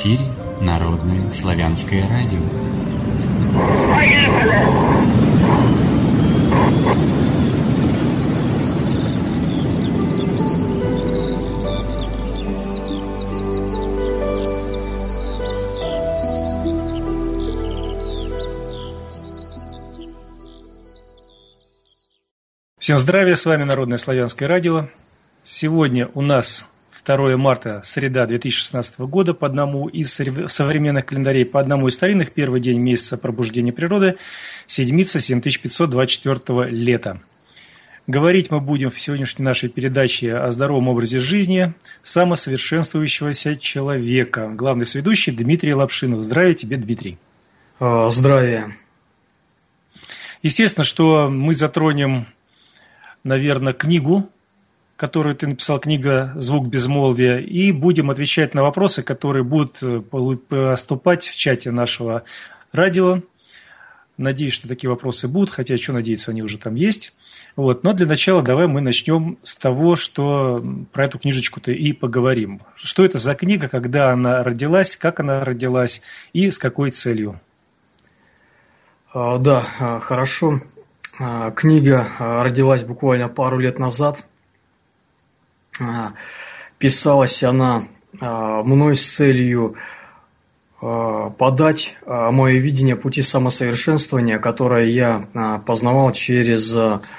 эфире Народное славянское радио. Всем здравия, с вами Народное славянское радио. Сегодня у нас 2 марта, среда 2016 года, по одному из современных календарей, по одному из старинных, первый день месяца пробуждения природы, седмица 7524 лета. Говорить мы будем в сегодняшней нашей передаче о здоровом образе жизни самосовершенствующегося человека. Главный сведущий Дмитрий Лапшинов. Здравия тебе, Дмитрий. Здравия. Естественно, что мы затронем, наверное, книгу, которую ты написал, книга «Звук безмолвия», и будем отвечать на вопросы, которые будут поступать в чате нашего радио. Надеюсь, что такие вопросы будут, хотя, что надеяться, они уже там есть. Вот. Но для начала давай мы начнем с того, что про эту книжечку-то и поговорим. Что это за книга, когда она родилась, как она родилась и с какой целью? Да, хорошо. Книга родилась буквально пару лет назад. Писалась она мной с целью подать мое видение пути самосовершенствования, которое я познавал через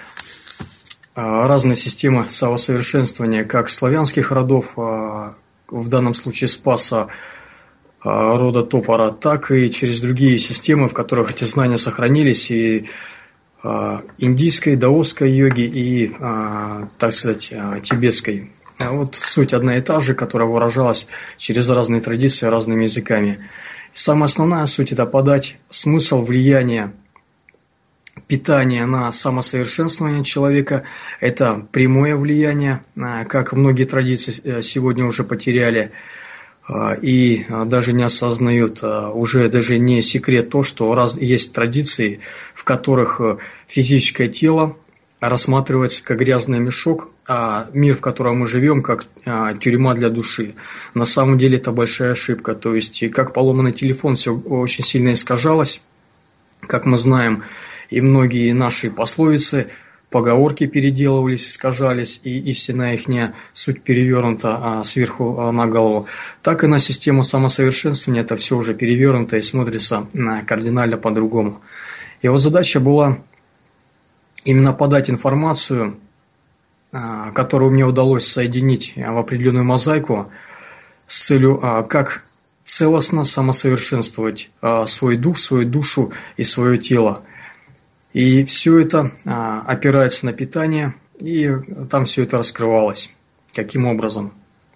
разные системы самосовершенствования, как славянских родов, в данном случае Спаса, рода Топора, так и через другие системы, в которых эти знания сохранились, и индийской, даосской йоги и, так сказать, тибетской. Вот суть одна и та же, которая выражалась через разные традиции, разными языками. И самая основная суть – это подать смысл влияния питания на самосовершенствование человека. Это прямое влияние, как многие традиции сегодня уже потеряли и даже не осознают, уже даже не секрет то, что есть традиции, в которых физическое тело рассматривается как грязный мешок, а мир, в котором мы живем, как тюрьма для души. На самом деле это большая ошибка. То есть, как поломанный телефон, все очень сильно искажалось, как мы знаем, и многие наши пословицы, поговорки переделывались, искажались, и истинная ихняя суть перевернута сверху на голову. Так и на систему самосовершенствования это все уже перевернуто и смотрится кардинально по-другому. Его задача была именно подать информацию, которую мне удалось соединить в определенную мозаику с целью, как целостно самосовершенствовать свой дух, свою душу и свое тело. И все это опирается на питание, и там все это раскрывалось. Каким образом?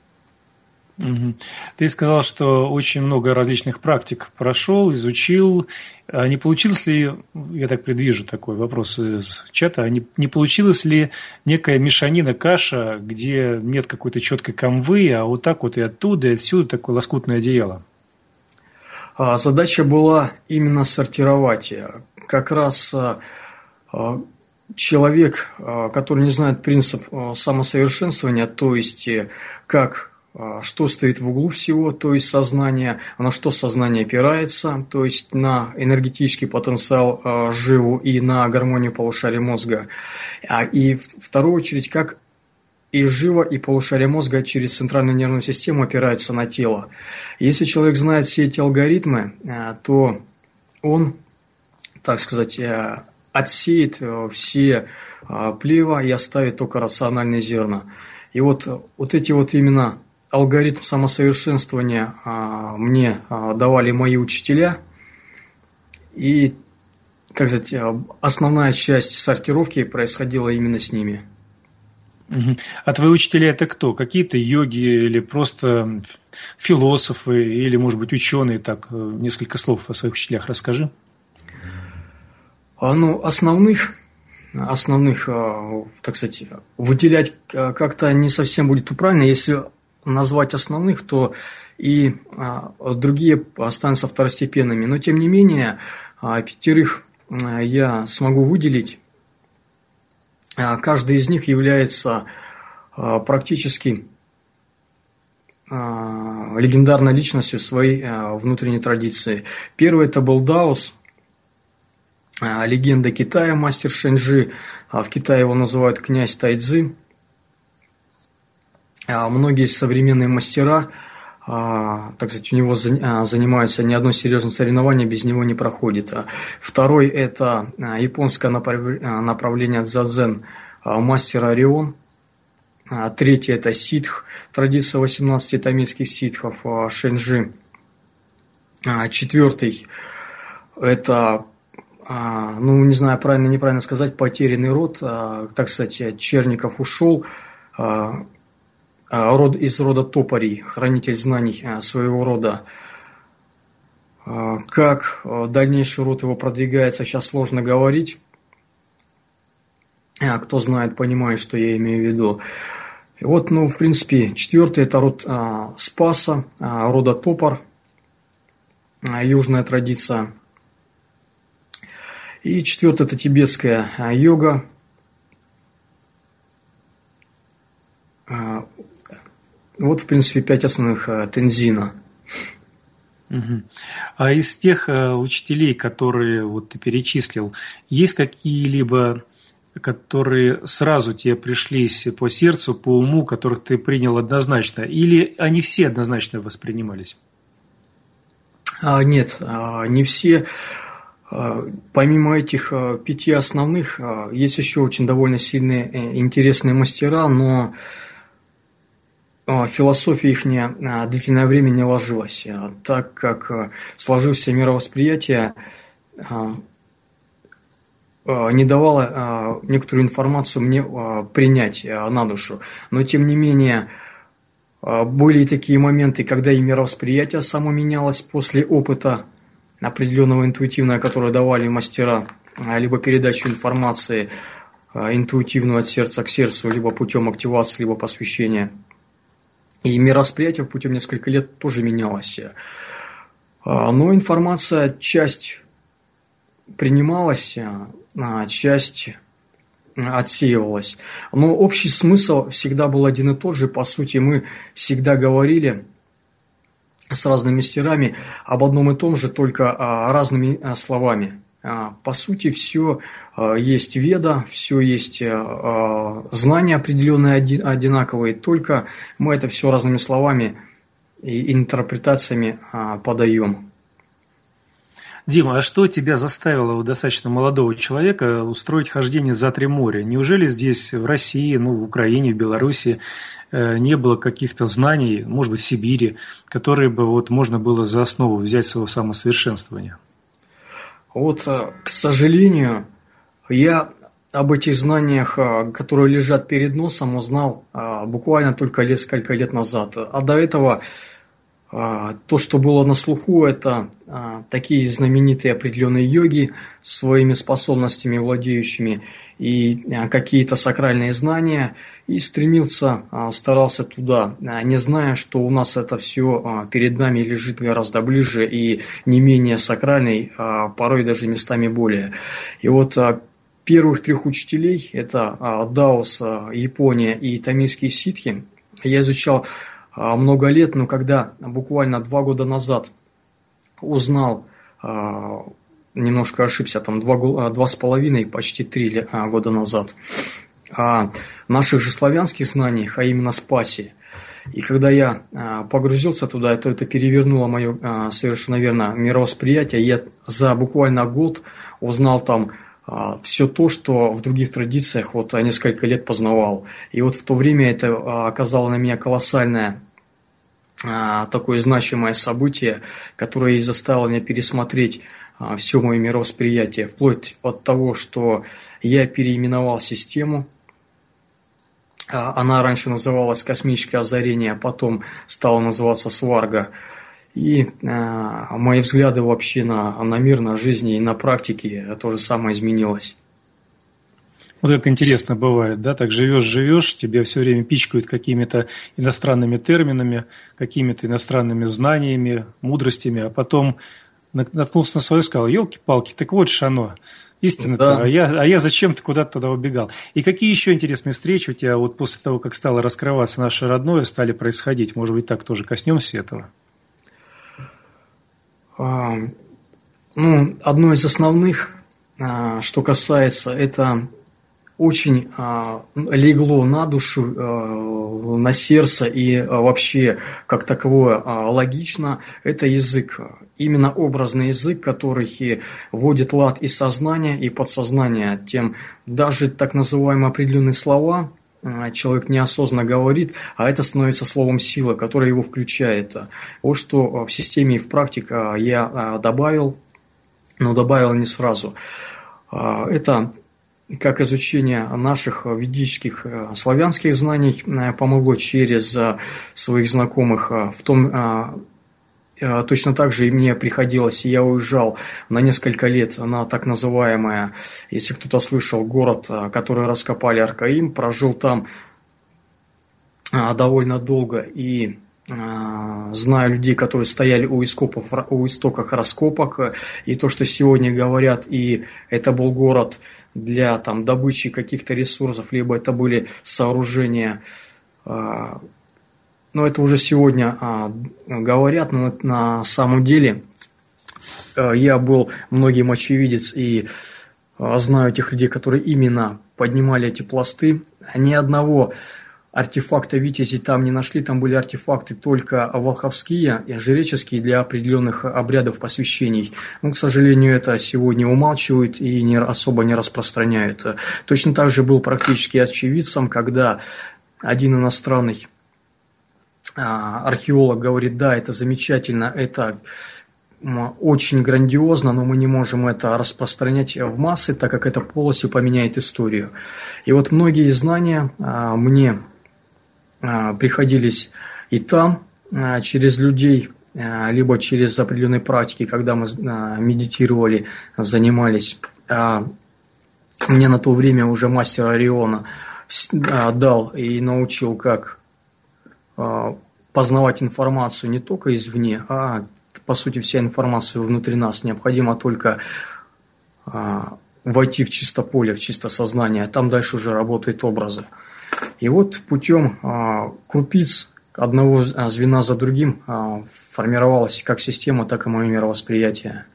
Угу. Ты сказал, что очень много различных практик прошел, изучил. Не получилось ли, я так предвижу такой вопрос из чата, не получилось ли некая мешанина, каша, где нет какой-то четкой канвы, а вот так вот и оттуда, и отсюда такое лоскутное одеяло? Задача была именно сортировать. Как раз человек, который не знает принцип самосовершенствования, то есть что стоит в углу всего, то есть сознание, на что сознание опирается, то есть на энергетический потенциал живу и на гармонию полушария мозга. И в вторую очередь, как и жива, и полушария мозга через центральную нервную систему опираются на тело. Если человек знает все эти алгоритмы, то он, так сказать, отсеет все плева и оставит только рациональные зерна. И вот эти вот именно алгоритм самосовершенствования мне давали мои учителя, и, как сказать, основная часть сортировки происходила именно с ними. А твои учителя это кто? Какие-то йоги или просто философы, или, может быть, ученые? Так, несколько слов о своих учителях расскажи. Основных, так сказать, выделять как-то не совсем будет правильно. Если назвать основных, то и другие останутся второстепенными. Но, тем не менее, 5 я смогу выделить. Каждый из них является практически легендарной личностью своей внутренней традиции. Первый это был Даос, легенда Китая, мастер Шэньчжи, в Китае его называют князь Тайцзи. Многие современные мастера, так сказать, у него занимаются, ни одно серьезное соревнование без него не проходит. Второй это японское направление дзадзен, мастер Орион. Третий это ситх, традиция 18 тамильских ситхов, Шэньчжи. Четвертый это, ну не знаю, правильно, неправильно сказать, потерянный род, так сказать, Черников ушел, род из рода Топарей, хранитель знаний своего рода. Как дальнейший род его продвигается, сейчас сложно говорить. Кто знает, понимает, что я имею в виду. И вот, ну, в принципе, четвертый это род Спаса, рода Топар, южная традиция. И четвертый это тибетская йога. Вот, в принципе, 5 основных тензина. Угу. А из тех учителей, которые вот ты перечислил, есть какие-либо, которые сразу тебе пришлись по сердцу, по уму, которых ты принял однозначно? Или они все однозначно воспринимались? Нет, не все. Помимо этих 5 основных, есть еще очень довольно сильные, интересные мастера, но философия их длительное время не ложилась, так как сложившееся мировосприятие не давало некоторую информацию мне принять на душу. Но, тем не менее, были и такие моменты, когда и мировосприятие само менялось после опыта определенного интуитивного, которое давали мастера, либо передачу информации интуитивную от сердца к сердцу, либо путем активации, либо посвящения. И мировосприятие путем нескольких лет тоже менялось. Но информация, часть принималась, часть отсеивалась. Но общий смысл всегда был один и тот же. По сути, мы всегда говорили с разными мастерами об одном и том же, только разными словами. По сути, все есть веда, все есть знания определенные одинаковые, только мы это все разными словами и интерпретациями подаем. Дима, а что тебя заставило у достаточно молодого человека устроить хождение за 3 моря? Неужели здесь, в России, в Украине, в Беларуси не было каких-то знаний, может быть, в Сибири, которые бы вот можно было за основу взять своего самосовершенствования? Вот, к сожалению, я об этих знаниях, которые лежат перед носом, узнал буквально только несколько лет назад. А до этого то, что было на слуху, это такие знаменитые определенные йоги с своими способностями владеющими и какие-то сакральные знания, и старался туда, не зная, что у нас это все перед нами лежит гораздо ближе и не менее сакральный, порой даже местами более. И вот первых 3 учителей, это Даос, Япония и тамильские ситхи, я изучал много лет, но когда буквально 2 года назад узнал, немножко ошибся, там 2,5, почти 3 года назад, о наших же славянских знаниях, а именно Спасе. И когда я погрузился туда, это перевернуло мое совершенно верно мировосприятие. Я за буквально год узнал там все то, что в других традициях вот несколько лет познавал. И вот в то время это оказало на меня колоссальное такое значимое событие, которое и заставило меня пересмотреть все мое мировосприятие, вплоть от того, что я переименовал систему. Она раньше называлась «Космическое озарение», а потом стала называться «Сварга». И мои взгляды вообще на мир, на жизнь и на практике то же самое изменилось. Вот как интересно бывает, да, так живешь, тебя все время пичкают какими-то иностранными терминами, какими-то иностранными знаниями, мудростями, а потом наткнулся на свое и сказал: елки-палки, так вот же оно. Истинно-то. Да. А я зачем-то куда-то туда убегал. И какие еще интересные встречи у тебя вот после того, как стало раскрываться наше родное, стали происходить? Может быть, так тоже коснемся этого? Одно из основных, что касается, это очень легло на душу, на сердце и вообще как таковое логично, это язык. Именно образный язык, который вводит лад и сознание, и подсознание. Тем даже так называемые определенные слова человек неосознанно говорит, а это становится словом сила, которое его включает. Вот что в системе и в практике я добавил, но добавил не сразу. Это как изучение наших ведических славянских знаний помогло через своих знакомых. В том, точно так же и мне приходилось, и я уезжал на несколько лет на так называемое, если кто-то слышал, город, который раскопали Аркаим, прожил там довольно долго и знаю людей, которые стояли у истоков раскопок, и то, что сегодня говорят, и это был город для добычи каких-то ресурсов, либо это были сооружения, но это уже сегодня говорят, но на самом деле я был многим очевидец и знаю тех людей, которые именно поднимали эти пласты. Ни одного артефакта Витязи там не нашли, там были артефакты только волховские и жреческие для определенных обрядов посвящений. Но, к сожалению, это сегодня умалчивают и особо не распространяют. Точно так же был практически очевидцем, когда один иностранный археолог говорит: да, это замечательно, это очень грандиозно, но мы не можем это распространять в массы, так как это полностью поменяет историю. И вот многие знания мне приходились и там, через людей, либо через определенные практики, когда мы медитировали, занимались. Мне на то время уже мастер Ориона дал и научил, как познавать информацию не только извне, а по сути вся информация внутри нас. Необходимо только войти в чисто поле, в чисто сознание, а там дальше уже работают образы. И вот путем крупиц одного звена за другим формировалась как система, так и мое мировосприятие.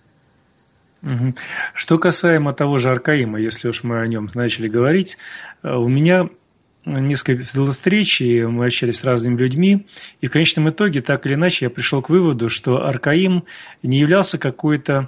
Что касаемо того же Аркаима, если уж мы о нем начали говорить, у меня несколько встреч, и мы общались с разными людьми, и в конечном итоге, так или иначе, я пришел к выводу, что Аркаим не являлся какой-то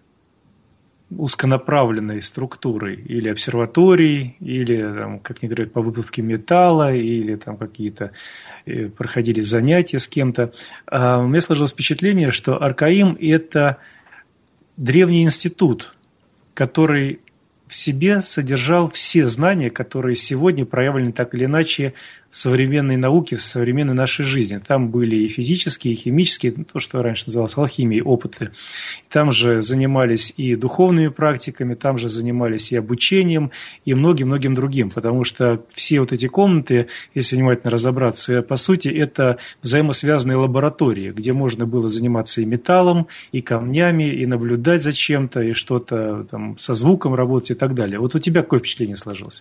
узконаправленной структурой, или обсерваторией, или, как они говорят, по выплавке металла, или какие-то проходили занятия с кем-то. У меня сложилось впечатление, что Аркаим – это древний институт, который в себе содержал все знания, которые сегодня проявлены так или иначе в современной науке, в современной нашей жизни. Там были и физические, и химические, то, что раньше называлось алхимией, опыты. Там же занимались и духовными практиками, там же занимались и обучением, и многим-многим другим, потому что все вот эти комнаты, если внимательно разобраться, по сути, это взаимосвязанные лаборатории, где можно было заниматься и металлом, и камнями, и наблюдать за чем-то, и что-то со звуком работать и так далее. Вот у тебя какое впечатление сложилось?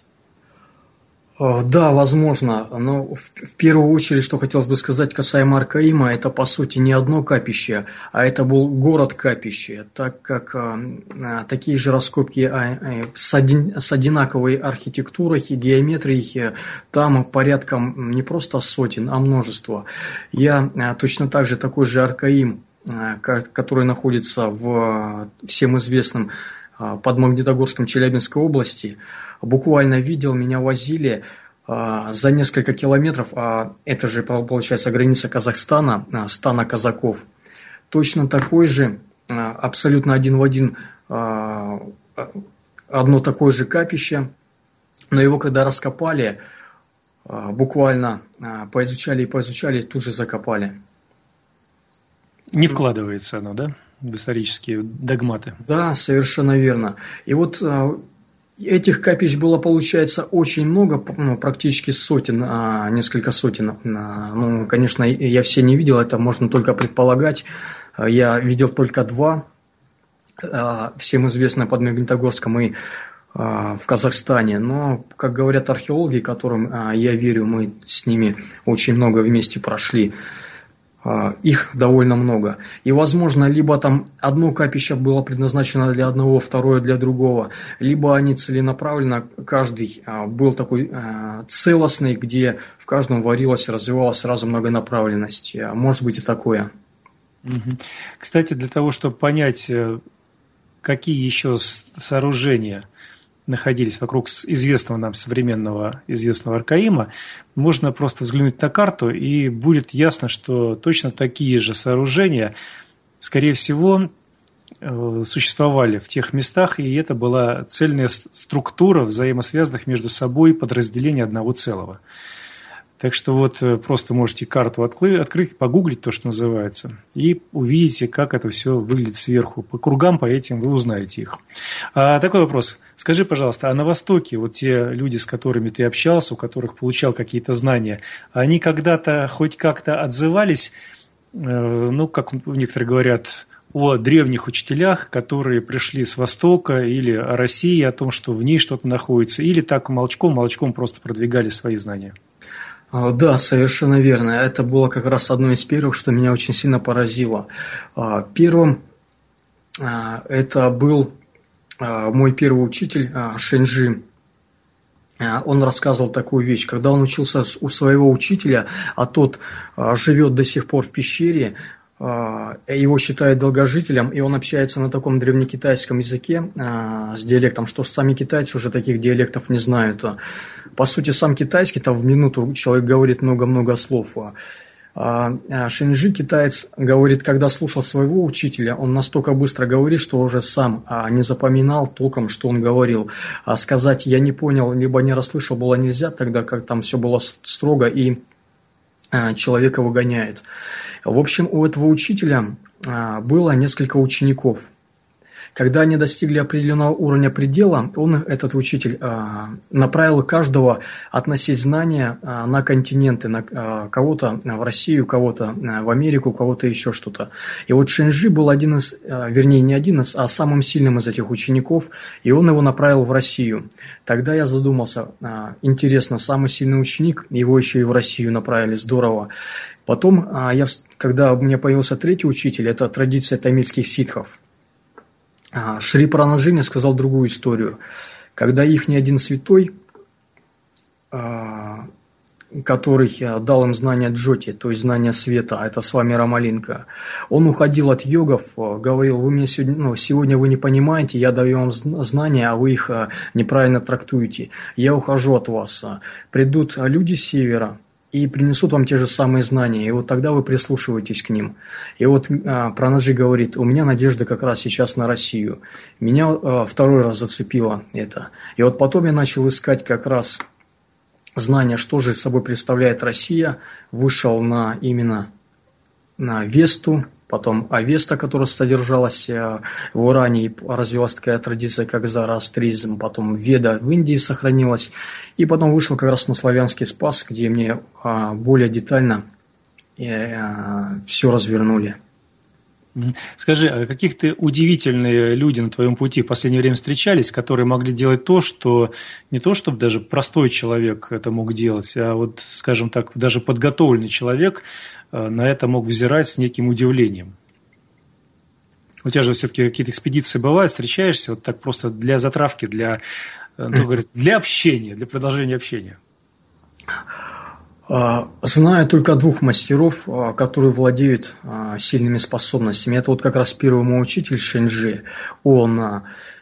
Да, возможно, но в первую очередь, что хотелось бы сказать касаемо Аркаима, это по сути не одно капище, а это был город-капище, так как такие же раскопки с одинаковой архитектурой и геометрией там порядком не просто сотен, а множество. Я точно так же такой же Аркаим, который находится в всем известном под Магнитогорском Челябинской области, буквально видел, меня возили за несколько километров, это же, получается, граница Казахстана, стана казаков. Точно такой же, абсолютно один в один, одно такое же капище, но его когда раскопали, буквально поизучали и поизучали, тут же закопали. Не вкладывается оно, да, в исторические догматы? Да, совершенно верно. И вот этих капищ было, получается, очень много, практически сотен, несколько сотен. Конечно, я все не видел, это можно только предполагать. Я видел только два. всем известная под Магнитогорском и в Казахстане. Но, как говорят археологи, которым я верю, мы с ними очень много вместе прошли, их довольно много. И, возможно, либо там одно капище было предназначено для одного, второе для другого, либо они целенаправленно, каждый был такой целостный, где в каждом варилась и развивалась сразу многонаправленность. Может быть и такое. Кстати, для того, чтобы понять, какие еще сооружения находились вокруг известного нам современного известного Аркаима, можно просто взглянуть на карту, и будет ясно, что точно такие же сооружения, скорее всего, существовали в тех местах, и это была цельная структура взаимосвязанных между собой подразделений одного целого. Так что вот просто можете карту открыть, погуглить то, что называется, и увидите, как это все выглядит сверху. По кругам, по этим вы узнаете их. Такой вопрос. Скажи, пожалуйста, а на Востоке вот те люди, с которыми ты общался, у которых получал какие-то знания, они когда-то хоть как-то отзывались, ну, как некоторые говорят, о древних учителях, которые пришли с Востока, или о России, о том, что в ней что-то находится, или так молчком просто продвигали свои знания? Да, совершенно верно. Это было как раз одно из первых, что меня очень сильно поразило. Первым это был мой первый учитель Шэньджи. Он рассказывал такую вещь. Когда он учился у своего учителя, а тот живет до сих пор в пещере, его считают долгожителем, и он общается на таком древнекитайском языке с диалектом, что сами китайцы уже таких диалектов не знают. По сути, сам китайский, там в минуту человек говорит много-много слов. Шэньджи, китаец, говорит, когда слушал своего учителя, он настолько быстро говорит, что уже сам не запоминал толком, что он говорил. А сказать «я не понял», либо «не расслышал» было нельзя, тогда как там все было строго, и человека выгоняют. В общем, у этого учителя было несколько учеников. Когда они достигли определенного уровня предела, этот учитель, направил каждого относить знания на континенты, кого-то в Россию, кого-то в Америку, кого-то еще что-то. И вот Шэньджи был один из, вернее, не один из, а самым сильным из этих учеников, и он его направил в Россию. Тогда я задумался, интересно, самый сильный ученик, его еще и в Россию направили, здорово. Потом, когда у меня появился третий учитель, это традиция тамильских ситхов. Шри Пранаджи мне сказал другую историю. Когда их не один святой, который дал им знания джоти, то есть знания света, это с вами Рамалинка, он уходил от йогов, говорил: вы меня сегодня вы не понимаете, я даю вам знания, а вы их неправильно трактуете. Я ухожу от вас. Придут люди с севера и принесут вам те же самые знания, и вот тогда вы прислушиваетесь к ним. И вот Пранаджи говорит: у меня надежда как раз сейчас на Россию. Меня второй раз зацепило это. И вот потом я начал искать как раз знания, что же собой представляет Россия, вышел именно на Весту, потом Авеста, которая содержалась в Иране, и развилась такая традиция, как зороастризм, потом Веда в Индии сохранилась, и потом вышел как раз на славянский Спас, где мне более детально все развернули. Скажи, а каких-то удивительные люди на твоем пути в последнее время встречались, которые могли делать то, что не то, чтобы даже простой человек это мог делать, а вот, скажем так, даже подготовленный человек на это мог взирать с неким удивлением? У тебя же все-таки какие-то экспедиции бывают, встречаешься вот так просто для затравки, для общения, для продолжения общения? Знаю только двух мастеров, которые владеют сильными способностями. Это вот как раз первый мой учитель Шэньджи. Он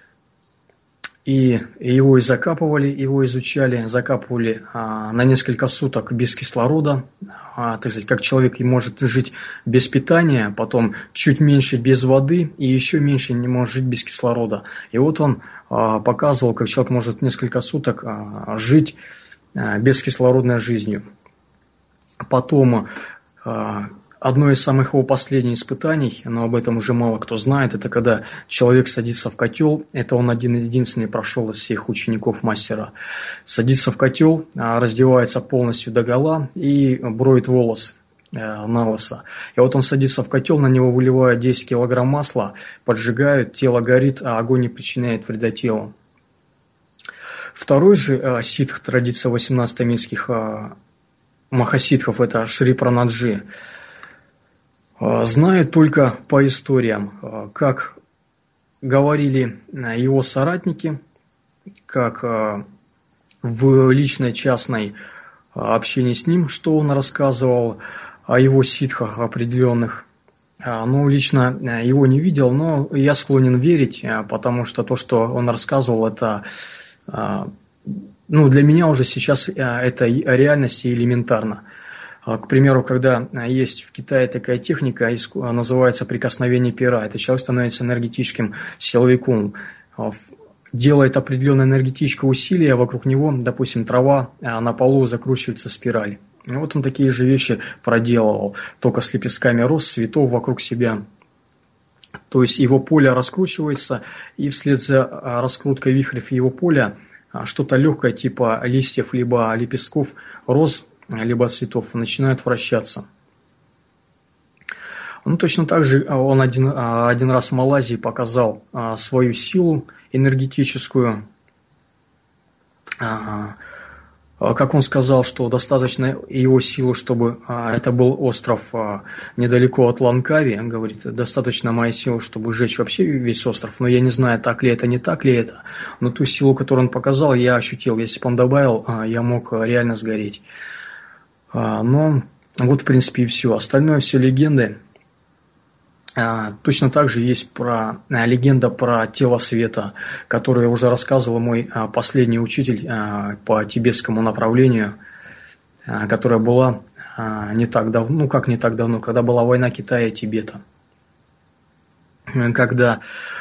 и его и закапывали, его изучали, закапывали на несколько суток без кислорода. Так сказать, как человек может жить без питания, потом чуть меньше без воды и еще меньше не может жить без кислорода. И вот он показывал, как человек может несколько суток жить бескислородной жизнью. Потом одно из самых его последних испытаний, но об этом уже мало кто знает, это когда человек садится в котел, это он единственный прошел из всех учеников мастера, садится в котел, раздевается полностью догола и броит волосы. на лысо. И вот он садится в котел, на него выливают 10 килограмм масла, поджигают, тело горит, а огонь не причиняет вреда телу. Второй же ситх, традиция 18 тамильских махасидхов, это Шри Пранаджи, знает только по историям, как говорили его соратники, как в личной частной общении с ним, что он рассказывал о его ситхах определенных. Ну, лично его не видел, но я склонен верить, потому что то, что он рассказывал, это, ну, для меня уже сейчас это реальность и элементарно. К примеру, когда есть в Китае такая техника, называется прикосновение пера, это человек становится энергетическим силовиком, делает определенное энергетическое усилие, вокруг него, допустим, трава на полу закручивается спираль. И вот он такие же вещи проделывал, только с лепестками роз, цветов вокруг себя. То есть его поле раскручивается, и вслед за раскруткой вихрев его поля что-то легкое типа листьев либо лепестков роз, либо цветов начинают вращаться. Ну, точно так же он один раз в Малайзии показал свою силу энергетическую. Как он сказал, что достаточно его силы, чтобы это был остров недалеко от Ланкави, он говорит, достаточно моей силы, чтобы сжечь вообще весь остров, но я не знаю, так ли это, не так ли это, но ту силу, которую он показал, я ощутил, если бы он добавил, я мог реально сгореть. Но вот, в принципе, и все. Остальное все легенды. Точно так же есть легенда про тело света, которую уже рассказывал мой последний учитель по тибетскому направлению, которая была не так давно, ну как не так давно, когда была война Китая и Тибета. Когда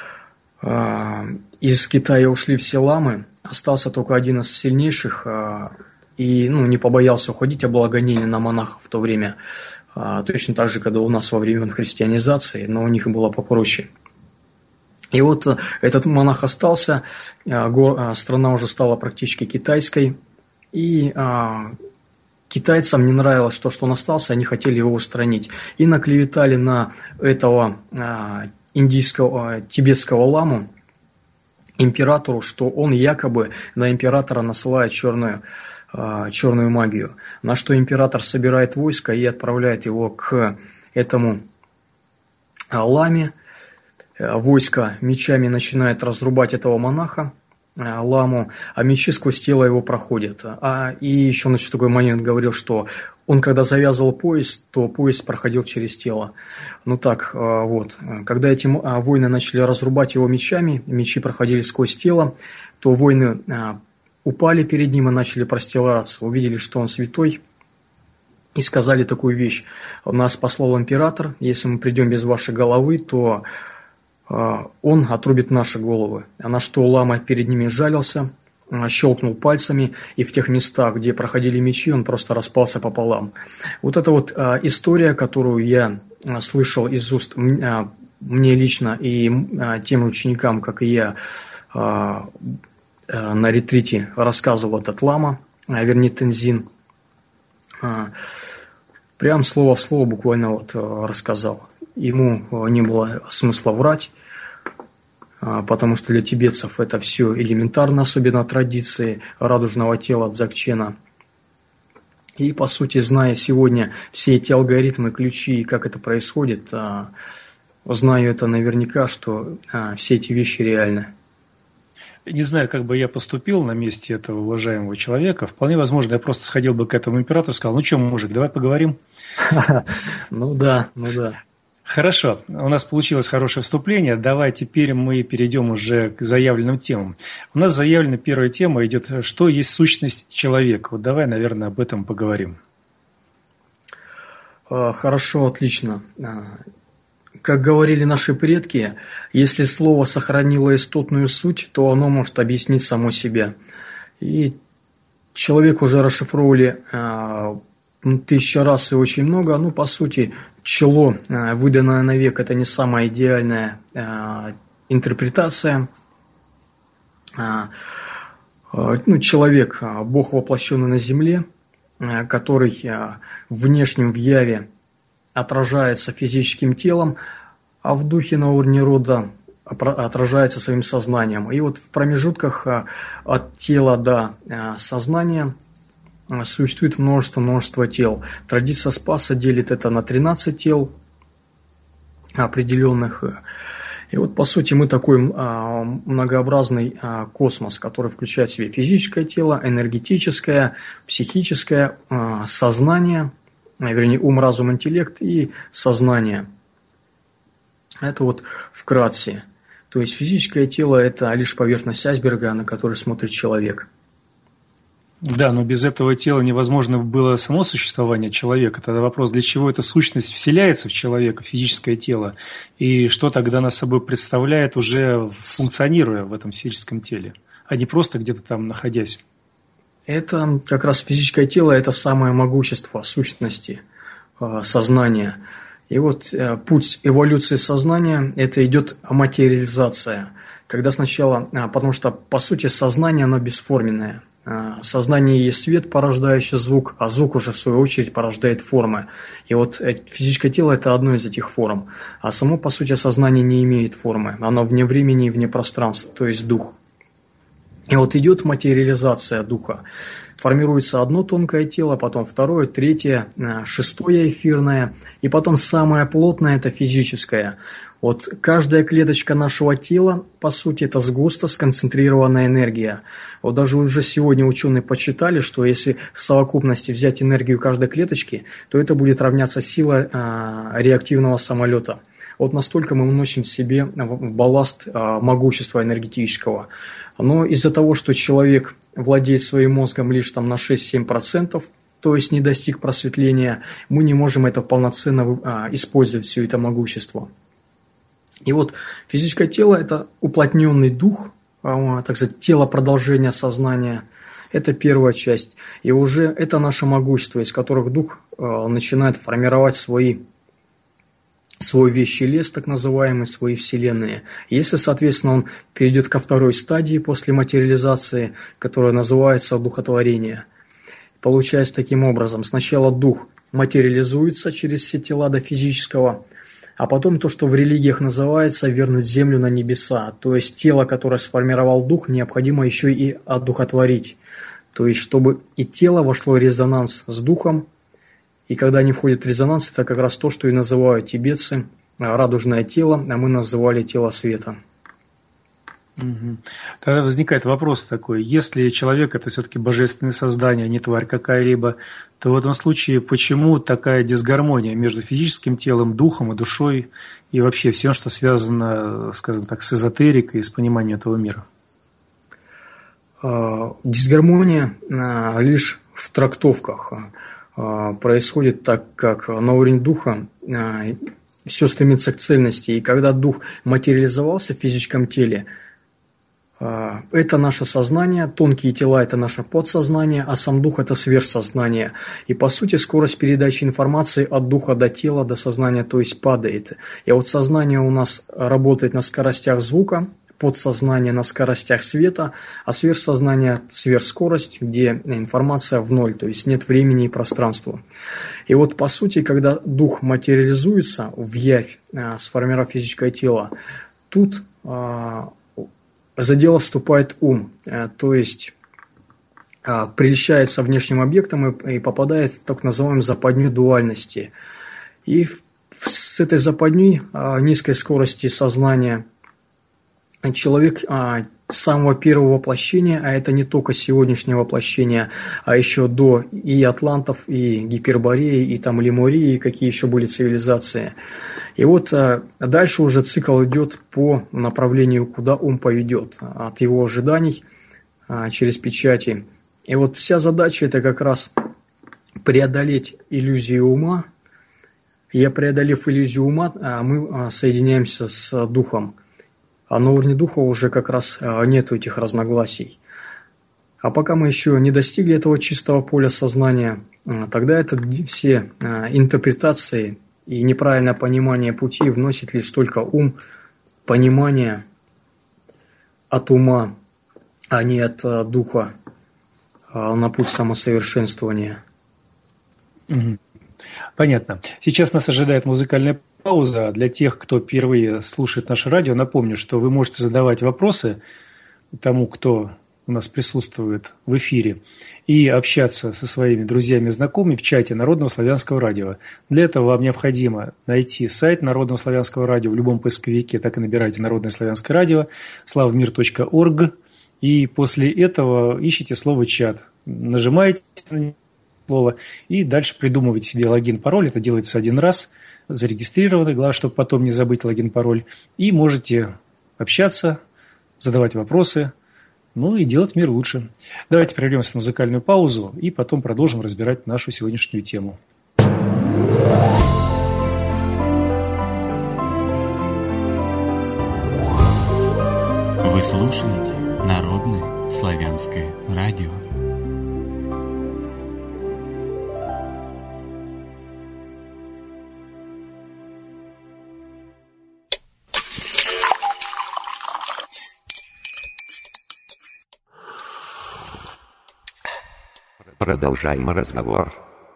из Китая ушли все ламы, остался только один из сильнейших, и не побоялся уходить, а было гонение на монахов в то время. Точно так же, когда у нас во времен христианизации, но у них было попроще. И вот этот монах остался, страна уже стала практически китайской, и китайцам не нравилось то, что он остался, они хотели его устранить. И наклеветали на этого индийского, тибетского ламу, императору, что он якобы на императора насылает черную магию, на что император собирает войско и отправляет его к этому ламе. Войско мечами начинает разрубать этого монаха, ламу, а мечи сквозь тело его проходят. И еще на такой момент говорил, что он, когда завязывал пояс, то пояс проходил через тело. Ну так вот, когда эти воины начали разрубать его мечами, мечи проходили сквозь тело, то воины упали перед ним и начали простираться, увидели, что он святой, и сказали такую вещь: нас послал император, если мы придем без вашей головы, то он отрубит наши головы. А на что лама перед ними жалился, щелкнул пальцами, и в тех местах, где проходили мечи, он просто распался пополам. Вот это вот история, которую я слышал из уст мне лично и тем ученикам, как и я, на ретрите рассказывал этот лама, вернее Тензин. Прям слово в слово буквально вот рассказал. Ему не было смысла врать, потому что для тибетцев это все элементарно, особенно традиции радужного тела Дзогчена. И, по сути, зная сегодня все эти алгоритмы, ключи и как это происходит, знаю это наверняка, что все эти вещи реальны. Не знаю, как бы я поступил на месте этого уважаемого человека. Вполне возможно, я просто сходил бы к этому императору и сказал: ну что, мужик, давай поговорим. Ну да. Хорошо, у нас получилось хорошее вступление. Давай теперь мы перейдем уже к заявленным темам. У нас заявлена первая тема идет: что есть сущность человека. Вот давай, наверное, об этом поговорим. Хорошо, отлично. Как говорили наши предки, если слово сохранило истотную суть, то оно может объяснить само себя. И человек уже расшифровывали 1000 раз и очень много. Ну, по сути, чело, выданное навек, это не самая идеальная интерпретация. Человек, Бог, воплощенный на земле, который внешнем в яве отражается физическим телом, а в духе на уровне рода отражается своим сознанием. И вот в промежутках от тела до сознания существует множество тел. Традиция Спаса делит это на 13 тел определенных. И вот, по сути, мы такой многообразный космос, который включает в себя физическое тело, энергетическое, психическое, сознание, вернее, ум, разум, интеллект и сознание. Это вот вкратце. То есть физическое тело – это лишь поверхность айсберга, на который смотрит человек. Да, но без этого тела невозможно было само существование человека. Тогда вопрос, для чего эта сущность вселяется в человека, физическое тело, и что тогда нас собой представляет, уже функционируя в этом физическом теле, а не просто где-то там находясь. Это как раз физическое тело – это самое могущество сущности, сознания. И вот путь эволюции сознания – это идет материализация. Когда сначала, потому что по сути сознание, оно бесформенное. Сознание есть свет, порождающий звук, а звук уже в свою очередь порождает формы. И вот физическое тело – это одно из этих форм. А само по сути сознание не имеет формы. Оно вне времени и вне пространства, то есть дух. И вот идет материализация духа. Формируется одно тонкое тело, потом второе, третье, шестое эфирное, и потом самое плотное – это физическое. Вот каждая клеточка нашего тела, по сути, это сгусток, сконцентрированная энергия. Вот даже уже сегодня ученые подсчитали, что если в совокупности взять энергию каждой клеточки, то это будет равняться силе реактивного самолета. Вот настолько мы вносим в себе в балласт могущества энергетического. Но из-за того, что человек владеет своим мозгом лишь там на 6-7%, то есть не достиг просветления, мы не можем это полноценно использовать, все это могущество. И вот физическое тело – это уплотненный дух, так сказать, тело продолжения сознания. Это первая часть. И уже это наше могущество, из которых дух начинает формировать свой вещий лес, так называемый, свои вселенные. Если, соответственно, он перейдет ко второй стадии после материализации, которая называется духотворение. Получается таким образом, сначала дух материализуется через все тела до физического, а потом то, что в религиях называется вернуть землю на небеса. То есть тело, которое сформировал дух, необходимо еще и одухотворить. То есть чтобы и тело вошло в резонанс с духом. И когда они входят в резонанс, это как раз то, что и называют тибетцы радужное тело, а мы называли тело света. Угу. Тогда возникает вопрос такой: если человек – это все-таки божественное создание, а не тварь какая-либо, то в этом случае почему такая дисгармония между физическим телом, духом и душой и вообще всем, что связано, скажем так, с эзотерикой и с пониманием этого мира? Дисгармония лишь в трактовках происходит, так как на уровне духа все стремится к цельности. И когда дух материализовался в физическом теле, это наше сознание, тонкие тела – это наше подсознание, а сам дух – это сверхсознание. И, по сути, скорость передачи информации от духа до тела, до сознания, то есть падает. И вот сознание у нас работает на скоростях звука, подсознание на скоростях света, а сверхсознание – сверхскорость, где информация в ноль, то есть нет времени и пространства. И вот, по сути, когда дух материализуется в явь, сформировав физическое тело, тут за дело вступает ум, то есть прельщается внешним объектом и попадает в так называемую западню дуальности. И с этой западней низкой скорости сознания человек самого первого воплощения, а это не только сегодняшнее воплощение, а еще до и атлантов, и Гипербореи, и там Лемурии, и какие еще были цивилизации. И вот дальше уже цикл идет по направлению, куда ум поведет, от его ожиданий через печати. И вот вся задача – это как раз преодолеть иллюзию ума. И преодолев иллюзию ума, мы соединяемся с духом. А на уровне духа уже как раз нету этих разногласий. А пока мы еще не достигли этого чистого поля сознания, тогда это все интерпретации и неправильное понимание пути вносит лишь только ум, понимание от ума, а не от духа на путь самосовершенствования. Угу. Понятно. Сейчас нас ожидает музыкальная пауза. Для тех, кто впервые слушает наше радио, напомню, что вы можете задавать вопросы тому, кто у нас присутствует в эфире, и общаться со своими друзьями и знакомыми в чате Народного славянского радио. Для этого вам необходимо найти сайт Народного славянского радио в любом поисковике, так и набирайте Народное славянское радио, slavmir.org, и после этого ищите слово «чат». Нажимаете на слово и дальше придумываете себе логин, пароль. Это делается один раз, зарегистрировано, главное, чтобы потом не забыть логин, пароль. И можете общаться, задавать вопросы, ну и делать мир лучше. Давайте прервемся на музыкальную паузу и потом продолжим разбирать нашу сегодняшнюю тему. Вы слушаете Народное славянское радио. Продолжаем разговор.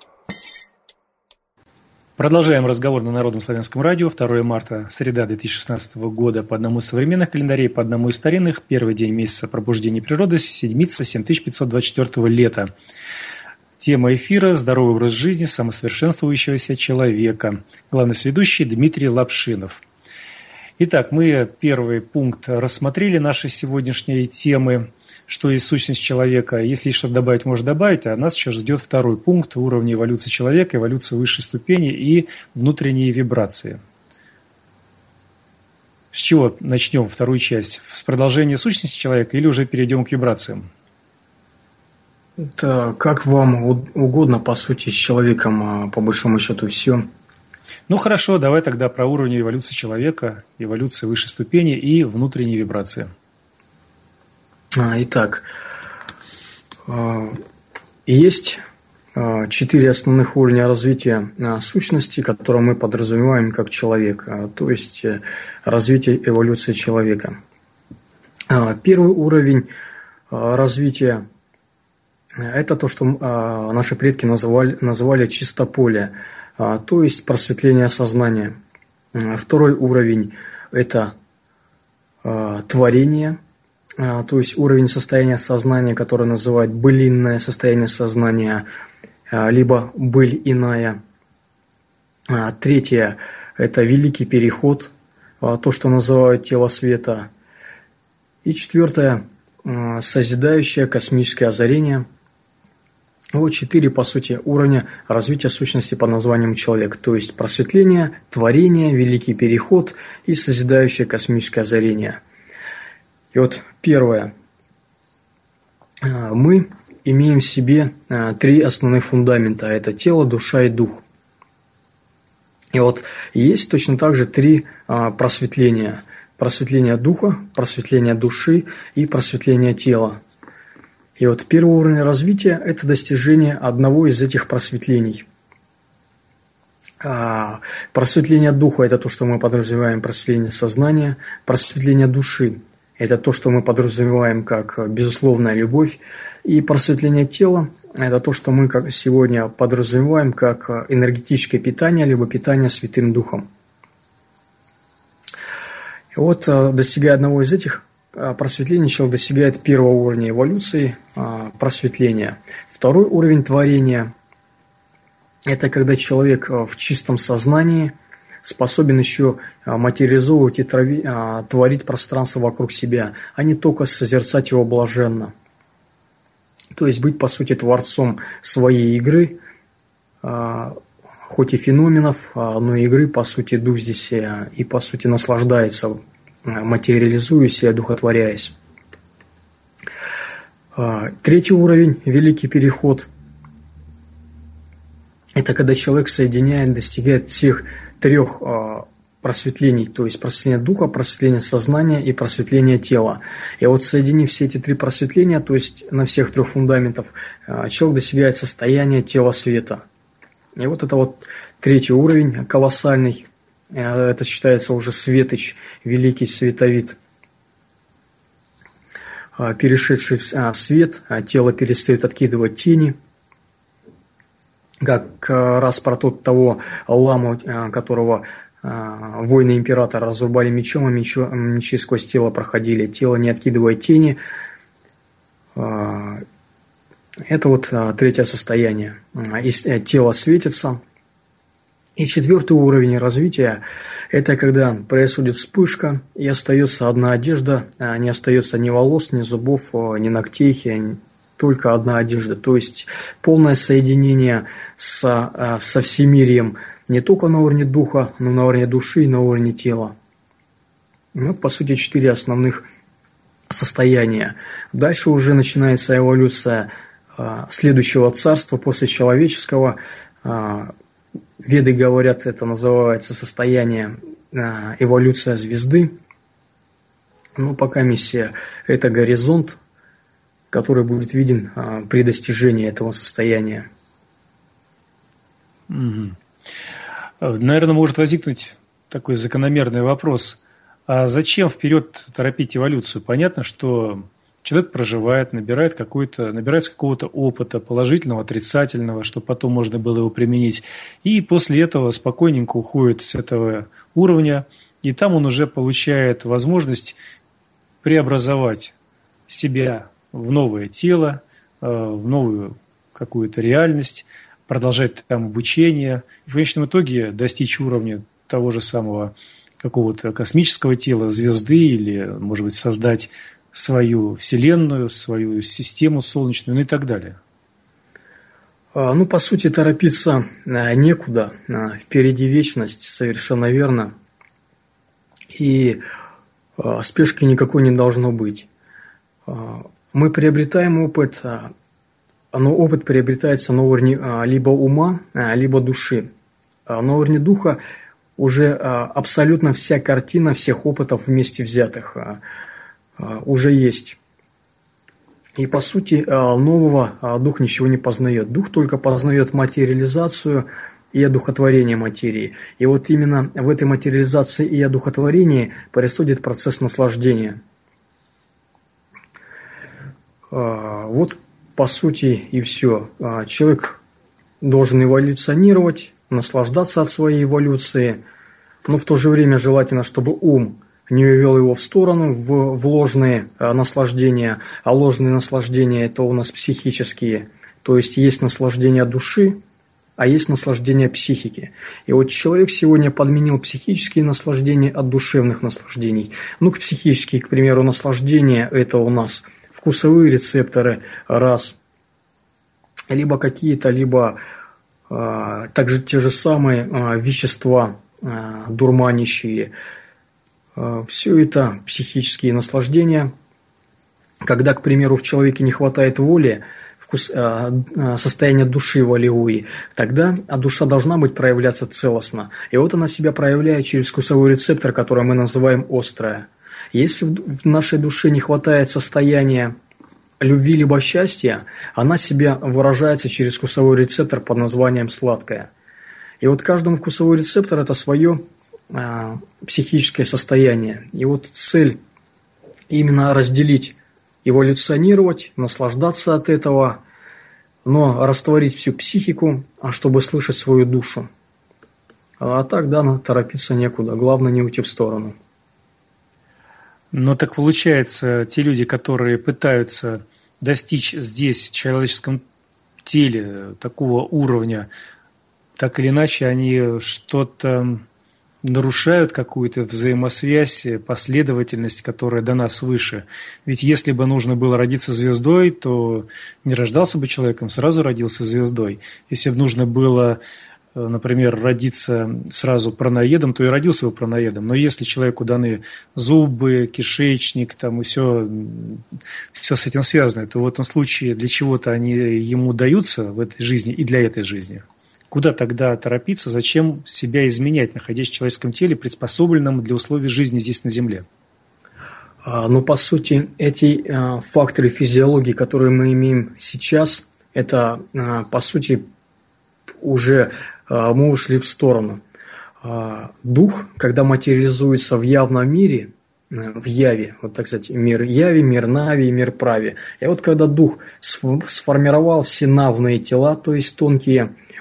Продолжаем разговор на Народном славянском радио. 2 марта, среда 2016 года, по одному из современных календарей, по одному из старинных. Первый день месяца пробуждения природы, седмица 7524 лета. Тема эфира – здоровый образ жизни самосовершенствующегося человека. Главный ведущий Дмитрий Лапшинов. Итак, мы первый пункт рассмотрели нашей сегодняшней темы, что есть сущность человека. Если что-то добавить, можно добавить, а нас еще ждет второй пункт уровня эволюции человека, эволюции высшей ступени и внутренние вибрации. С чего начнем вторую часть? С продолжения сущности человека или уже перейдем к вибрациям? Это как вам угодно, по сути, с человеком, по большому счету, все. Ну хорошо, давай тогда про уровень эволюции человека, эволюции высшей ступени и внутренние вибрации. Итак, есть 4 основных уровня развития сущности, которые мы подразумеваем как человек, то есть развитие эволюции человека. Первый уровень развития – это то, что наши предки называли чистополе, то есть просветление сознания. Второй уровень – это творение, то есть уровень состояния сознания, который называют былинное состояние сознания, либо быль иная. Третье – это великий переход, то, что называют тело света. И четвертое – созидающее космическое озарение. Вот 4, по сути, уровня развития сущности под названием человек, то есть просветление, творение, великий переход и созидающее космическое озарение. И вот первое. Мы имеем в себе 3 основных фундамента. Это тело, душа и дух. И вот есть точно так же 3 просветления. Просветление духа, просветление души и просветление тела. И вот первый уровень развития – это достижение одного из этих просветлений. Просветление духа – это то, что мы подразумеваем просветление сознания. Просветление души – это то, что мы подразумеваем как безусловная любовь. И просветление тела – это то, что мы сегодня подразумеваем как энергетическое питание, либо питание Святым Духом. И вот, достигая одного из этих просветлений, человек достигает первого уровня эволюции просветления. Второй уровень творения – это когда человек в чистом сознании способен еще материализовывать и творить пространство вокруг себя, а не только созерцать его блаженно. То есть быть, по сути, творцом своей игры, хоть и феноменов, но игры, по сути, дух здесь и, по сути, наслаждается, материализуясь и одухотворяясь. Третий уровень – великий переход. Это когда человек соединяет, достигает всех 3 просветлений, то есть просветление духа, просветление сознания и просветление тела. И вот соединив все эти 3 просветления, то есть на всех 3 фундаментах, человек достигает состояния тела света. И вот это вот 3-й уровень, колоссальный, это считается уже светоч, великий световид. Перешедший в свет, тело перестает откидывать тени. как раз про того ламу, которого воины императора разрубали мечом, а мечи сквозь тело проходили, тело не откидывая тени. Это вот третье состояние. Тело светится. И четвертый уровень развития – это когда происходит вспышка, и остается одна одежда, не остается ни волос, ни зубов, ни ногтей, только одна одежда. То есть полное соединение со всемирием не только на уровне духа, но на уровне души и на уровне тела. Ну, по сути, 4 основных состояния. Дальше уже начинается эволюция следующего царства после человеческого. Веды говорят, это называется состояние эволюция звезды. Но пока миссия – это горизонт, который будет виден при достижении этого состояния. Угу. Наверное, может возникнуть такой закономерный вопрос. А зачем вперед торопить эволюцию? Понятно, что человек проживает, набирается какого-то опыта, положительного, отрицательного, чтобы потом можно было его применить. И после этого спокойненько уходит с этого уровня, и там он уже получает возможность преобразовать себя в новое тело, в новую какую-то реальность, продолжать там обучение, и в конечном итоге достичь уровня того же самого какого-то космического тела, звезды, или, может быть, создать свою вселенную, свою систему солнечную, ну и так далее. Ну, по сути, торопиться некуда. Впереди вечность, совершенно верно. И спешки никакой не должно быть. Мы приобретаем опыт, но опыт приобретается на уровне либо ума, либо души. На уровне духа уже абсолютно вся картина всех опытов вместе взятых уже есть. И по сути нового дух ничего не познает. Дух только познает материализацию и одухотворение материи. И вот именно в этой материализации и одухотворении происходит процесс наслаждения. Вот по сути и все. Человек должен эволюционировать, наслаждаться от своей эволюции, но в то же время желательно, чтобы ум не увел его в сторону, в ложные наслаждения, а ложные наслаждения – это у нас психические, то есть наслаждение души, а есть наслаждение психики. И вот человек сегодня подменил психические наслаждения от душевных наслаждений. Ну, к психические, к примеру, наслаждения – это у нас вкусовые рецепторы, раз, либо какие-то, либо также те же самые вещества дурманящие. Все это психические наслаждения. Когда, к примеру, в человеке не хватает воли, состояние души волевой, тогда душа должна быть проявляться целостно. И вот она себя проявляет через вкусовой рецептор, который мы называем острое. Если в нашей душе не хватает состояния любви либо счастья, она себя выражается через вкусовой рецептор под названием сладкое. И вот каждому вкусовой рецептор – это свое психическое состояние. И вот цель именно разделить, эволюционировать, наслаждаться от этого, но растворить всю психику, чтобы слышать свою душу. А так, да, торопиться некуда. Главное не уйти в сторону. Но так получается, те люди, которые пытаются достичь здесь, в человеческом теле, такого уровня, так или иначе, они что-то нарушают, какую-то взаимосвязь, последовательность, которая дана свыше. Ведь если бы нужно было родиться звездой, то не рождался бы человеком, сразу родился звездой. Если бы нужно было, например, родиться сразу праноедом, то и родился бы праноедом. Но если человеку даны зубы, кишечник, там и все с этим связано, то в этом случае для чего-то они ему даются в этой жизни и для этой жизни. Куда тогда торопиться, зачем себя изменять, находясь в человеческом теле, приспособленном для условий жизни здесь на Земле? Ну, по сути, эти факторы физиологии, которые мы имеем сейчас, это, по сути, уже мы ушли в сторону. Дух, когда материализуется в явном мире, в яве, вот так сказать, мир яви, мир нави, мир прави. И вот когда дух сформировал все навные тела, то есть тонкие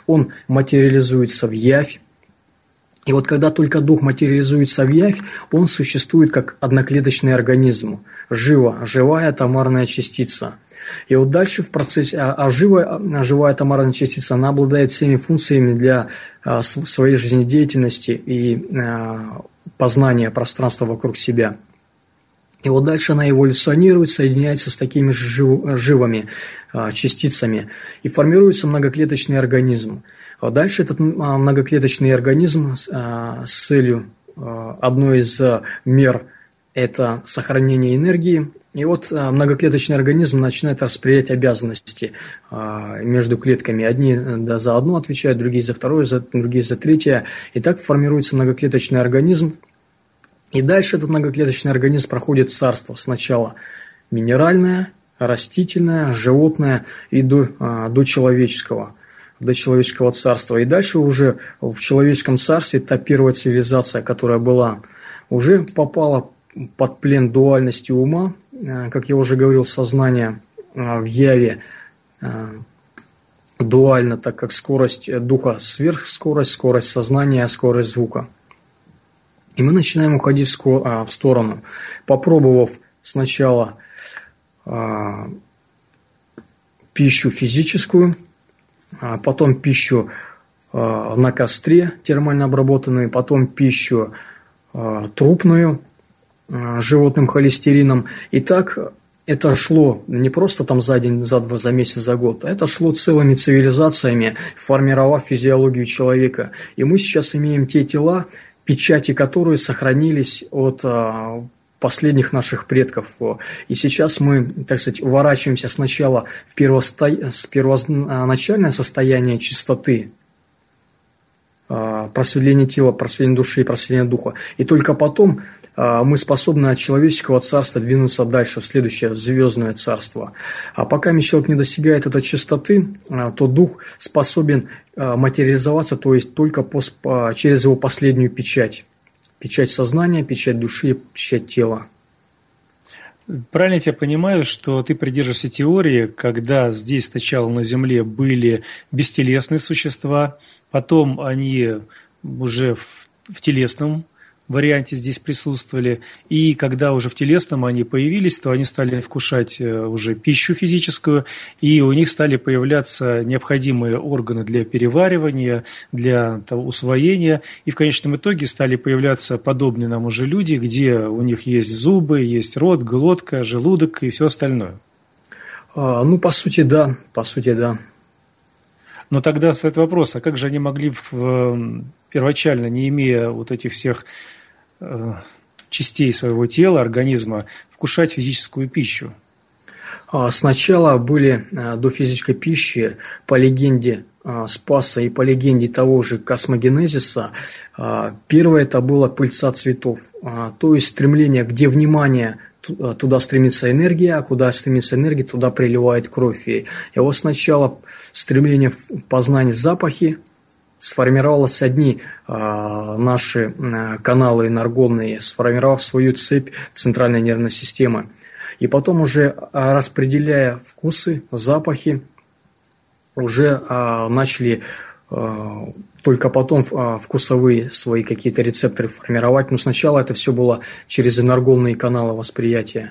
он материализуется в явь. И вот когда только дух материализуется в явь, он существует как одноклеточный организм, живая атомарная частица. И вот дальше в процессе, живая атомарная частица, она обладает всеми функциями для своей жизнедеятельности и познания пространства вокруг себя. И вот дальше она эволюционирует, соединяется с такими же живыми частицами и формируется многоклеточный организм. А дальше этот многоклеточный организм с целью, одной из мер – это сохранение энергии. И вот многоклеточный организм начинает распределять обязанности между клетками. Одни за одно отвечают, другие за второе, другие за третье. И так формируется многоклеточный организм. И дальше этот многоклеточный организм проходит царство. Сначала минеральное, растительное, животное и до человеческого царства. И дальше уже в человеческом царстве та первая цивилизация, которая была, уже попала под плен дуальности ума, как я уже говорил, сознание в яве дуально, так как скорость духа сверхскорость, скорость сознания, скорость звука. И мы начинаем уходить в сторону, попробовав сначала пищу физическую, потом пищу на костре термально обработанную, потом пищу трупную, животным холестерином. И так это шло не просто там за день, за два, за месяц, за год, а это шло целыми цивилизациями, формировав физиологию человека. И мы сейчас имеем те тела, печати которые сохранились от последних наших предков. И сейчас мы, так сказать, уворачиваемся сначала в первоначальное состояние чистоты, просветление тела, просветление души и просветление духа. И только потом мы способны от человеческого царства двинуться дальше, в следующее звездное царство. А пока человек не достигает этой чистоты, то дух способен материализоваться, то есть только через его последнюю печать. Печать сознания, печать души и печать тела. Правильно я тебя понимаю, что ты придерживаешься теории, когда здесь сначала на Земле были бестелесные существа, потом они уже в телесном варианте здесь присутствовали, и когда уже в телесном они появились, то они стали вкушать уже пищу физическую, и у них стали появляться необходимые органы для переваривания, для усвоения, и в конечном итоге стали появляться подобные нам уже люди, где у них есть зубы, есть рот, глотка, желудок и все остальное. По сути, да. Но тогда стоит вопрос, а как же они могли первоначально, не имея вот этих всех частей своего тела, организма, вкушать физическую пищу? Сначала были до физической пищи, по легенде Спаса и по легенде того же космогенезиса, первое это было пыльца цветов, то есть стремление, где внимание, туда стремится энергия, а куда стремится энергия, туда приливает кровь. И вот сначала стремление познать запахи, сформировалось одни наши каналы энергонные, сформировав свою цепь центральной нервной системы. И потом уже распределяя вкусы, запахи, уже начали только потом вкусовые свои какие-то рецепторы формировать. Но сначала это все было через энергонные каналы восприятия.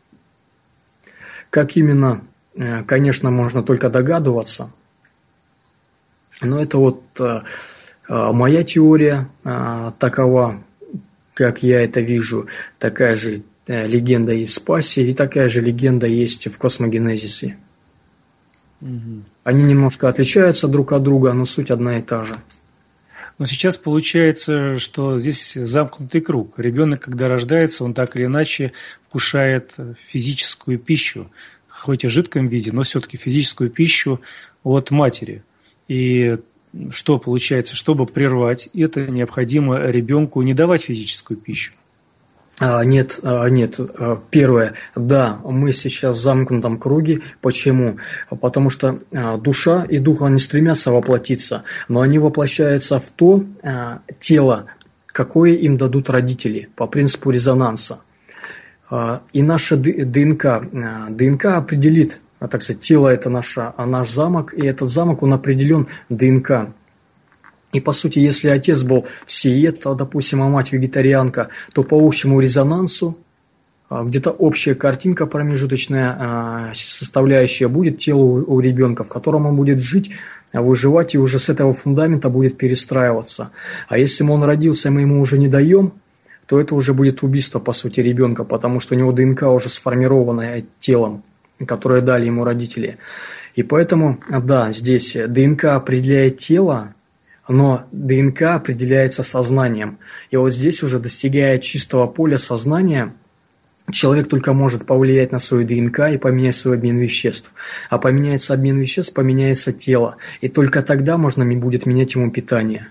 Как именно, конечно, можно только догадываться. Но это вот моя теория такова, как я это вижу. Такая же легенда есть в Спасе, и такая же легенда есть в космогенезисе. Угу. Они немножко отличаются друг от друга, но суть одна и та же. Но сейчас получается, что здесь замкнутый круг. Ребенок, когда рождается, он так или иначе вкушает физическую пищу, хоть и в жидком виде, но все-таки физическую пищу от матери. И что получается? Чтобы прервать это, необходимо ребенку не давать физическую пищу. Нет. Первое, да, мы сейчас в замкнутом круге. Почему? Потому что душа и дух, они стремятся воплотиться, но они воплощаются в то тело, какое им дадут родители по принципу резонанса. И наша ДНК определит, так сказать, тело – это наш замок, и этот замок, он определен ДНК. И, по сути, если отец был сиет, допустим, а мать вегетарианка, то по общему резонансу где-то общая картинка промежуточная, составляющая будет тело у ребенка, в котором он будет жить, выживать, и уже с этого фундамента будет перестраиваться. А если он родился, мы ему уже не даем, то это уже будет убийство, по сути, ребенка, потому что у него ДНК уже сформированная телом, которое дали ему родители. И поэтому, да, здесь ДНК определяет тело, но ДНК определяется сознанием. И вот здесь уже, достигая чистого поля сознания, человек только может повлиять на свою ДНК и поменять свой обмен веществ. А поменяется обмен веществ, поменяется тело. И только тогда можно будет менять ему питание.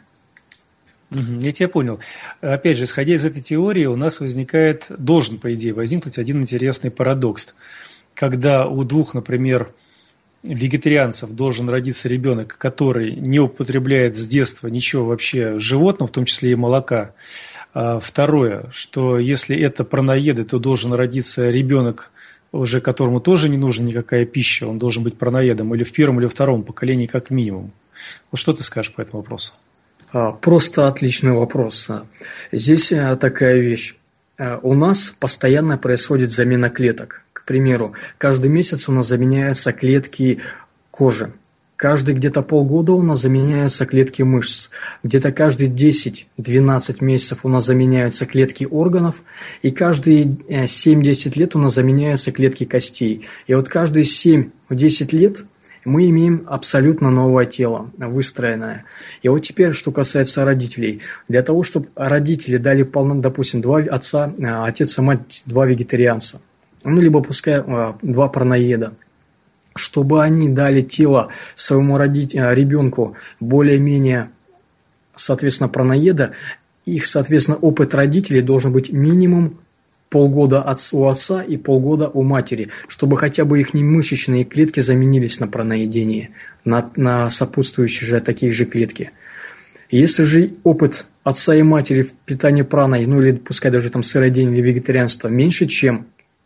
Я тебя понял. Опять же, исходя из этой теории, у нас должен, по идее, возникнуть один интересный парадокс. Когда у двух, например, вегетарианцев должен родиться ребенок, который не употребляет с детства ничего вообще животного, в том числе и молока. Второе, что если это праноеды, то должен родиться ребенок, уже которому тоже не нужна никакая пища, он должен быть праноедом или в первом, или во втором поколении как минимум. Вот что ты скажешь по этому вопросу? Просто отличный вопрос. Здесь такая вещь. У нас постоянно происходит замена клеток. К примеру, каждый месяц у нас заменяются клетки кожи. Каждые где-то полгода у нас заменяются клетки мышц. Где-то каждые 10-12 месяцев у нас заменяются клетки органов. И каждые 7-10 лет у нас заменяются клетки костей. И вот каждые 7-10 лет мы имеем абсолютно новое тело, выстроенное. И вот теперь, что касается родителей. Для того, чтобы родители дали, допустим, отец и мать, 2 вегетарианца, ну, либо пускай 2 праноеда, чтобы они дали тело своему ребенку более-менее, соответственно, праноеда, их, соответственно, опыт родителей должен быть минимум полгода у отца и полгода у матери, чтобы хотя бы их мышечные клетки заменились на праноедение, на сопутствующие же такие же клетки. Если же опыт отца и матери в питании праной, ну или пускай даже там сыроедение или вегетарианство меньше, чем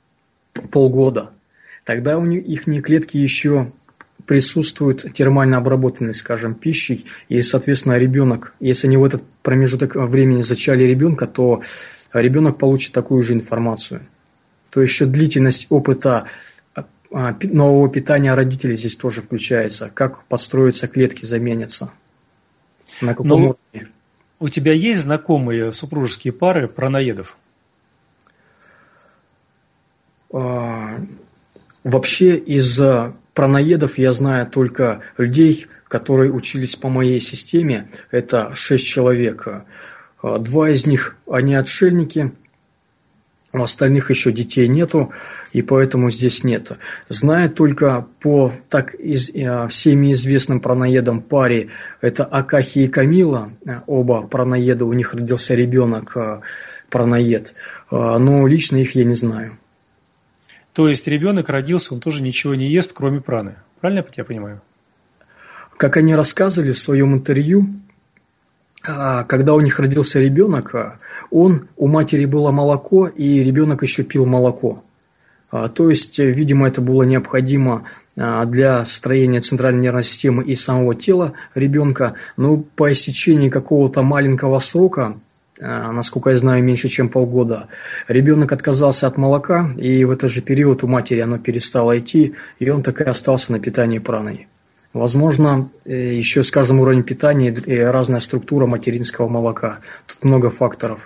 полгода, тогда у них ихние клетки еще присутствуют термально обработанной, скажем, пищей, и, соответственно, ребенок, если они в этот промежуток времени зачали ребенка, то ребенок получит такую же информацию. То есть еще длительность опыта нового питания родителей здесь тоже включается. Как подстроятся клетки, заменятся. На каком уровне. У тебя есть знакомые супружеские пары праноедов? Вообще из праноедов я знаю только людей, которые учились по моей системе. Это 6 человек. 2 из них, они отшельники, у остальных еще детей нету, и поэтому здесь нет. Знаю только по всеми известным праноедам паре, это Акахи и Камила, оба праноеда, у них родился ребенок праноед, но лично их я не знаю. То есть ребенок родился, он тоже ничего не ест, кроме праны. Правильно я тебя понимаю? Как они рассказывали в своем интервью, когда у них родился ребенок, у матери было молоко, и ребенок еще пил молоко. То есть, видимо, это было необходимо для строения центральной нервной системы и самого тела ребенка. Но по истечении какого-то маленького срока, насколько я знаю, меньше чем полгода, ребенок отказался от молока, и в этот же период у матери оно перестало идти, и он так и остался на питании праной. Возможно, еще с каждым уровнем питания и разная структура материнского молока. Тут много факторов.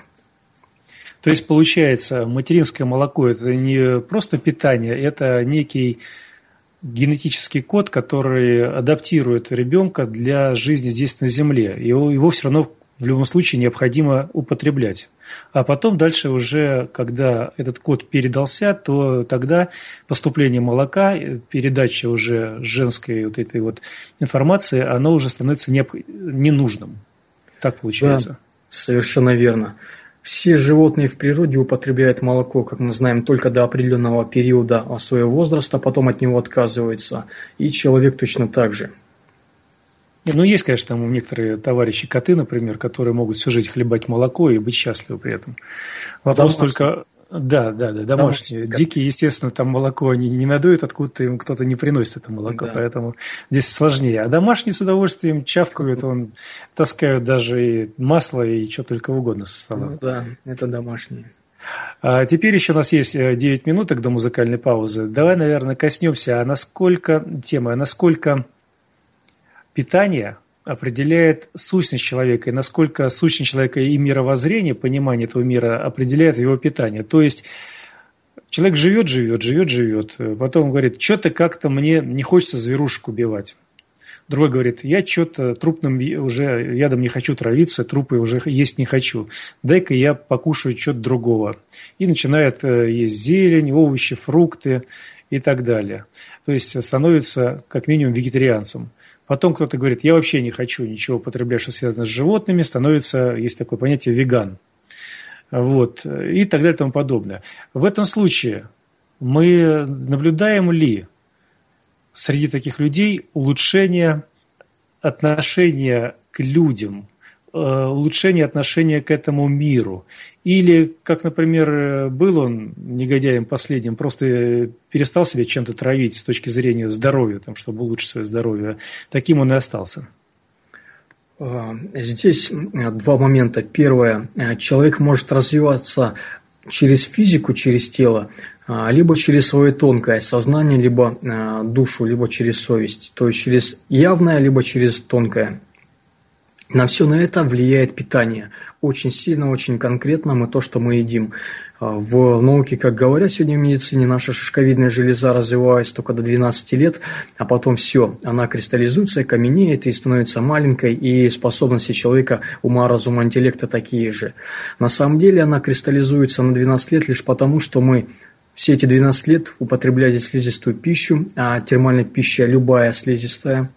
То есть, получается, материнское молоко – это не просто питание, это некий генетический код, который адаптирует ребенка для жизни здесь на Земле. Его все равно в любом случае необходимо употреблять. А потом дальше уже, когда этот код передался, то тогда поступление молока, передача уже женской вот этой вот информации, оно уже становится ненужным. Так получается? Да, совершенно верно. Все животные в природе употребляют молоко, как мы знаем, только до определенного периода своего возраста, потом от него отказываются. И человек точно так же. Ну, есть, конечно, там некоторые товарищи коты, например, которые могут всю жизнь хлебать молоко и быть счастливы при этом. Вопрос только Да, домашние. Дикие, естественно, там молоко они не надуют, откуда-то им кто-то не приносит это молоко, да. Поэтому здесь сложнее. А домашние с удовольствием чавкают, таскают даже и масло, и что только угодно со стола. Ну, да, это домашние. А теперь еще у нас есть 9 минуток до музыкальной паузы. Давай, наверное, коснемся, насколько питание определяет сущность человека, и насколько сущность человека и мировоззрение, понимание этого мира определяет его питание. То есть человек живет, потом говорит, что-то как-то мне не хочется зверушек убивать. Другой говорит, я что-то трупным уже ядом не хочу травиться, трупы уже есть не хочу. Дай-ка я покушаю что-то другого. И начинает есть зелень, овощи, фрукты и так далее. То есть становится как минимум вегетарианцем. Потом кто-то говорит, я вообще не хочу ничего употреблять, что связано с животными, становится, есть такое понятие, веган. Вот, и так далее и тому подобное. В этом случае мы наблюдаем ли среди таких людей улучшение отношения к людям, улучшение отношения к этому миру? Или, как, например, был он негодяем последним, просто перестал себя чем-то травить с точки зрения здоровья, чтобы улучшить свое здоровье, таким он и остался? Здесь два момента. Первое. Человек может развиваться через физику, через тело, либо через свое тонкое сознание, либо душу, либо через совесть. То есть через явное, либо через тонкое. На все на это влияет питание. Очень сильно, очень конкретно то, что мы едим. В науке, как говорят сегодня в медицине, наша шишковидная железа развивается только до 12 лет, а потом все, она кристаллизуется, каменеет и становится маленькой, и способности человека, ума, разума, интеллекта такие же. На самом деле она кристаллизуется на 12 лет лишь потому, что мы все эти 12 лет употребляли слизистую пищу, а термальная пища любая слизистая.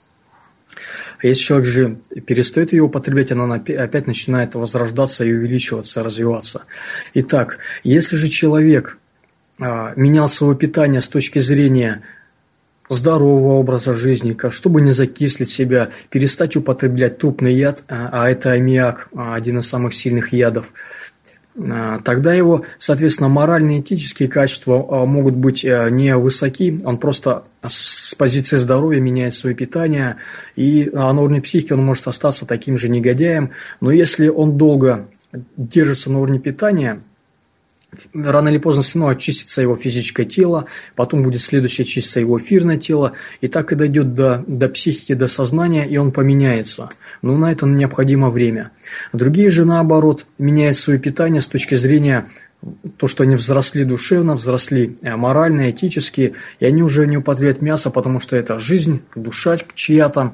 А если человек же перестает ее употреблять, она опять начинает возрождаться и увеличиваться, развиваться. Итак, если же человек менял свое питание с точки зрения здорового образа жизни, чтобы не закислить себя, перестать употреблять трупный яд, а это аммиак, один из самых сильных ядов, тогда его, соответственно, моральные и этические качества могут быть не высоки, он просто с позиции здоровья меняет свое питание, и на уровне психики он может остаться таким же негодяем, но если он долго держится на уровне питания, рано или поздно все равно очистится его физическое тело, потом будет следующее очиститься его эфирное тело, и так и дойдет до психики, до сознания, и он поменяется. Но на это необходимо время. Другие же, наоборот, меняют свое питание с точки зрения то, что они взросли душевно, взросли морально, этически, и они уже не употребляют мясо, потому что это жизнь, душа чья-то,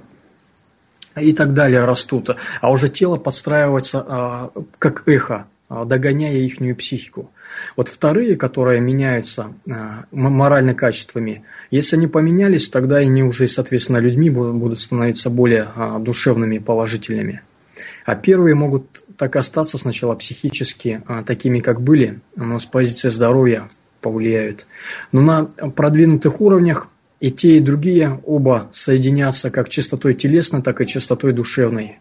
и так далее растут. А уже тело подстраивается как эхо, догоняя ихнюю психику. Вот вторые, которые меняются моральными качествами, если они поменялись, тогда они уже, соответственно, людьми будут становиться более душевными, положительными. А первые могут так остаться сначала психически такими, как были, но с позиции здоровья повлияют. Но на продвинутых уровнях и те, и другие оба соединятся как чистотой телесной, так и чистотой душевной.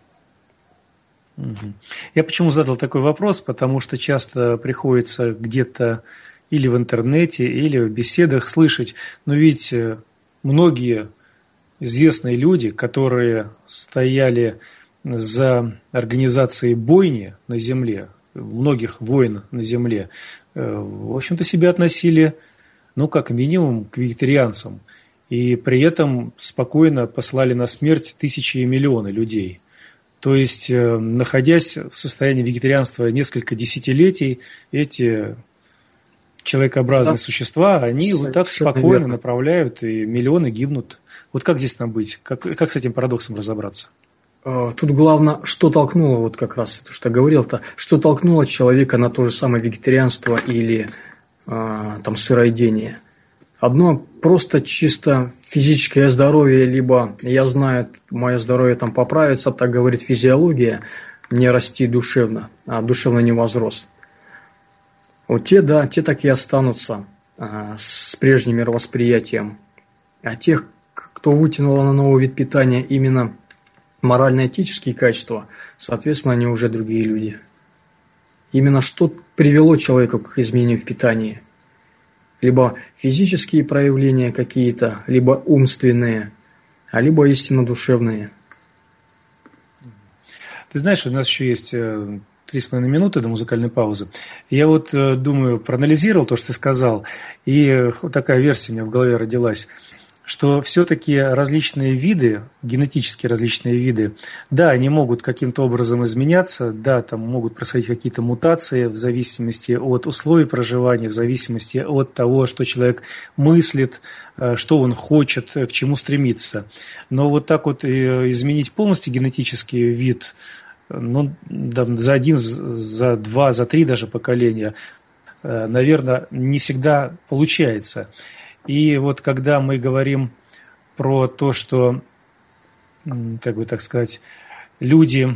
Я почему задал такой вопрос? Потому что часто приходится где-то или в интернете, или в беседах слышать, но ведь многие известные люди, которые стояли за организацией бойни на земле, многих войн на земле, в общем-то себя относили, как минимум, к вегетарианцам. И при этом спокойно послали на смерть тысячи и миллионы людей. То есть, находясь в состоянии вегетарианства несколько десятилетий, эти человекообразные существа, они вот так спокойно направляют, и миллионы гибнут. Вот как здесь нам быть? Как с этим парадоксом разобраться? Тут главное, что толкнуло, вот как раз это, что я говорил-то, что толкнуло человека на то же самое вегетарианство или сыроедение. Одно просто чисто физическое здоровье, либо я знаю, мое здоровье поправится, так говорит физиология, не расти душевно, а душевно не возрос. Вот те так и останутся с прежним мировосприятием. А тех, кто вытянул на новый вид питания именно морально-этические качества, соответственно, они уже другие люди. Именно что привело человека к изменению в питании? Либо физические проявления какие-то, либо умственные, а либо истинно душевные. Ты знаешь, у нас еще есть 3,5 минуты до музыкальной паузы. Я вот думаю, проанализировал то, что ты сказал, и вот такая версия у меня в голове родилась, что все-таки различные виды, генетически различные виды, да, они могут каким-то образом изменяться, да, там могут происходить какие-то мутации в зависимости от условий проживания, в зависимости от того, что человек мыслит, что он хочет, к чему стремится. Но вот так вот изменить полностью генетический вид, ну, да, за один, за два, за три даже поколения, наверное, не всегда получается. И вот когда мы говорим про то, что, как бы так сказать, люди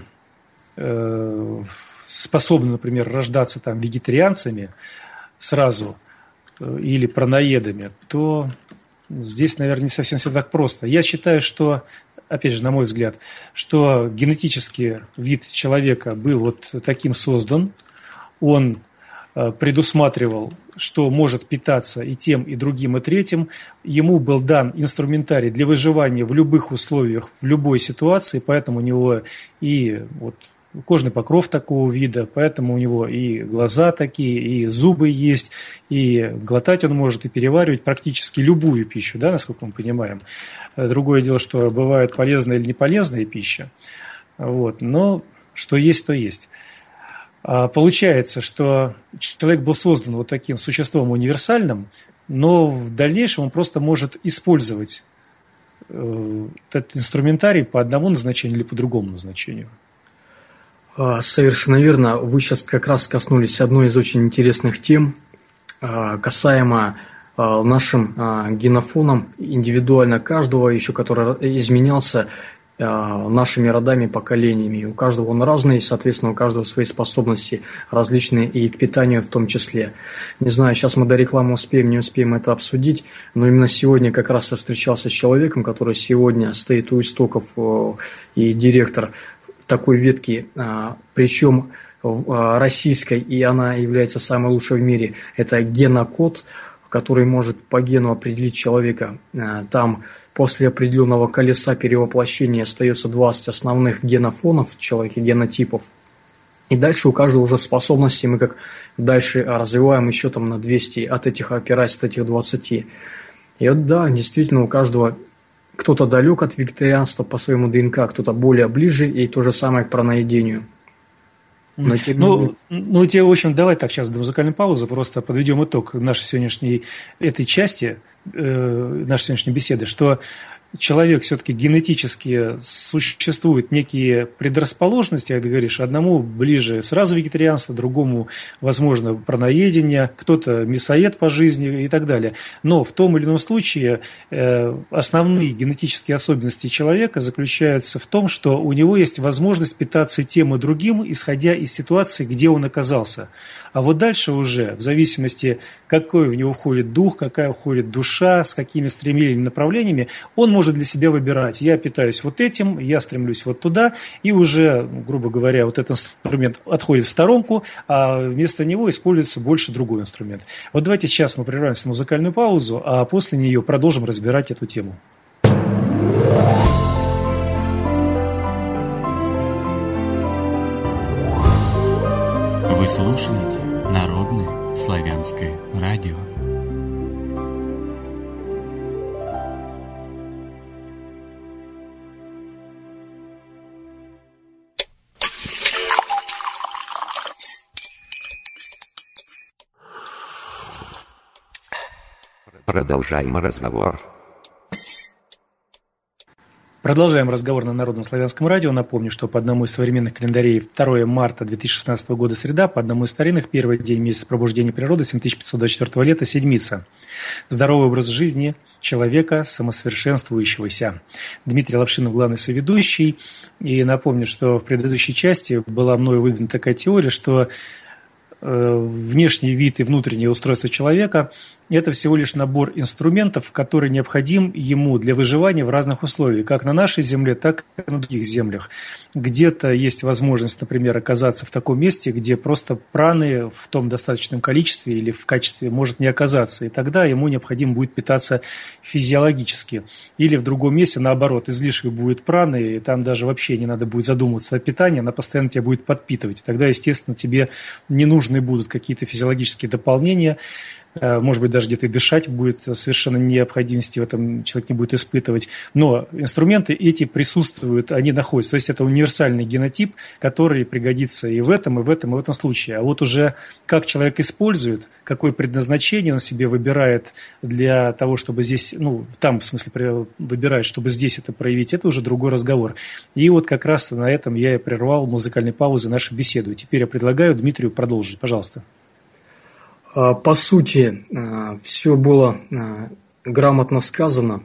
способны, например, рождаться там вегетарианцами сразу или праноедами, то здесь, наверное, не совсем все так просто. Я считаю, что, опять же, на мой взгляд, что генетический вид человека был вот таким создан, он предусматривал, что может питаться и тем, и другим, и третьим. Ему был дан инструментарий для выживания в любых условиях, в любой ситуации, поэтому у него и вот кожный покров такого вида, поэтому у него и глаза такие, и зубы есть, и глотать он может, и переваривать практически любую пищу, да, насколько мы понимаем. Другое дело, что бывает полезная или неполезная пища, вот, но что есть, то есть. Получается, что человек был создан вот таким существом универсальным, но в дальнейшем он просто может использовать этот инструментарий по одному назначению или по другому назначению. Совершенно верно. Вы сейчас как раз коснулись одной из очень интересных тем, касаемо нашим генофоном индивидуально каждого, еще который изменялся нашими родами, поколениями. У каждого он разный, соответственно, у каждого свои способности различные и к питанию в том числе. Не знаю, сейчас мы до рекламы успеем, не успеем это обсудить, но именно сегодня как раз я встречался с человеком, который сегодня стоит у истоков и директор такой ветки, причем российской, и она является самой лучшей в мире. Это генокод, который может по гену определить человека. Там после определенного колеса перевоплощения остается 20 основных генофонов в человеке, генотипов. И дальше у каждого уже способности мы как дальше развиваем еще там на 200 от этих опираясь, от этих 20. И вот да, действительно у каждого кто-то далек от вегетарианства по своему ДНК, кто-то более ближе, и то же самое к праноедению. Ну, тебе, в общем, давай так сейчас до музыкальной паузы просто подведем итог нашей сегодняшней этой части, нашей сегодняшней беседы, что человек все-таки генетически существуют некие предрасположенности, как ты говоришь, одному ближе сразу вегетарианство, другому, возможно, праноедение, кто-то мясоед по жизни и так далее. Но в том или ином случае основные генетические особенности человека заключаются в том, что у него есть возможность питаться и тем и другим, исходя из ситуации, где он оказался. А вот дальше уже, в зависимости, какой в него входит дух, какая входит душа, с какими стремлениями, направлениями, он может для себя выбирать. Я питаюсь вот этим, я стремлюсь вот туда, и уже, грубо говоря, вот этот инструмент отходит в сторонку, а вместо него используется больше другой инструмент. Вот давайте сейчас мы прервемся на музыкальную паузу, а после нее продолжим разбирать эту тему. Вы слушаете Народное славянское радио. Продолжаем разговор. Продолжаем разговор на Народном славянском радио. Напомню, что по одному из современных календарей 2 марта 2016 года среда, по одному из старинных первый день месяца пробуждения природы 7524 лета седмица. Здоровый образ жизни человека, самосовершенствующегося. Дмитрий Лапшинов, главный соведущий. И напомню, что в предыдущей части была мною выдвинута такая теория, что внешний вид и внутреннее устройство человека это всего лишь набор инструментов, который необходим ему для выживания в разных условиях, как на нашей земле, так и на других землях. Где-то есть возможность, например, оказаться в таком месте, где просто праны в том достаточном количестве или в качестве может не оказаться, и тогда ему необходимо будет питаться физиологически. Или в другом месте, наоборот, излишек будет праны, и там даже вообще не надо будет задумываться о питании, она постоянно тебя будет подпитывать. И тогда, естественно, тебе не нужны будут какие-то физиологические дополнения. Может быть, даже где-то и дышать будет совершенно необходимости, в этом человек не будет испытывать. Но инструменты эти присутствуют, они находятся. То есть это универсальный генотип, который пригодится и в этом, и в этом, и в этом случае. А вот уже как человек использует, какое предназначение он себе выбирает для того, чтобы здесь, там, в смысле, выбирает, чтобы здесь это проявить, это уже другой разговор. И вот как раз на этом я и прервал музыкальной паузы нашу беседу. Теперь я предлагаю Дмитрию продолжить. Пожалуйста. По сути, все было грамотно сказано.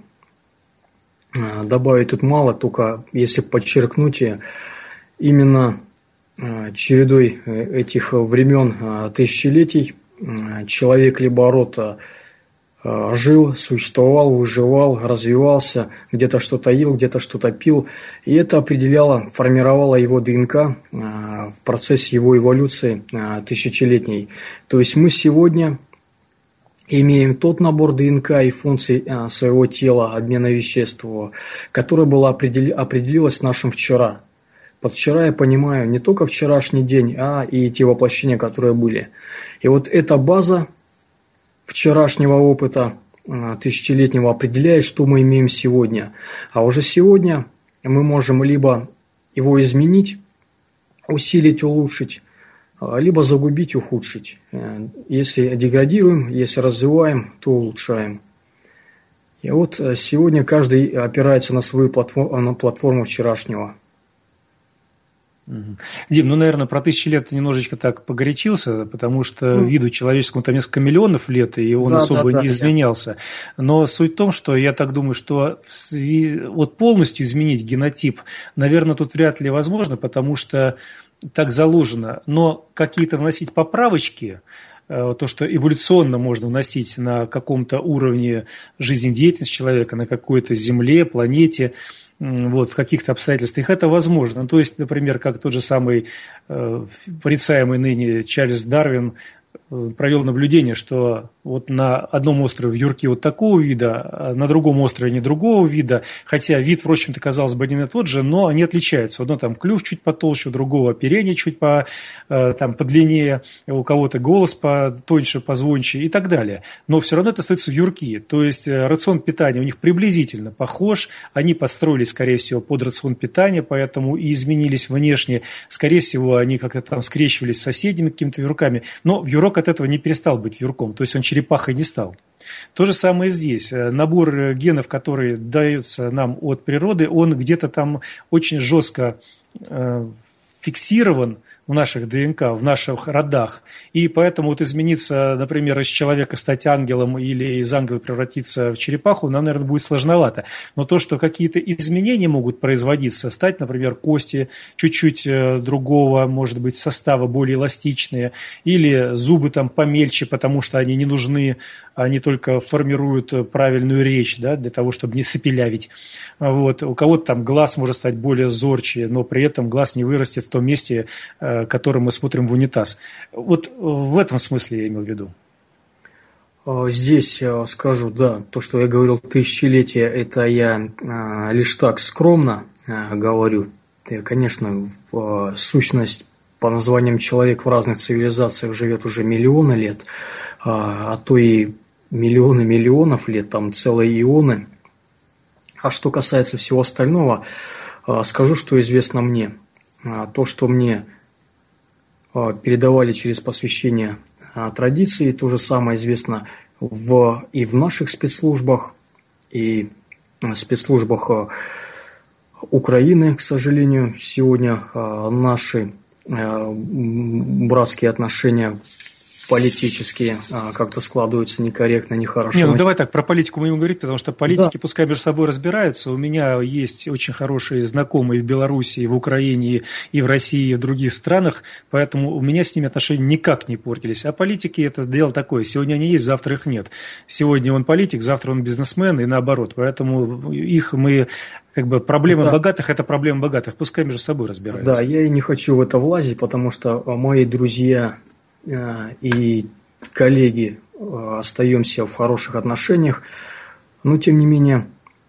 Добавить тут мало, только если подчеркнуть, именно чередой этих времен тысячелетий человек либо род жил, существовал, выживал, развивался, где-то что-то ел, где-то что-то пил. И это определяло, формировало его ДНК в процессе его эволюции тысячелетней. То есть мы сегодня имеем тот набор ДНК и функций своего тела, обмена веществ, которое было определилось нашим вчера. Под вчера я понимаю не только вчерашний день, а и те воплощения, которые были. И вот эта база вчерашнего опыта тысячелетнего определяет, что мы имеем сегодня. А уже сегодня мы можем либо его изменить, усилить, улучшить, либо загубить, ухудшить. Если деградируем, если развиваем, то улучшаем. И вот сегодня каждый опирается на свою платформу вчерашнего. Дим, наверное, про 1000 лет ты немножечко так погорячился, потому что виду человеческому там несколько миллионов лет, и он особо не изменялся. Но суть в том, что я так думаю, что вот полностью изменить генотип, наверное, тут вряд ли возможно, потому что так заложено. Но какие-то вносить поправочки, то, что эволюционно можно вносить на каком-то уровне жизнедеятельности человека, на какой-то земле, планете, в каких-то обстоятельствах это возможно. То есть, например, как тот же самый порицаемый ныне Чарльз Дарвин провел наблюдение, что вот на одном острове вьюрки вот такого вида, а на другом острове не другого вида, хотя вид, впрочем-то, казалось бы, один и тот же, но они отличаются. У одного там клюв чуть потолще, у другого оперение чуть подлиннее, у кого-то голос потоньше, позвонче и так далее. Но все равно это остаются вьюрки. То есть рацион питания у них приблизительно похож, они подстроились, скорее всего, под рацион питания, поэтому и изменились внешне. Скорее всего, они как-то там скрещивались с соседями какими-то вьюрками, но вьюрок от этого не перестал быть вьюрком, то есть он черепахой не стал. То же самое здесь. Набор генов, который дается нам от природы, он где-то там очень жестко фиксирован в наших ДНК, в наших родах. И поэтому вот измениться, например, из человека стать ангелом или из ангела превратиться в черепаху, нам, наверное, будет сложновато. Но то, что какие-то изменения могут производиться, стать, например, кости чуть-чуть другого, может быть, состава, более эластичные, или зубы там помельче, потому что они не нужны, они только формируют правильную речь, да, для того, чтобы не сопелявить. Вот. У кого-то там глаз может стать более зорче, но при этом глаз не вырастет в том месте, которым мы смотрим в унитаз. Вот в этом смысле я имел в виду. Здесь скажу, да, то, что я говорил тысячелетия, это я лишь так скромно говорю. Конечно, сущность по названиям человек в разных цивилизациях живет уже миллионы лет, а то и миллионы миллионов лет, там целые ионы. А что касается всего остального, скажу, что известно мне. То, что мне передавали через посвящение традиции, то же самое известно и в наших спецслужбах, и в спецслужбах Украины, к сожалению, сегодня наши братские отношения политические как-то складываются некорректно, нехорошо. Не, ну давай так, про политику мы будем говорить, потому что политики пускай между собой разбираются. У меня есть очень хорошие знакомые в Беларуси, в Украине, и в России, и в других странах, поэтому у меня с ними отношения никак не портились. А политики – это дело такое. Сегодня они есть, завтра их нет. Сегодня он политик, завтра он бизнесмен, и наоборот. Поэтому их мы... проблемы богатых – это проблемы богатых. Пускай между собой разбираются. Да, я и не хочу в это влазить, потому что мои друзья и коллеги остаемся в хороших отношениях. Но, тем не менее,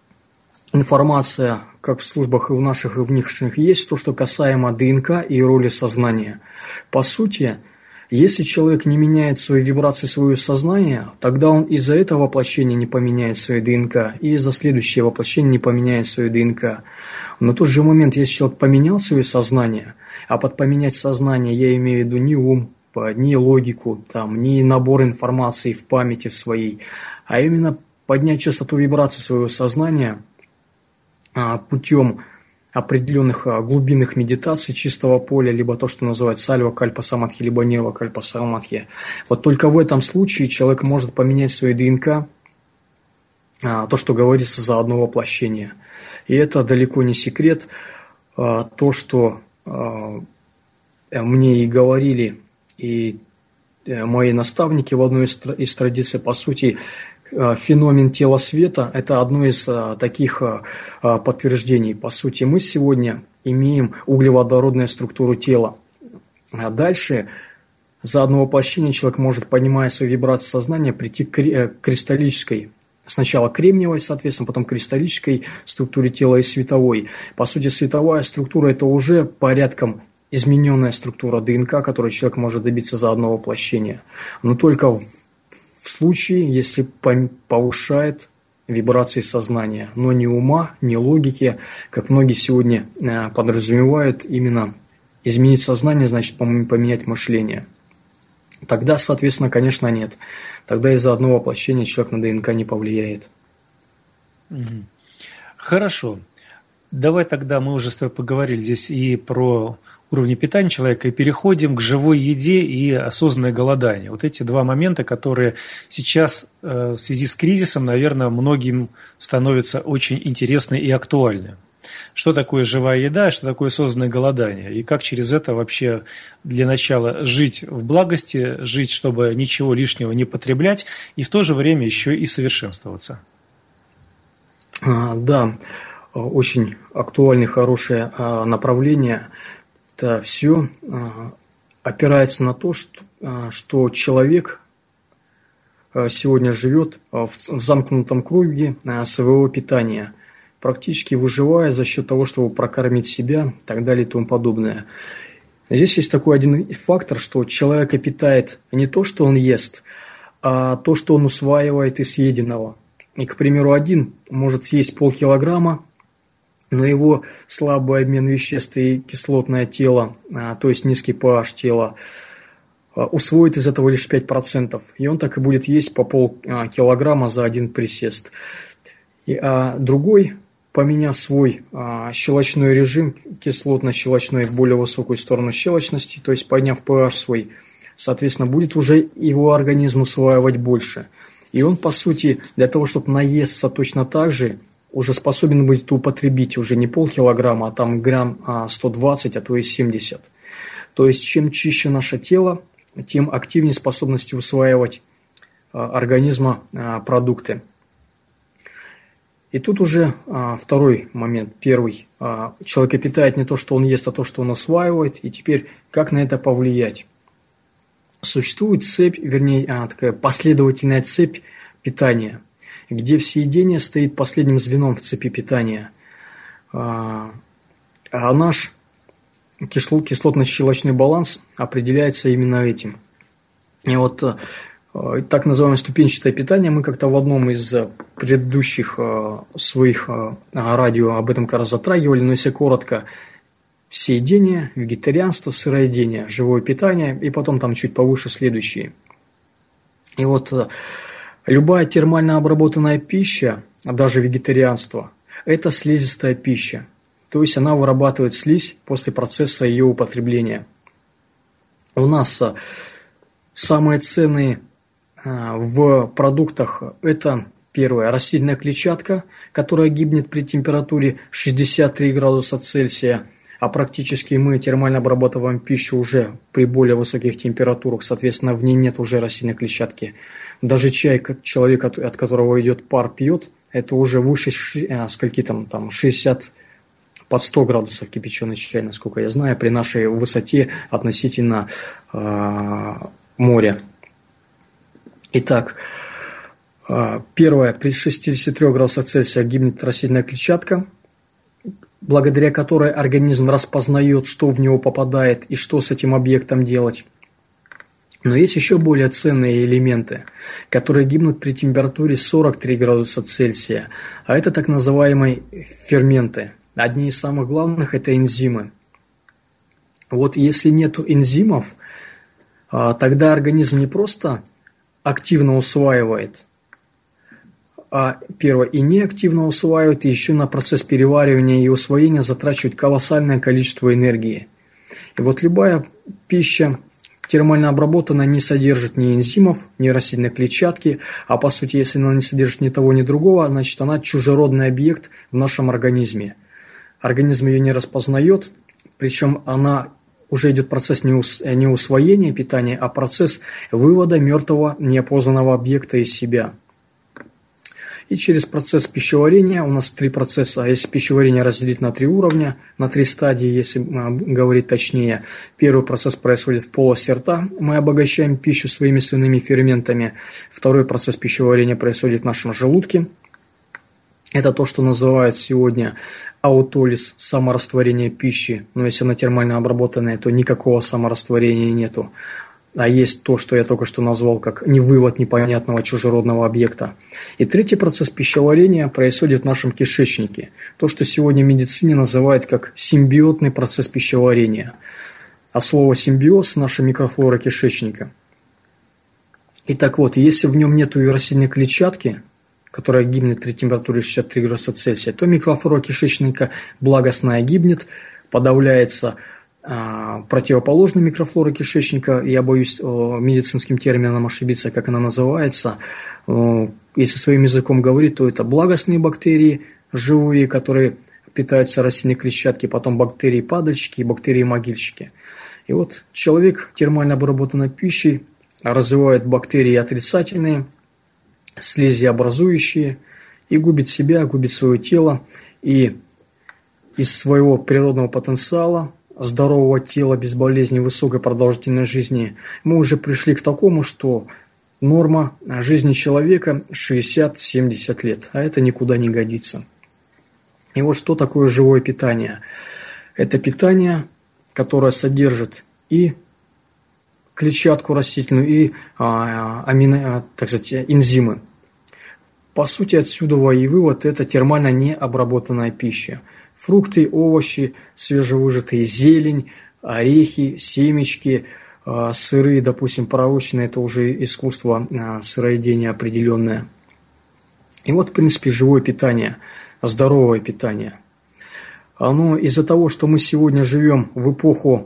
информация как в службах и в наших, и в внешних есть, то, что касаемо ДНК и роли сознания. По сути, если человек не меняет свои вибрации, свое сознание, тогда он из-за этого воплощения не поменяет свою ДНК, и из-за следующего воплощения не поменяет свою ДНК. Но в тот же момент, если человек поменял свое сознание, а под поменять сознание я имею в виду не ум, не логику, не набор информации в памяти своей, а именно поднять частоту вибраций своего сознания путем определенных глубинных медитаций чистого поля, либо то, что называют сальва кальпа самадхи, либо нирва кальпа самадхи. Вот только в этом случае человек может поменять свою ДНК, то, что говорится, за одно воплощение. И это далеко не секрет. То, что мне и говорили, и мои наставники в одной из традиций, по сути, феномен тела света – это одно из таких подтверждений. По сути, мы сегодня имеем углеводородную структуру тела. А дальше за одно воплощение человек может, поднимая свою вибрацию сознания, прийти к кристаллической, сначала кремниевой, соответственно, потом кристаллической структуре тела и световой. По сути, световая структура – это уже порядком измененная структура ДНК, которую человек может добиться за одно воплощение. Но только в случае, если повышает вибрации сознания, но не ума, не логики, как многие сегодня подразумевают, именно изменить сознание, значит поменять мышление. Тогда, соответственно, конечно, нет. Тогда из-за одного воплощения человек на ДНК не повлияет. Хорошо. Давай тогда мы уже с тобой поговорили здесь и про уровни питания человека, и переходим к живой еде и осознанное голодание. Вот эти два момента, которые сейчас в связи с кризисом, наверное, многим становятся очень интересны и актуальны. Что такое живая еда, что такое осознанное голодание, и как через это вообще для начала жить в благости, жить, чтобы ничего лишнего не потреблять, и в то же время еще и совершенствоваться. Да, очень актуальное, хорошее направление. Это все опирается на то, что человек сегодня живет в замкнутом круге своего питания, практически выживая за счет того, чтобы прокормить себя и так далее и тому подобное. Здесь есть такой один фактор, что человека питает не то, что он ест, а то, что он усваивает из съеденного. И, к примеру, один может съесть полкилограмма, но его слабый обмен веществ и кислотное тело, то есть низкий pH тела, усвоит из этого лишь 5%. И он так и будет есть по полкилограмма за один присест. А другой, поменяв свой щелочной режим, кислотно-щелочной в более высокую сторону щелочности, то есть подняв pH свой, соответственно, будет уже его организм усваивать больше. И он, по сути, для того, чтобы наесться точно так же, уже способен будет употребить уже не полкилограмма, а там грамм 120, а то и 70. То есть, чем чище наше тело, тем активнее способность усваивать организма продукты. И тут уже второй момент, первый. Человека питает не то, что он ест, а то, что он усваивает. И теперь, как на это повлиять? Существует цепь, вернее, такая последовательная цепь питания, где всеедение стоит последним звеном в цепи питания. А наш кислотно-щелочной баланс определяется именно этим. И вот так называемое ступенчатое питание мы как-то в одном из предыдущих своих радио об этом как раз затрагивали, но если коротко: всеедение, вегетарианство, сыроедение, живое питание и потом там чуть повыше следующие. И вот любая термально обработанная пища, а даже вегетарианство, это слизистая пища. То есть она вырабатывает слизь после процесса ее употребления. У нас Самые ценные в продуктах – это первое – растительная клетчатка, которая гибнет при температуре 63 градуса Цельсия, а практически мы термально обрабатываем пищу уже при более высоких температурах, соответственно, в ней нет уже растительной клетчатки. Даже чай, человек, от которого идет пар, пьет, это уже выше 60 под 100 градусов кипяченый чай, насколько я знаю, при нашей высоте относительно моря. Итак, первое, при 63 градусах Цельсия гибнет растительная клетчатка, благодаря которой организм распознает, что в него попадает и что с этим объектом делать. Но есть еще более ценные элементы, которые гибнут при температуре 43 градуса Цельсия, а это так называемые ферменты. Одни из самых главных – это энзимы. Вот если нет энзимов, тогда организм не просто активно усваивает, первое, и неактивно усваивает, и еще на процесс переваривания и усвоения затрачивает колоссальное количество энергии. И вот любая пища термально обработанная не содержит ни энзимов, ни растительной клетчатки, а по сути, если она не содержит ни того, ни другого, значит она чужеродный объект в нашем организме. Организм ее не распознает, причем она уже идет процесс не усвоения питания, а процесс вывода мертвого неопознанного объекта из себя. И через процесс пищеварения, у нас 3 процесса, если пищеварение разделить на 3 уровня, на 3 стадии, если говорить точнее. Первый процесс происходит в полости рта, мы обогащаем пищу своими слюнными ферментами. Второй процесс пищеварения происходит в нашем желудке. Это то, что называют сегодня аутолиз, саморастворение пищи. Но если она термально обработанная, то никакого саморастворения нету. А есть то, что я только что назвал как невывод непонятного чужеродного объекта. И третий процесс пищеварения происходит в нашем кишечнике. То, что сегодня в медицине называют как симбиотный процесс пищеварения. А слово симбиоз – наша микрофлора кишечника. И так вот, если в нем нет растительной клетчатки, которая гибнет при температуре 63 градуса Цельсия, то микрофлора кишечника благостная гибнет, подавляется противоположной микрофлоры кишечника, я боюсь медицинским термином ошибиться, как она называется. Если своим языком говорить, то это благостные бактерии живые, которые питаются растительной клетчаткой, потом бактерии-падальщики и бактерии-могильщики. И вот человек термально обработанной пищей развивает бактерии отрицательные, слизиобразующие, и губит себя, губит свое тело, и из своего природного потенциала здорового тела, без болезней, высокой продолжительной жизни, мы уже пришли к такому, что норма жизни человека 60-70 лет, а это никуда не годится. И вот что такое живое питание? Это питание, которое содержит и клетчатку растительную, и энзимы. По сути, отсюда и вывод – это термально необработанная пища. Фрукты, овощи, свежевыжатые, зелень, орехи, семечки, сыры, допустим, пророчные – это уже искусство сыроедения определенное. И вот, в принципе, живое питание, здоровое питание. Оно из-за того, что мы сегодня живем в эпоху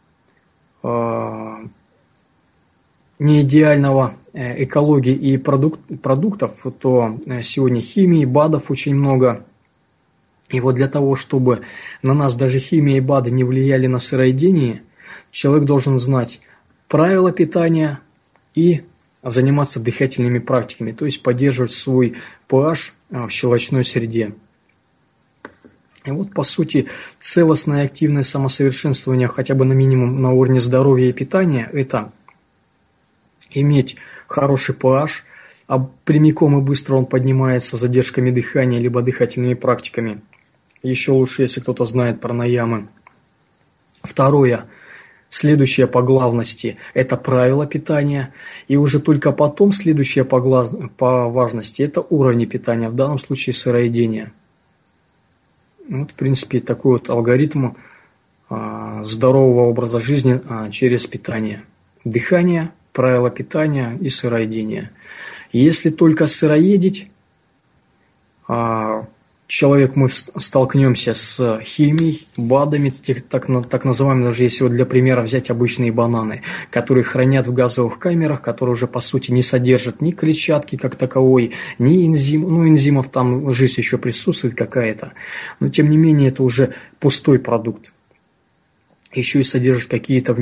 неидеального экологии и продуктов, то сегодня химии, БАДов очень много. И вот для того, чтобы на нас даже химия и БАДы не влияли на сыроедение, человек должен знать правила питания и заниматься дыхательными практиками, то есть поддерживать свой pH в щелочной среде. И вот, по сути, целостное и активное самосовершенствование хотя бы на минимум на уровне здоровья и питания – это иметь хороший pH, а прямиком и быстро он поднимается задержками дыхания либо дыхательными практиками. Еще лучше, если кто-то знает пранаямы. Второе, следующее по главности – это правила питания. И уже только потом следующее по важности – это уровни питания, в данном случае сыроедение. Вот, в принципе, такой вот алгоритм здорового образа жизни через питание. Дыхание, правила питания и сыроедение. Если только сыроедить, человек, мы столкнемся с химией, БАДами, так называемыми, даже если вот для примера взять обычные бананы, которые хранят в газовых камерах, которые уже по сути не содержат ни клетчатки как таковой, ни энзимов, ну энзимов там жизнь еще присутствует какая-то, но тем не менее это уже пустой продукт. Еще и содержит какие-то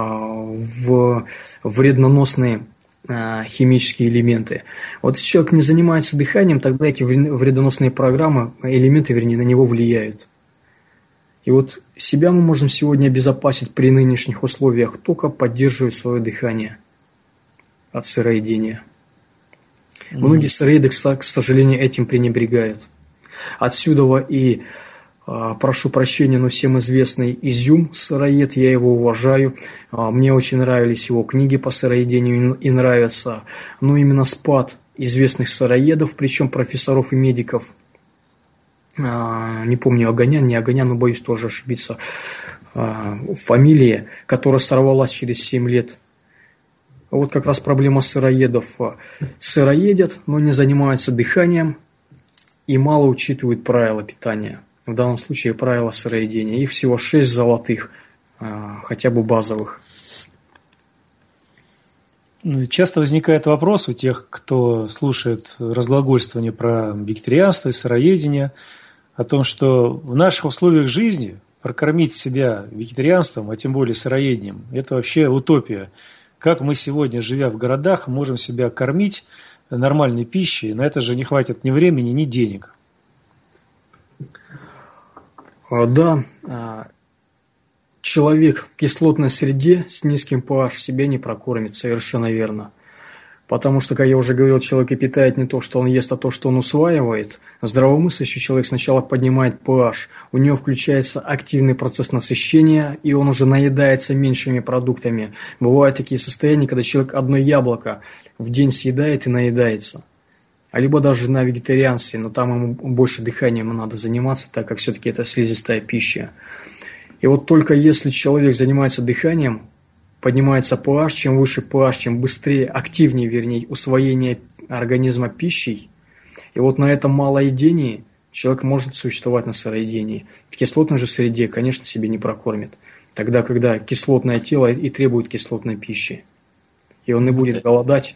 вредоносные химические элементы. Вот если человек не занимается дыханием, тогда эти вредоносные элементы, на него влияют. И вот себя мы можем сегодня обезопасить при нынешних условиях, только поддерживая свое дыхание от сыроедения. Многие сыроеды, к сожалению, этим пренебрегают. Отсюда и прошу прощения, но всем известный изюм сыроед, я его уважаю. Мне очень нравились его книги по сыроедению и нравятся. Но именно спад известных сыроедов, причем профессоров и медиков, не помню, Оганян, не Оганян, но боюсь тоже ошибиться, фамилия, которая сорвалась через 7 лет. Вот как раз проблема сыроедов. Сыроедят, но не занимаются дыханием и мало учитывают правила питания. В данном случае правила сыроедения. Их всего 6 золотых, хотя бы базовых. Часто возникает вопрос у тех, кто слушает разглагольствование про вегетарианство и сыроедение, о том, что в наших условиях жизни прокормить себя вегетарианством, а тем более сыроедением, это вообще утопия. Как мы сегодня, живя в городах, можем себя кормить нормальной пищей? На это же не хватит ни времени, ни денег. Да, человек в кислотной среде с низким pH себя не прокормит, совершенно верно. Потому что, как я уже говорил, человек и питает не то, что он ест, а то, что он усваивает. Здравомыслящий человек сначала поднимает pH, у него включается активный процесс насыщения, и он уже наедается меньшими продуктами. Бывают такие состояния, когда человек одно яблоко в день съедает и наедается. А либо даже на вегетарианстве, но там ему больше дыханием надо заниматься, так как все-таки это слизистая пища. И вот только если человек занимается дыханием, поднимается pH, чем выше pH, чем быстрее, активнее, вернее, усвоение организма пищей. И вот на этом малоедении человек может существовать на сыроедении. В кислотной же среде, конечно, себе не прокормит. Тогда, когда кислотное тело и требует кислотной пищи. И он и будет голодать.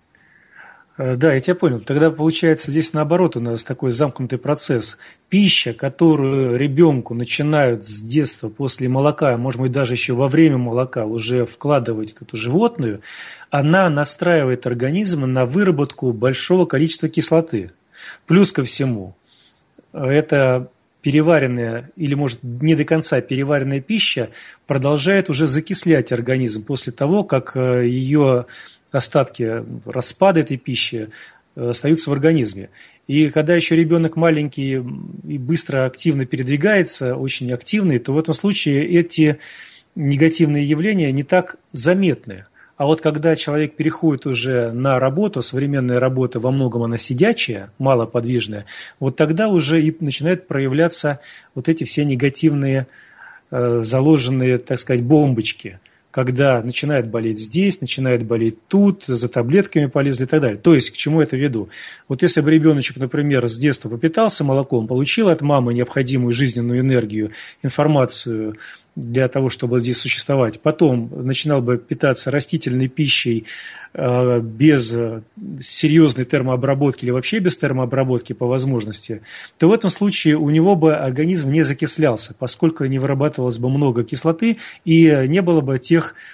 Да, я тебя понял. Тогда получается здесь наоборот у нас такой замкнутый процесс. Пища, которую ребенку начинают с детства после молока, может быть даже еще во время молока уже вкладывать эту животную, она настраивает организм на выработку большого количества кислоты. Плюс ко всему, это переваренная или, может, не до конца переваренная пища продолжает уже закислять организм после того, как ее остатки распада этой пищи остаются в организме. И когда еще ребенок маленький и быстро, активно передвигается, очень активный, то в этом случае эти негативные явления не так заметны. А вот когда человек переходит уже на работу, современная работа во многом она сидячая, малоподвижная, вот тогда уже и начинают проявляться вот эти все негативные заложенные, так сказать, бомбочки. Когда начинает болеть здесь, начинает болеть тут, за таблетками полезли и так далее. То есть, к чему это веду? Вот если бы ребеночек, например, с детства попитался молоком, получил от мамы необходимую жизненную энергию, информацию для того, чтобы здесь существовать, потом начинал бы питаться растительной пищей без серьезной термообработки или вообще без термообработки по возможности, то в этом случае у него бы организм не закислялся, поскольку не вырабатывалось бы много кислоты и не было бы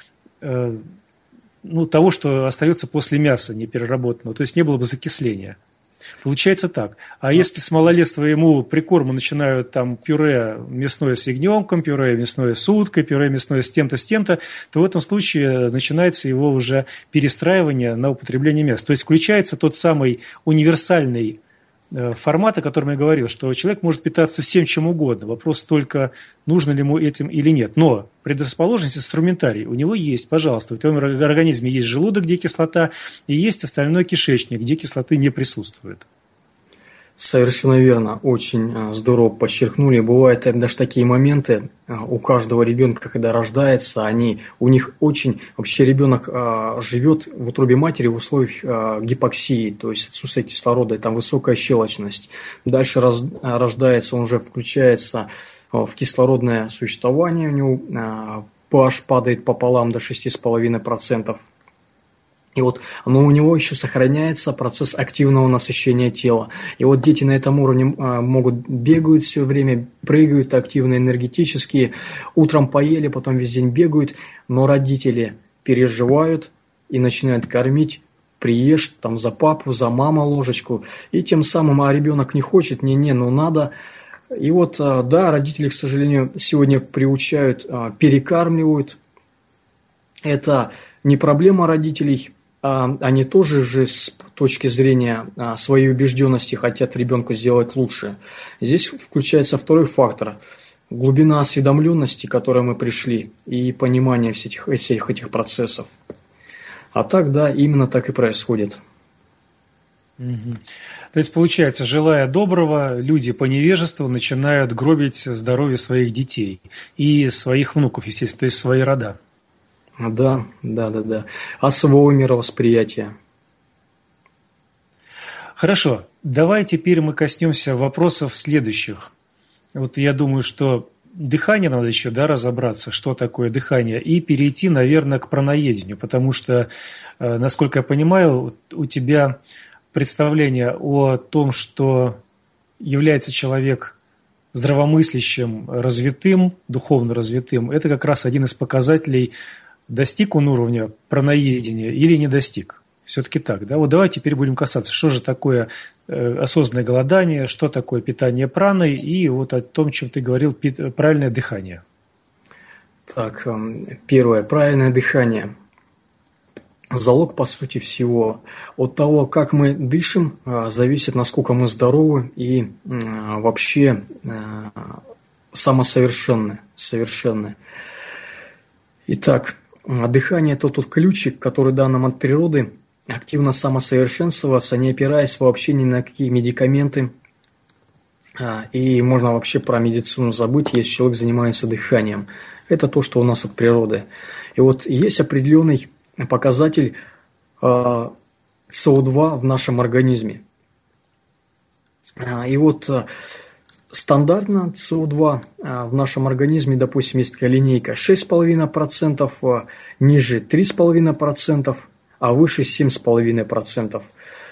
того, что остается после мяса непереработанного, то есть не было бы закисления. Получается так. А если с малолетства ему прикорму начинают там пюре мясное с ягненком, пюре мясное с уткой, пюре мясное с тем-то, то в этом случае начинается его уже перестраивание на употребление мяса. То есть включается тот самый универсальный формат, о котором я говорил, что человек может питаться всем чем угодно. Вопрос только, нужно ли ему этим или нет. Но предрасположенность, инструментарий у него есть, пожалуйста. В твоем организме есть желудок, где кислота, и есть остальной кишечник, где кислоты не присутствует. Совершенно верно, очень здорово подчеркнули. Бывают даже такие моменты у каждого ребенка, когда рождается, у них очень, вообще ребенок живет в утробе матери в условиях гипоксии, то есть отсутствие кислорода, там высокая щелочность. Дальше рождается, он уже включается в кислородное существование, у него pH падает пополам до 6,5%. И вот, но у него еще сохраняется процесс активного насыщения тела. И вот дети на этом уровне бегают все время, прыгают активно, энергетически, утром поели, потом весь день бегают, но родители переживают и начинают кормить, приешь там за папу, за маму ложечку, и тем самым, а ребенок не хочет, но надо. И вот, да, родители, к сожалению, сегодня приучают, перекармливают. Это не проблема родителей. Они тоже же с точки зрения своей убежденности хотят ребенку сделать лучше. Здесь включается второй фактор – глубина осведомленности, к которой мы пришли, и понимание всех этих процессов. А так, да, именно так и происходит. Угу. То есть, получается, желая доброго, люди по невежеству начинают гробить здоровье своих детей и своих внуков, естественно, то есть свои рода. Да. Своего мировосприятия. Хорошо. Давай теперь мы коснемся вопросов следующих. Вот я думаю, что дыхание надо еще, разобраться, что такое дыхание, и перейти, наверное, к праноедению, потому что, насколько я понимаю, у тебя представление о том, что является человек здравомыслящим, развитым, духовно развитым, это как раз один из показателей. Достиг он уровня праноедения или не достиг? Все-таки так, да? Вот давай теперь будем касаться, что же такое осознанное голодание, что такое питание праной, и вот о том, чем ты говорил, правильное дыхание. Так, первое, правильное дыхание. Залог, по сути, всего. От того, как мы дышим, зависит, насколько мы здоровы и вообще самосовершенны, совершенны. Итак, дыхание – это тот ключик, который дан нам от природы, активно самосовершенствоваться, не опираясь вообще ни на какие медикаменты. И можно вообще про медицину забыть, если человек занимается дыханием. Это то, что у нас от природы. И вот есть определенный показатель СО2 в нашем организме. И вот стандартно СО2 в нашем организме, допустим, есть такая линейка 6,5%, ниже 3,5%, а выше 7,5%.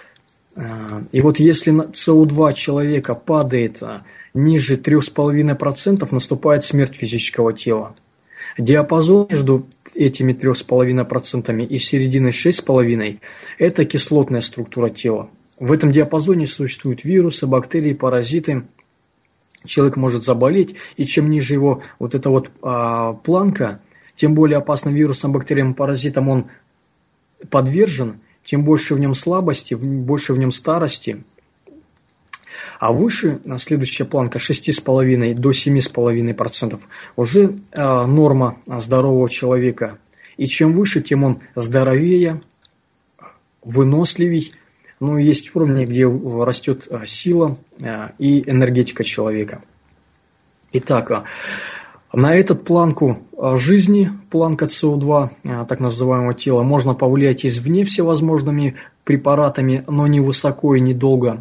И вот если СО2 человека падает ниже 3,5%, наступает смерть физического тела. Диапазон между этими 3,5% и серединой 6,5% – это кислотная структура тела. В этом диапазоне существуют вирусы, бактерии, паразиты. Человек может заболеть, и чем ниже его вот эта вот планка, тем более опасным вирусам, бактериям, паразитам он подвержен, тем больше в нем слабости, больше в нем старости. А выше, следующая планка 6,5 до 7,5% уже норма здорового человека. И чем выше, тем он здоровее, выносливей. Ну, есть уровни, где растет сила и энергетика человека. Итак, на эту планку жизни, планка СО2, так называемого тела, можно повлиять извне всевозможными препаратами, но не высоко и недолго.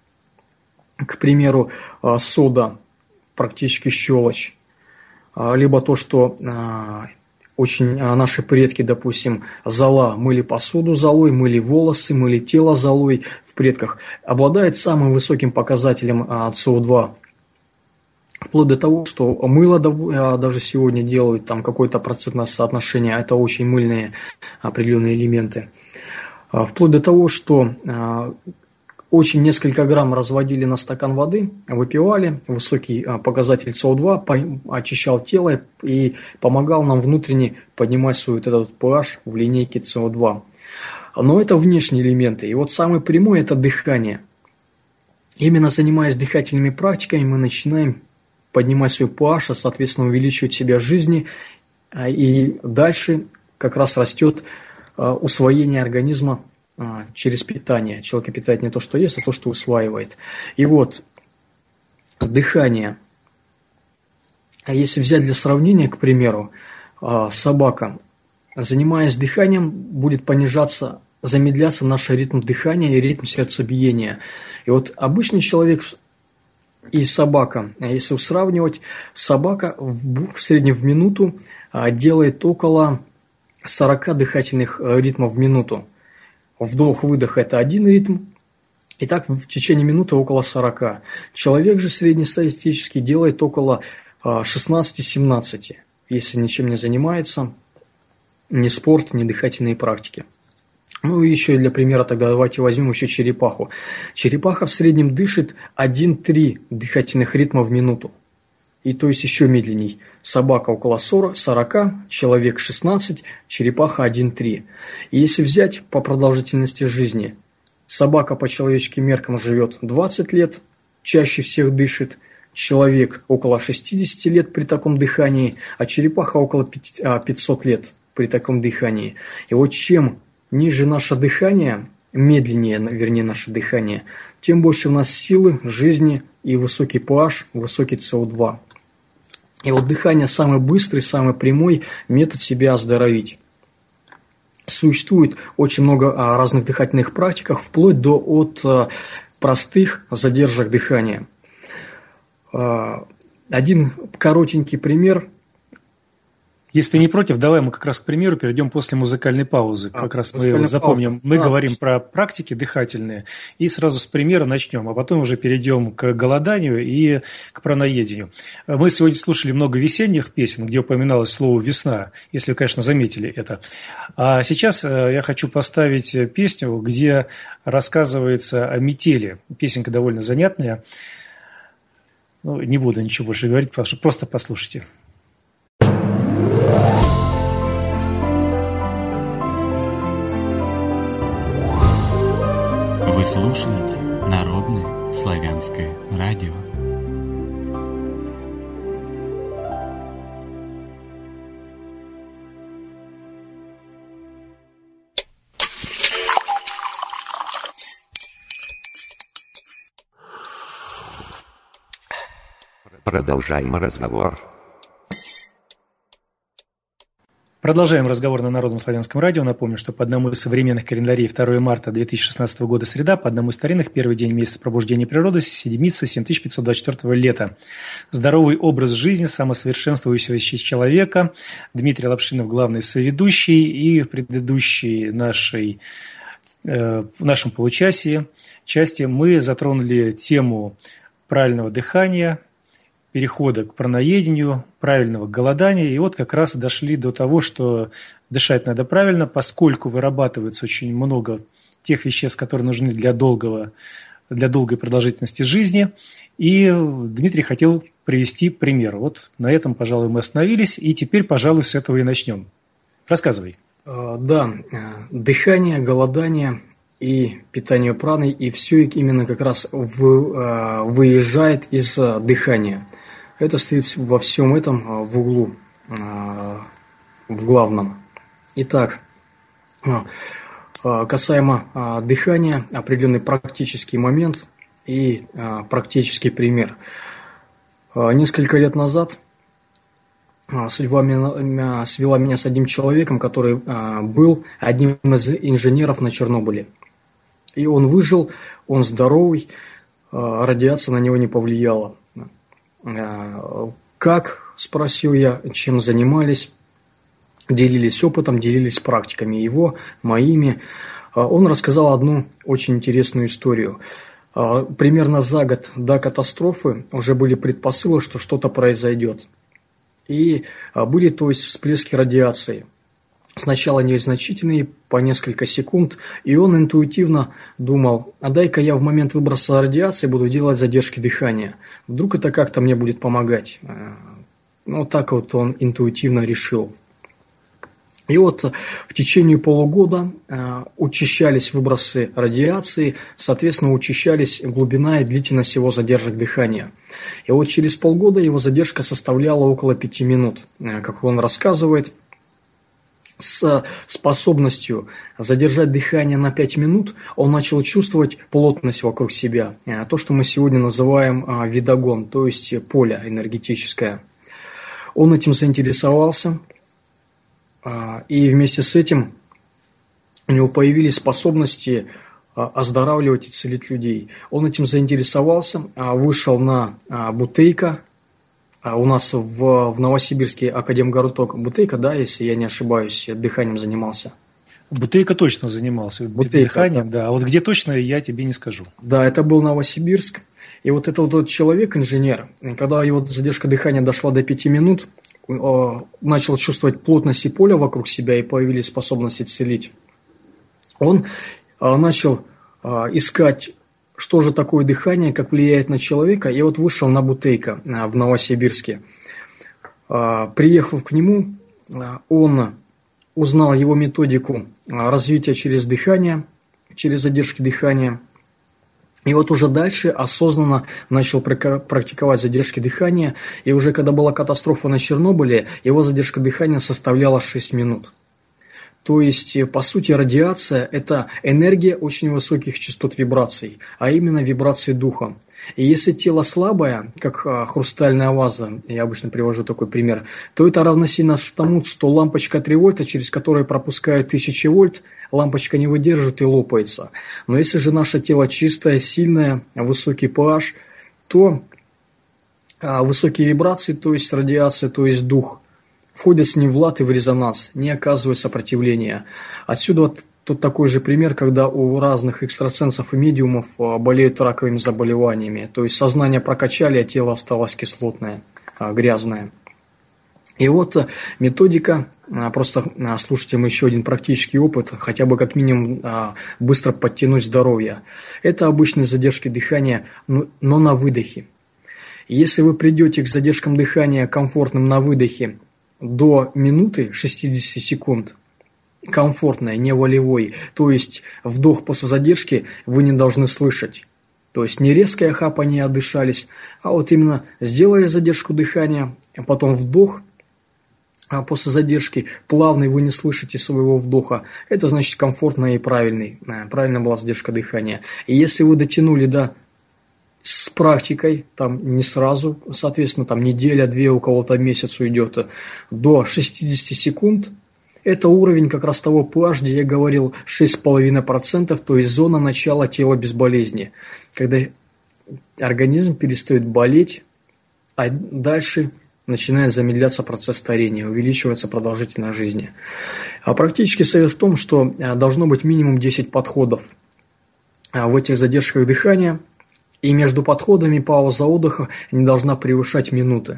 К примеру, сода, практически щелочь, либо то, что очень наши предки, допустим, зола, мыли посуду золой, мыли волосы, мыли тело золой в предках, обладает самым высоким показателем СО2. Вплоть до того, что мыло даже сегодня делают, там какое-то процентное соотношение, это очень мыльные определенные элементы. Вплоть до того, что очень несколько грамм разводили на стакан воды, выпивали, высокий показатель СО2 очищал тело и помогал нам внутренне поднимать свой вот этот pH в линейке СО2. Но это внешние элементы. И вот самый прямой – это дыхание. Именно занимаясь дыхательными практиками, мы начинаем поднимать свой pH, а соответственно увеличивать себя в жизни, и дальше как раз растет усвоение организма через питание. Человек питает не то, что ест, а то, что усваивает. И вот дыхание. А если взять для сравнения, к примеру, собака, занимаясь дыханием, будет замедляться наш ритм дыхания и ритм сердцебиения. И вот обычный человек и собака, если сравнивать, собака в среднем в минуту делает около 40 дыхательных ритмов в минуту. Вдох-выдох – это один ритм, и так в течение минуты около 40. Человек же среднестатистически делает около 16-17, если ничем не занимается, ни спорт, ни дыхательные практики. Ну и еще для примера тогда давайте возьмем еще черепаху. Черепаха в среднем дышит 1-3 дыхательных ритма в минуту. И то есть еще медленней. Собака около 40, человек 16, черепаха 1-3. И если взять по продолжительности жизни, собака по человеческим меркам живет 20 лет, чаще всех дышит, человек около 60 лет при таком дыхании, а черепаха около 500 лет при таком дыхании. И вот чем ниже наше дыхание, медленнее, вернее, наше дыхание, тем больше у нас силы, жизни и высокий pH, высокий СО2. И вот дыхание самый быстрый, самый прямой метод себя оздоровить. Существует очень много разных дыхательных практик, вплоть от простых задержек дыхания. Один коротенький пример. Если ты не против, давай мы как раз к примеру перейдем после музыкальной паузы. Как раз мы его запомним. Мы говорим про практики дыхательные и сразу с примера начнем, а потом уже перейдем к голоданию и к праноедению. Мы сегодня слушали много весенних песен, где упоминалось слово «весна», если вы, конечно, заметили это. А сейчас я хочу поставить песню, где рассказывается о метели. Песенка довольно занятная. Ну, не буду ничего больше говорить, просто послушайте. Вы слушаете Народное славянское радио. Продолжаем разговор. Продолжаем разговор на Народном славянском радио. Напомню, что по одному из современных календарей 2 марта 2016 года среда, по одному из старинных первый день месяца пробуждения природы, седмица 7524 лета. Здоровый образ жизни самосовершенствующегося человека. Дмитрий Лапшинов, главный соведущий, и в предыдущей в нашем получасе части мы затронули тему правильного дыхания, перехода к праноедению, правильного голодания. И вот как раз дошли до того, что дышать надо правильно, поскольку вырабатывается очень много тех веществ, которые нужны для долгой продолжительности жизни. И Дмитрий хотел привести пример. Вот на этом, пожалуй, мы остановились. И теперь, пожалуй, с этого и начнем. Рассказывай. Да, дыхание, голодание и питание праной, и все именно как раз выезжает из дыхания. Это стоит во всем этом в углу, в главном. Итак, касаемо дыхания, определенный практический момент и практический пример. Несколько лет назад судьба свела меня с одним человеком, который был одним из инженеров на Чернобыле. И он выжил, он здоровый, радиация на него не повлияла. Как, спросил я, чем занимались, делились опытом, делились практиками его, моими. Он рассказал одну очень интересную историю. Примерно за год до катастрофы уже были предпосылы, что что-то произойдет. И были, то есть, всплески радиации. Сначала незначительные, по несколько секунд, и он интуитивно думал, а дай-ка я в момент выброса радиации буду делать задержки дыхания. Вдруг это как-то мне будет помогать. Ну, так вот он интуитивно решил. И вот в течение полугода учащались выбросы радиации, соответственно, учащались глубина и длительность его задержек дыхания. И вот через полгода его задержка составляла около 5 минут, как он рассказывает. с способностью задержать дыхание на 5 минут, он начал чувствовать плотность вокруг себя. То, что мы сегодня называем видогон, то есть поле энергетическое. Он этим заинтересовался, и вместе с этим у него появились способности оздоравливать и целить людей. Он этим заинтересовался, вышел на Бутейко. У нас в Новосибирске Академгородок Бутейко, да, если я не ошибаюсь, дыханием занимался. Бутейко точно занимался дыханием, да. А вот где точно, я тебе не скажу. Да, это был Новосибирск. И вот этот человек, инженер, когда его задержка дыхания дошла до 5 минут, начал чувствовать плотность и поле вокруг себя, и появились способности целить. Он начал искать, что же такое дыхание, как влияет на человека, и вот вышел на Бутейко в Новосибирске. Приехав к нему, он узнал его методику развития через дыхание, через задержки дыхания. И вот уже дальше осознанно начал практиковать задержки дыхания, и уже когда была катастрофа на Чернобыле, его задержка дыхания составляла 6 минут. То есть, по сути, радиация – это энергия очень высоких частот вибраций, а именно вибрации духа. И если тело слабое, как хрустальная ваза, я обычно привожу такой пример, то это равносильно тому, что лампочка 3 вольта, через которую пропускают 1000 вольт, лампочка не выдержит и лопается. Но если же наше тело чистое, сильное, высокий pH, то высокие вибрации, то есть радиация, то есть дух, входят с ним в лад и в резонанс, не оказывая сопротивления. Отсюда вот тут такой же пример, когда у разных экстрасенсов и медиумов болеют раковыми заболеваниями. То есть сознание прокачали, а тело осталось кислотное, грязное. И вот методика, просто слушайте еще один практический опыт, хотя бы как минимум быстро подтянуть здоровье. Это обычные задержки дыхания, но на выдохе. Если вы придете к задержкам дыхания комфортным на выдохе до минуты 60 секунд, комфортной, не волевой, то есть вдох после задержки вы не должны слышать. То есть не резкое хапание отдышались, а вот именно сделали задержку дыхания, а потом вдох, а после задержки плавный, вы не слышите своего вдоха. Это значит комфортно и правильный. Правильно была задержка дыхания. И если вы дотянули с практикой, там не сразу, соответственно, там неделя-две, у кого-то месяц уйдет, до 60 секунд, это уровень как раз того pH, где я говорил 6,5%, то есть зона начала тела без болезни, когда организм перестает болеть, а дальше начинает замедляться процесс старения, увеличивается продолжительность жизни. А практически совет в том, что должно быть минимум 10 подходов в этих задержках дыхания, и между подходами пауза отдыха не должна превышать минуты.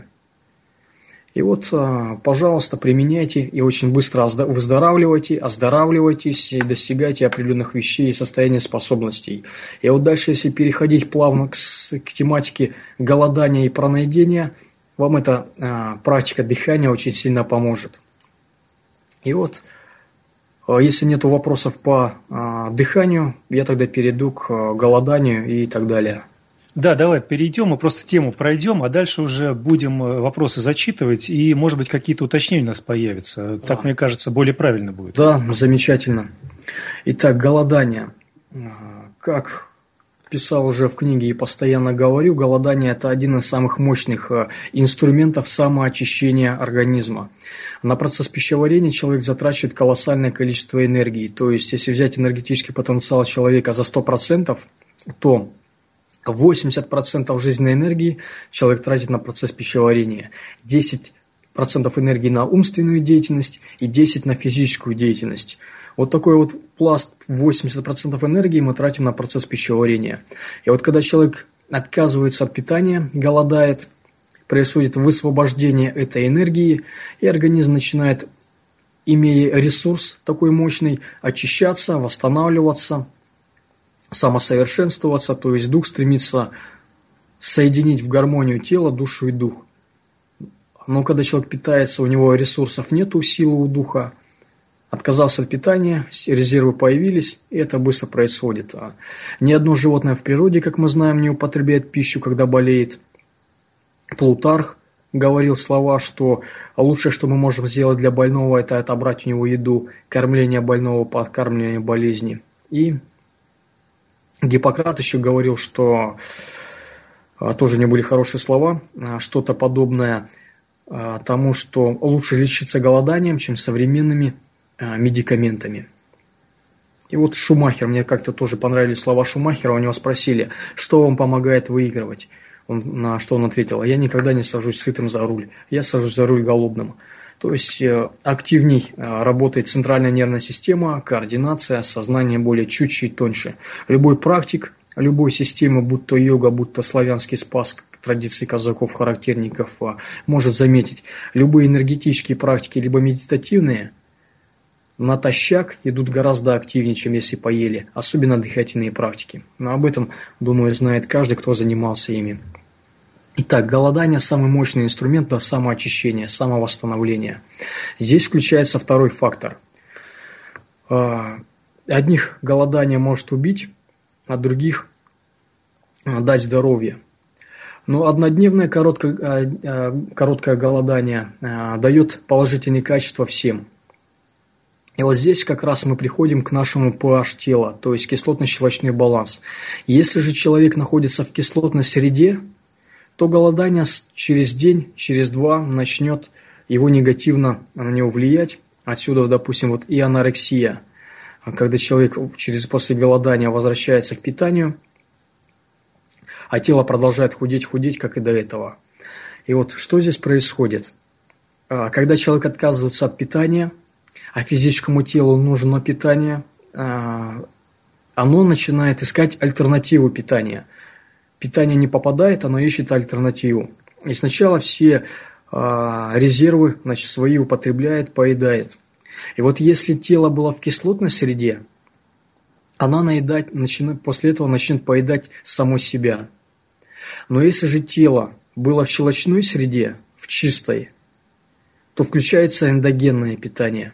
И вот, пожалуйста, применяйте и очень быстро выздоравливайте, оздоравливайтесь и достигайте определенных вещей и состояния способностей. И вот дальше, если переходить плавно к тематике голодания и пранаедения, вам эта практика дыхания очень сильно поможет. И вот, если нет вопросов по дыханию, я тогда перейду к голоданию и так далее. Да, давай перейдем, мы просто тему пройдем, а дальше уже будем вопросы зачитывать, и, может быть, какие-то уточнения у нас появятся. Так, мне кажется, более правильно будет. Да, замечательно. Итак, голодание. Как писал уже в книге и постоянно говорю, голодание – это один из самых мощных инструментов самоочищения организма. На процесс пищеварения человек затрачивает колоссальное количество энергии. То есть, если взять энергетический потенциал человека за 100%, то 80% жизненной энергии человек тратит на процесс пищеварения, 10% энергии на умственную деятельность и 10% на физическую деятельность. Вот такой вот пласт 80% энергии мы тратим на процесс пищеварения. И вот когда человек отказывается от питания, голодает, происходит высвобождение этой энергии, и организм начинает, имея ресурс такой мощный, очищаться, восстанавливаться, самосовершенствоваться, то есть дух стремится соединить в гармонию тело, душу и дух. Но когда человек питается, у него ресурсов нет, силы у духа, отказался от питания, резервы появились, и это быстро происходит. Ни одно животное в природе, как мы знаем, не употребляет пищу, когда болеет. Плутарх говорил слова, что лучшее, что мы можем сделать для больного, это отобрать у него еду, кормление больного, подкармливание болезни. И Гиппократ еще говорил, что тоже не были хорошие слова, что-то подобное тому, что лучше лечиться голоданием, чем современными медикаментами. И вот Шумахер, мне как-то тоже понравились слова Шумахера, у него спросили, что вам помогает выигрывать. На что он ответил: я никогда не сажусь сытым за руль, я сажусь за руль голодным. То есть активней работает центральная нервная система, координация, сознание более чутче и тоньше. Любой практик, любой системы, будь то йога, будь то славянский спас, традиции казаков-характерников, может заметить, любые энергетические практики, либо медитативные, натощак идут гораздо активнее, чем если поели, особенно дыхательные практики. Но об этом, думаю, знает каждый, кто занимался ими. Итак, голодание – самый мощный инструмент для самоочищения, самовосстановления. Здесь включается второй фактор. Одних голодание может убить, а других дать здоровье. Но однодневное короткое голодание дает положительные качества всем. И вот здесь как раз мы приходим к нашему pH тела, то есть кислотно-щелочной баланс. Если же человек находится в кислотной среде, то голодание через день, через два начнет его негативно на него влиять. Отсюда, допустим, вот и анорексия, когда человек после голодания возвращается к питанию, а тело продолжает худеть, как и до этого. И вот что здесь происходит? Когда человек отказывается от питания, а физическому телу нужно питание, оно начинает искать альтернативу питания. Питание не попадает, оно ищет альтернативу. И сначала все резервы, свои употребляет, поедает. И вот если тело было в кислотной среде, оно после этого начнет поедать само себя. Но если же тело было в щелочной среде, в чистой, то включается эндогенное питание.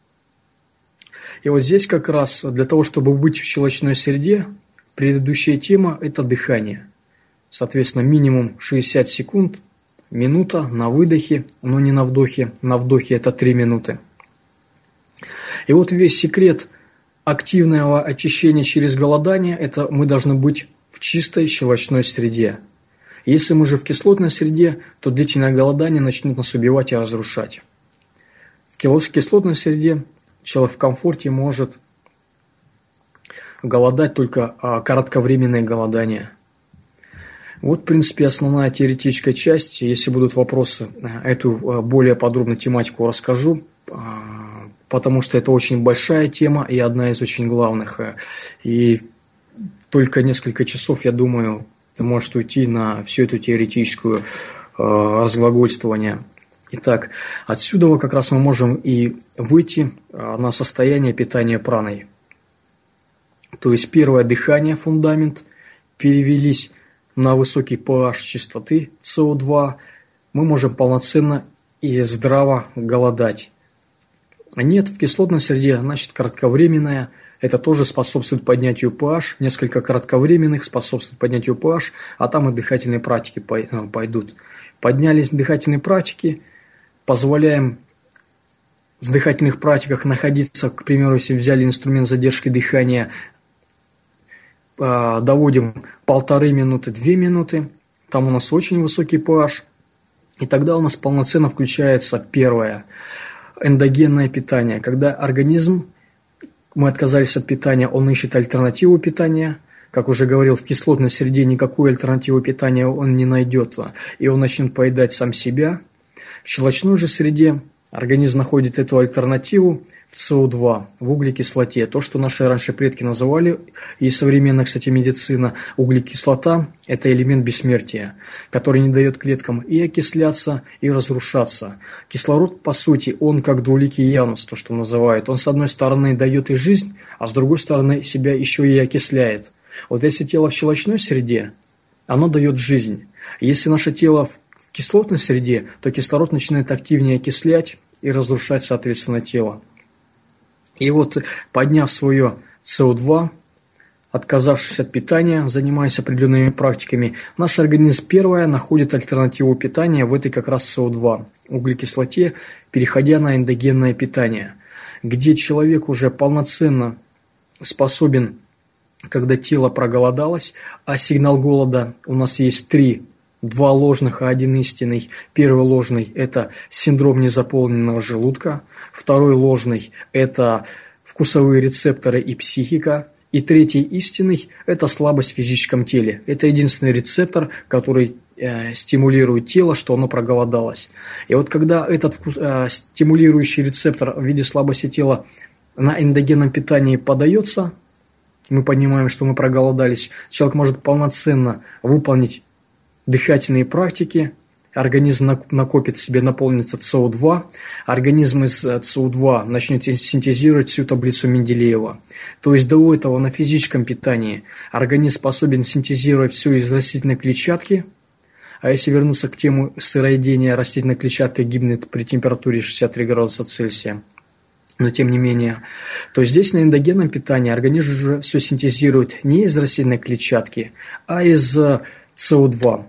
И вот здесь как раз для того, чтобы быть в щелочной среде, предыдущая тема – это дыхание. Соответственно, минимум 60 секунд, минута на выдохе, но не на вдохе. На вдохе это 3 минуты. И вот весь секрет активного очищения через голодание – это мы должны быть в чистой щелочной среде. Если мы же в кислотной среде, то длительное голодание начнет нас убивать и разрушать. В кислотной среде человек в комфорте может голодать только кратковременное голодание. Вот, в принципе, основная теоретическая часть. Если будут вопросы, эту более подробную тематику расскажу, потому что это очень большая тема и одна из очень главных. И только несколько часов, я думаю, может уйти на всю эту теоретическую разглагольствование. Итак, отсюда как раз мы можем и выйти на состояние питания праной. То есть первое дыхание, фундамент, перевелись на высокий pH чистоты СО2, мы можем полноценно и здраво голодать. Нет, в кислотной среде, значит, кратковременная, это тоже способствует поднятию pH, несколько кратковременных способствует поднятию pH, а там и дыхательные практики пойдут. Поднялись дыхательные практики, позволяем в дыхательных практиках находиться, к примеру, если взяли инструмент задержки дыхания, доводим 1,5 минуты, 2 минуты, там у нас очень высокий pH, и тогда у нас полноценно включается первое эндогенное питание, когда организм, мы отказались от питания, он ищет альтернативу питания, как уже говорил, в кислотной среде никакую альтернативу питания он не найдет, и он начнет поедать сам себя. В щелочной же среде организм находит эту альтернативу в СО2, в углекислоте. То, что наши раньше предки называли, и современная, кстати, медицина, углекислота – это элемент бессмертия, который не дает клеткам и окисляться, и разрушаться. Кислород, по сути, он как двуликий Янус, то, что называют. Он, с одной стороны, дает и жизнь, а с другой стороны, себя еще и окисляет. Вот если тело в щелочной среде, оно дает жизнь. Если наше тело в кислотной среде, то кислород начинает активнее окислять и разрушать, соответственно, тело. И вот, подняв свое СО2, отказавшись от питания, занимаясь определенными практиками, наш организм первое находит альтернативу питания в этой как раз СО2, углекислоте, переходя на эндогенное питание, где человек уже полноценно способен, когда тело проголодалось, а сигнал голода у нас есть два ложных, а один истинный. Первый ложный – это синдром незаполненного желудка, второй ложный – это вкусовые рецепторы и психика, и третий истинный – это слабость в физическом теле. Это единственный рецептор, который стимулирует тело, что оно проголодалось. И вот когда этот стимулирующий рецептор в виде слабости тела на эндогенном питании подается, мы понимаем, что мы проголодались, человек может полноценно выполнить дыхательные практики, организм накопит в себе, наполнится СО2, организм из СО2 начнет синтезировать всю таблицу Менделеева. То есть до этого на физическом питании организм способен синтезировать все из растительной клетчатки, а если вернуться к теме сыроедения, растительная клетчатка гибнет при температуре 63 градуса Цельсия. Но тем не менее, то здесь на эндогенном питании организм уже все синтезирует не из растительной клетчатки, а из СО2.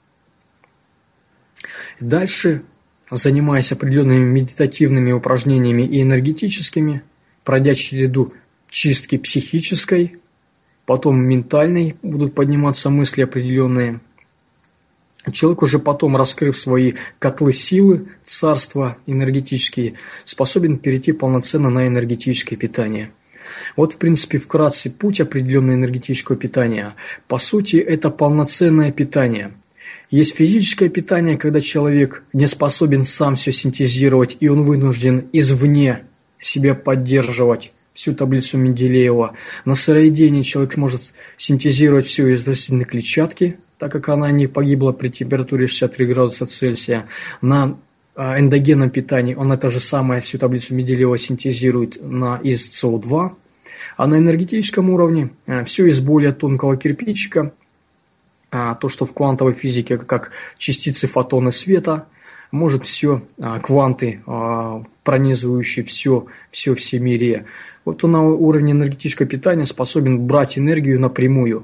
Дальше, занимаясь определенными медитативными упражнениями и энергетическими, пройдя череду чистки психической, потом ментальной, будут подниматься мысли определенные, человек уже потом, раскрыв свои котлы силы, царства энергетические, способен перейти полноценно на энергетическое питание. Вот, в принципе, вкратце путь определенного энергетического питания. По сути, это полноценное питание. Есть физическое питание, когда человек не способен сам все синтезировать, и он вынужден извне себя поддерживать, всю таблицу Менделеева. На сыроедении человек может синтезировать все из растительной клетчатки, так как она не погибла при температуре 63 градуса Цельсия. На эндогенном питании он это же самое, всю таблицу Менделеева синтезирует из СО2. А на энергетическом уровне все из более тонкого кирпичика, то, что в квантовой физике как частицы, фотоны света, может все, кванты, пронизывающие все всемирие. Вот он на уровне энергетического питания способен брать энергию напрямую,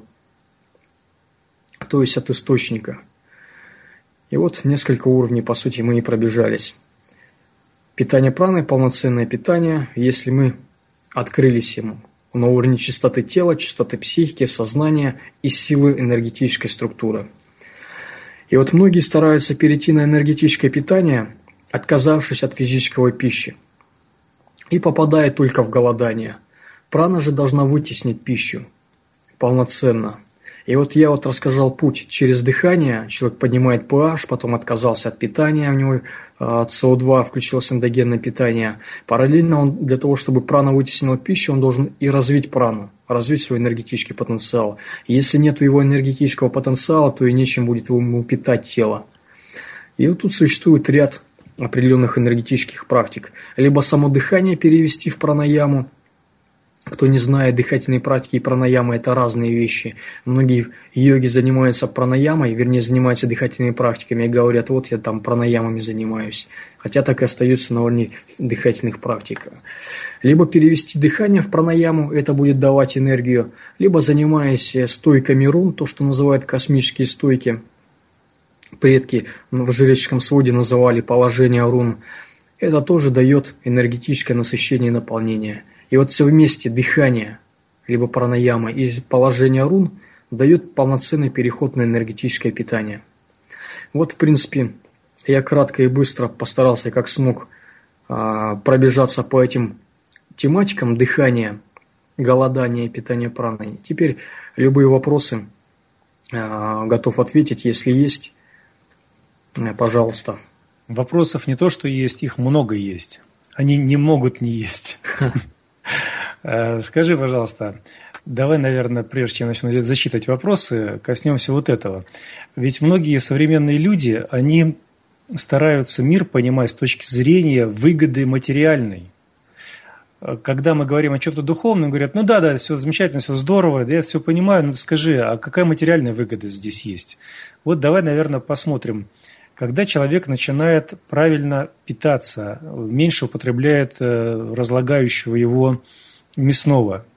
то есть от источника. И вот несколько уровней, по сути, мы и пробежались. Питание праной, полноценное питание, если мы открылись ему на уровне чистоты тела, чистоты психики, сознания и силы энергетической структуры. И вот многие стараются перейти на энергетическое питание, отказавшись от физической пищи, и попадают только в голодание. Прана же должна вытеснить пищу полноценно. И вот я рассказал путь через дыхание, человек поднимает pH, потом отказался от питания, у него СО2, включилось эндогенное питание. Параллельно он для того, чтобы прана вытеснила пищу, он должен и развить прану, развить свой энергетический потенциал. И если нет его энергетического потенциала, то и нечем будет ему питать тело. И вот тут существует ряд определенных энергетических практик. Либо само дыхание перевести в пранаяму. Кто не знает, дыхательные практики и пранаямы – это разные вещи. Многие йоги занимаются пранаямой, вернее, занимаются дыхательными практиками и говорят, вот я там пранаямами занимаюсь. Хотя так и остается на уровне дыхательных практик. Либо перевести дыхание в пранаяму, это будет давать энергию, либо занимаясь стойками рун, то, что называют космические стойки. Предки в жреческом своде называли положение рун. Это тоже дает энергетическое насыщение и наполнение. И вот все вместе дыхание, либо пранаяма и положение рун дает полноценный переход на энергетическое питание. Вот, в принципе, я кратко и быстро постарался, как смог, пробежаться по этим тематикам дыхания, голодания и питания праной. Теперь любые вопросы готов ответить, если есть, пожалуйста. Вопросов не то, что есть, их много есть. Они не могут не есть. Скажи, пожалуйста, давай, наверное, прежде чем начну зачитывать вопросы, коснемся вот этого. Ведь многие современные люди, они стараются мир понимать с точки зрения выгоды материальной. Когда мы говорим о чем-то духовном, говорят, ну да, все замечательно, все здорово, да, я все понимаю, но скажи, а какая материальная выгода здесь есть? Вот давай, наверное, посмотрим. Когда человек начинает правильно питаться, меньше употребляет разлагающего его мясного,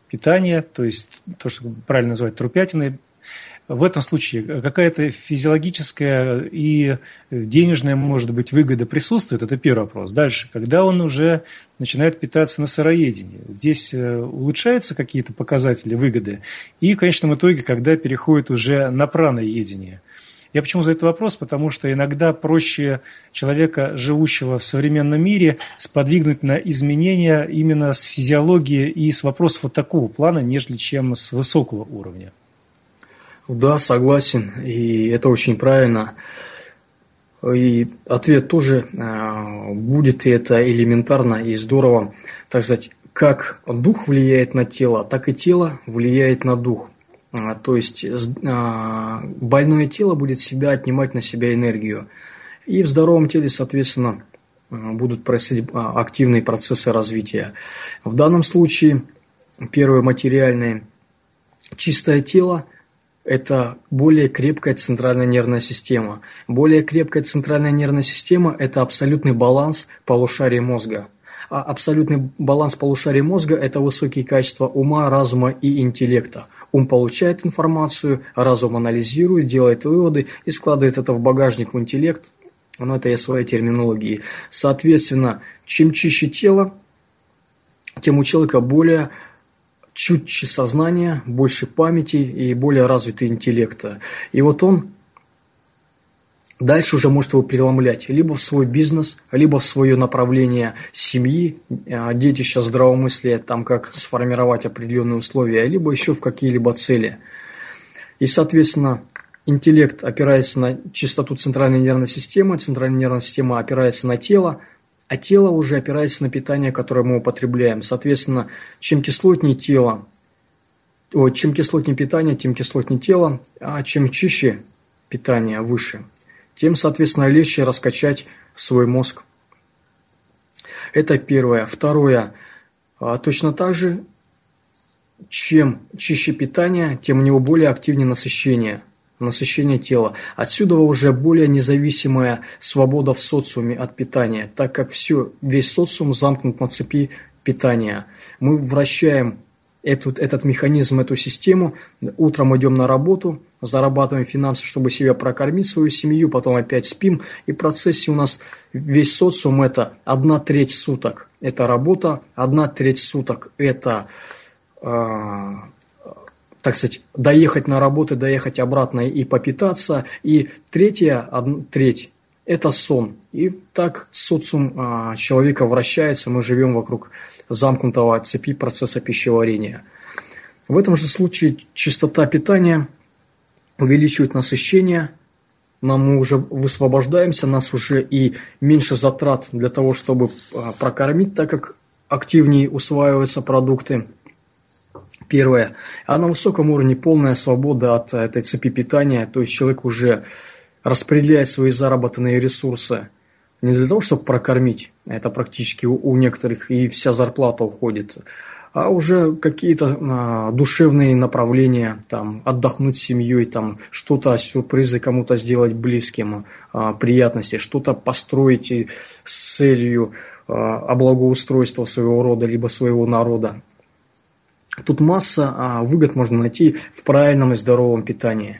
питания, то есть то, что правильно называть трупятиной. В этом случае какая-то физиологическая и денежная, может быть, выгода присутствует, это первый вопрос. Дальше, когда он уже начинает питаться на сыроедении, здесь улучшаются какие-то показатели выгоды, и в конечном итоге, когда переходит уже на праноедение. Я почему задаю этот вопрос? Потому что иногда проще человека, живущего в современном мире, сподвигнуть на изменения именно с физиологии и с вопросов вот такого плана, нежели чем с высокого уровня. Да, согласен, и это очень правильно. И ответ тоже будет, и это элементарно и здорово, так сказать, как дух влияет на тело, так и тело влияет на дух. То есть больное тело будет всегда отнимать на себя энергию, и в здоровом теле, соответственно, будут происходить активные процессы развития. В данном случае первое материальное чистое тело – это более крепкая центральная нервная система. Более крепкая центральная нервная система – это абсолютный баланс полушарий мозга. А абсолютный баланс полушарий мозга – это высокие качества ума, разума и интеллекта. Ум получает информацию, разум анализирует, делает выводы и складывает это в багажник, в интеллект. Но это я своей терминологии. Соответственно, чем чище тело, тем у человека более чутче сознания, больше памяти и более развитый интеллекта. И вот он дальше уже может его преломлять либо в свой бизнес, либо в свое направление семьи, детища здравомыслия, там как сформировать определенные условия, либо еще в какие-либо цели. И, соответственно, интеллект опирается на чистоту центральной нервной системы опирается на тело, а тело уже опирается на питание, которое мы употребляем. Соответственно, чем кислотнее питание, тем кислотнее тело, а чем чище питание выше, тем, соответственно, легче раскачать свой мозг. Это первое. Второе. Точно так же, чем чище питание, тем у него более активнее насыщение тела. Отсюда уже более независимая свобода в социуме от питания, так как весь социум замкнут на цепи питания. Мы вращаем этот механизм, эту систему. Утром идем на работу, зарабатываем финансы, чтобы себя прокормить, свою семью, потом опять спим. И в процессе у нас весь социум – это 1/3 суток. Это работа, 1/3 суток – это так сказать, доехать на работу, доехать обратно и попитаться. И третья треть – это сон. И так социум человека вращается, мы живем вокруг замкнутого цепи процесса пищеварения. В этом же случае частота питания увеличивает насыщение, мы уже высвобождаемся, нас уже и меньше затрат для того, чтобы прокормить, так как активнее усваиваются продукты. Первое. А на высоком уровне полная свобода от этой цепи питания, то есть человек уже распределяет свои заработанные ресурсы не для того, чтобы прокормить, это практически у некоторых и вся зарплата уходит, а уже какие-то душевные направления, там, отдохнуть с семьей, там, что-то, сюрпризы кому-то сделать близким, приятности, что-то построить с целью облагоустройства своего рода, либо своего народа. Тут масса выгод можно найти в правильном и здоровом питании.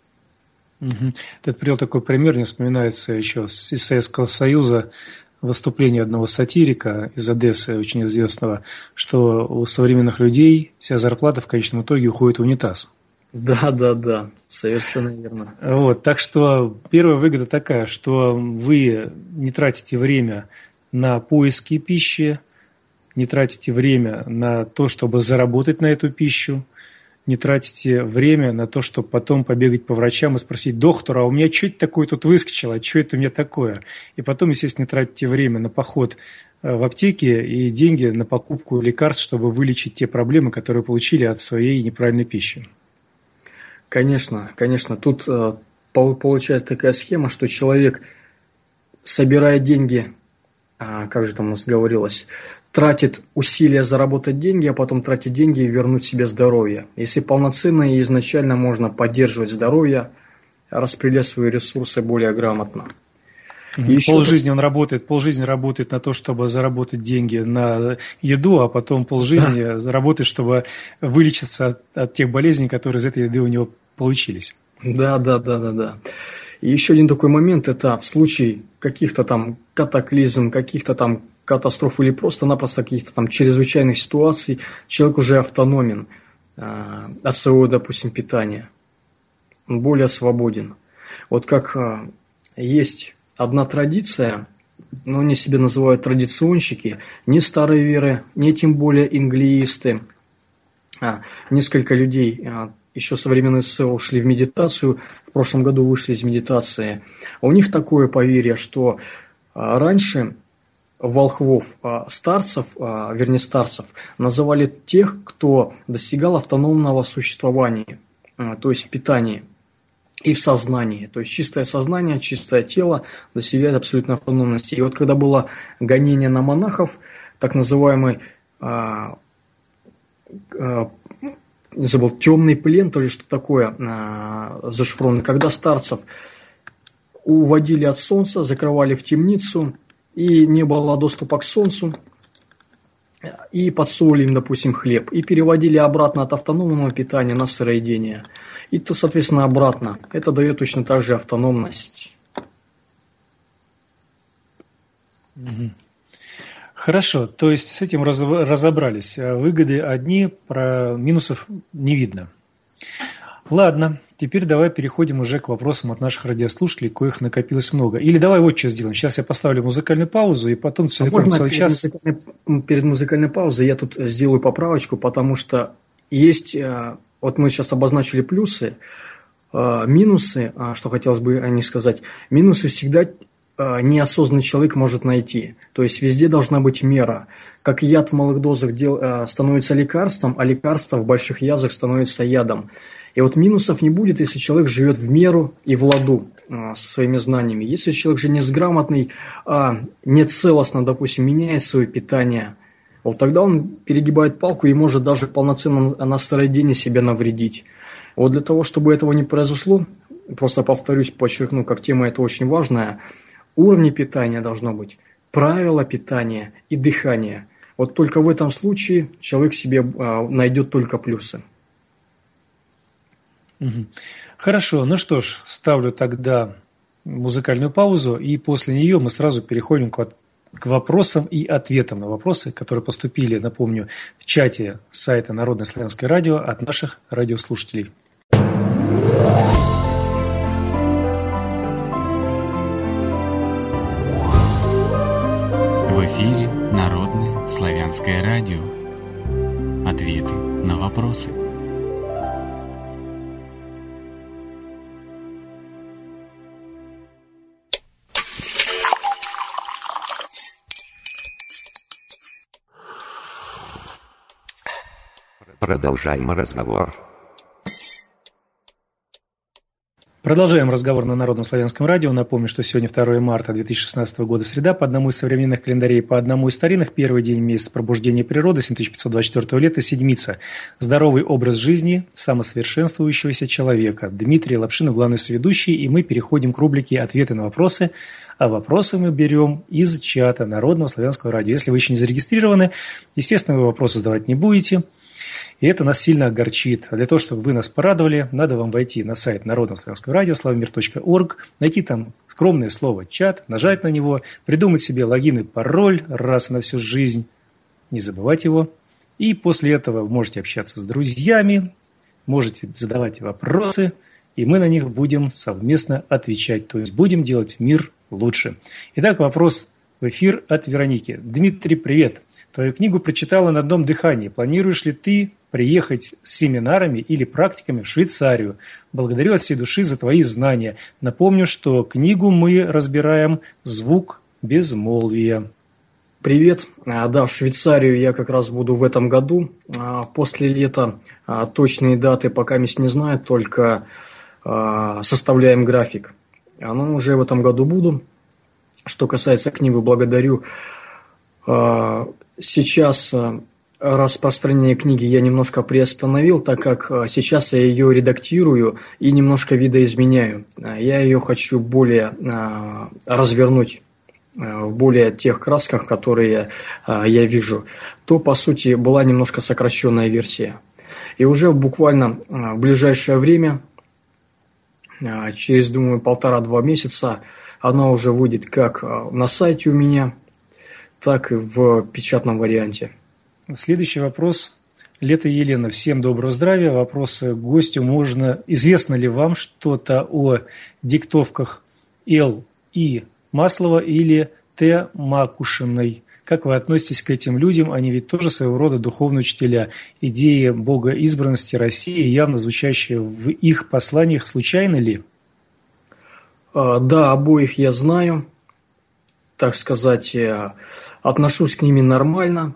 Ты привел такой пример, мне вспоминается еще из Советского Союза выступление одного сатирика из Одессы, очень известного, что у современных людей вся зарплата в конечном итоге уходит в унитаз. Да, совершенно верно. Вот, так что первая выгода такая, что вы не тратите время на поиски пищи, не тратите время на то, чтобы заработать на эту пищу, не тратите время на то, чтобы потом побегать по врачам и спросить: доктор, а у меня что это такое тут выскочило, что это у меня такое? И потом, естественно, тратите время на поход в аптеке и деньги на покупку лекарств, чтобы вылечить те проблемы, которые получили от своей неправильной пищи. Конечно. Тут получается такая схема, что человек, собирая деньги, как же там у нас говорилось, тратит усилия заработать деньги, а потом тратит деньги и вернуть себе здоровье. Если полноценно и изначально можно поддерживать здоровье, распределять свои ресурсы более грамотно. Полжизни он работает, полжизни работает на то, чтобы заработать деньги на еду, а потом полжизни работает, чтобы вылечиться от тех болезней, которые из этой еды у него получились. Да. И еще один такой момент – это в случае каких-то там катаклизм, каких-то там катастроф или просто-напросто каких-то там чрезвычайных ситуаций, человек уже автономен от своего, допустим, питания. Он более свободен. Вот как есть одна традиция, но они себя называют традиционщики, не старой веры, не тем более инглиисты. Несколько людей еще со времен СССР ушли в медитацию, в прошлом году вышли из медитации. У них такое поверье, что раньше волхвов, старцев называли тех, кто достигал автономного существования, то есть в питании и в сознании. То есть чистое сознание, чистое тело достигает абсолютной автономности. И вот когда было гонение на монахов, так называемый не забыл, темный плен, то ли что такое зашифровано, когда старцев уводили от солнца, закрывали в темницу, и не было доступа к солнцу, и подсовывали им, допустим, хлеб, и переводили обратно от автономного питания на сыроедение. И то, соответственно, обратно. Это дает точно так же автономность. Хорошо, то есть с этим разобрались. Выгоды одни, про минусов не видно. Ладно, теперь давай переходим уже к вопросам от наших радиослушателей, коих накопилось много. Или давай вот что сделаем. Сейчас я поставлю музыкальную паузу, и потом целиком целый час... Перед музыкальной паузой я тут сделаю поправочку, потому что есть... Вот мы сейчас обозначили плюсы, минусы, что хотелось бы о них сказать. Минусы всегда... неосознанный человек может найти. То есть везде должна быть мера. Как яд в малых дозах становится лекарством, а лекарство в больших язах становится ядом. И вот минусов не будет, если человек живет в меру и в ладу со своими знаниями. Если человек же несграмотный, нецелостно, допустим, меняет свое питание, вот тогда он перегибает палку и может даже полноценно на сыроедение себя навредить. Вот для того, чтобы этого не произошло, просто повторюсь, подчеркну, как тема эта очень важная, уровни питания должно быть, правила питания и дыхания. Вот только в этом случае человек себе найдет только плюсы. Хорошо, ну что ж, ставлю тогда музыкальную паузу, и после нее мы сразу переходим к вопросам и ответам на вопросы, которые поступили, напомню, в чате сайта Народное славянское радио от наших радиослушателей. В эфире Народное славянское радио. Ответы на вопросы. Продолжаем разговор. Продолжаем разговор на Народном славянском радио. Напомню, что сегодня 2 марта 2016 года, среда. По одному из современных календарей, по одному из старинных, первый день месяца пробуждения природы, 7524 лета, седмица. Здоровый образ жизни самосовершенствующегося человека. Дмитрий Лапшинов, главный соведущий, и мы переходим к рубрике «Ответы на вопросы». А вопросы мы берем из чата Народного славянского радио. Если вы еще не зарегистрированы, естественно, вы вопросы задавать не будете. И это нас сильно огорчит. А для того, чтобы вы нас порадовали, надо вам войти на сайт Народного славянского радио slavomer.org, найти там скромное слово «чат», нажать на него, придумать себе логин и пароль раз на всю жизнь, не забывать его. И после этого вы можете общаться с друзьями, можете задавать вопросы, и мы на них будем совместно отвечать. То есть будем делать мир лучше. Итак, вопрос в эфир от Вероники. Дмитрий, привет. Твою книгу прочитала на одном дыхании. Планируешь ли ты приехать с семинарами или практиками в Швейцарию? Благодарю от всей души за твои знания. Напомню, что книгу мы разбираем «Звук безмолвия». Привет. Да, в Швейцарию я как раз буду в этом году. После лета точные даты пока не знаю, только составляем график. Но уже в этом году буду. Что касается книги, благодарю. Сейчас распространение книги я немножко приостановил, так как сейчас я ее редактирую и немножко видоизменяю. Я ее хочу более развернуть в более тех красках, которые я вижу. То, по сути, была немножко сокращенная версия. И уже буквально в ближайшее время, через, думаю, 1,5-2 месяца, она уже выйдет как на сайте у меня, так и в печатном варианте. Следующий вопрос. Лето Елена. Всем доброго здравия. Вопрос к гостю. Известно ли вам что-то о диктовках Л. И. Маслова или Т. Макушиной? Как вы относитесь к этим людям? Они ведь тоже своего рода духовные учителя. Идеи богоизбранности России, явно звучащие в их посланиях, случайны ли? Да, обоих я знаю. Так сказать, отношусь к ним нормально.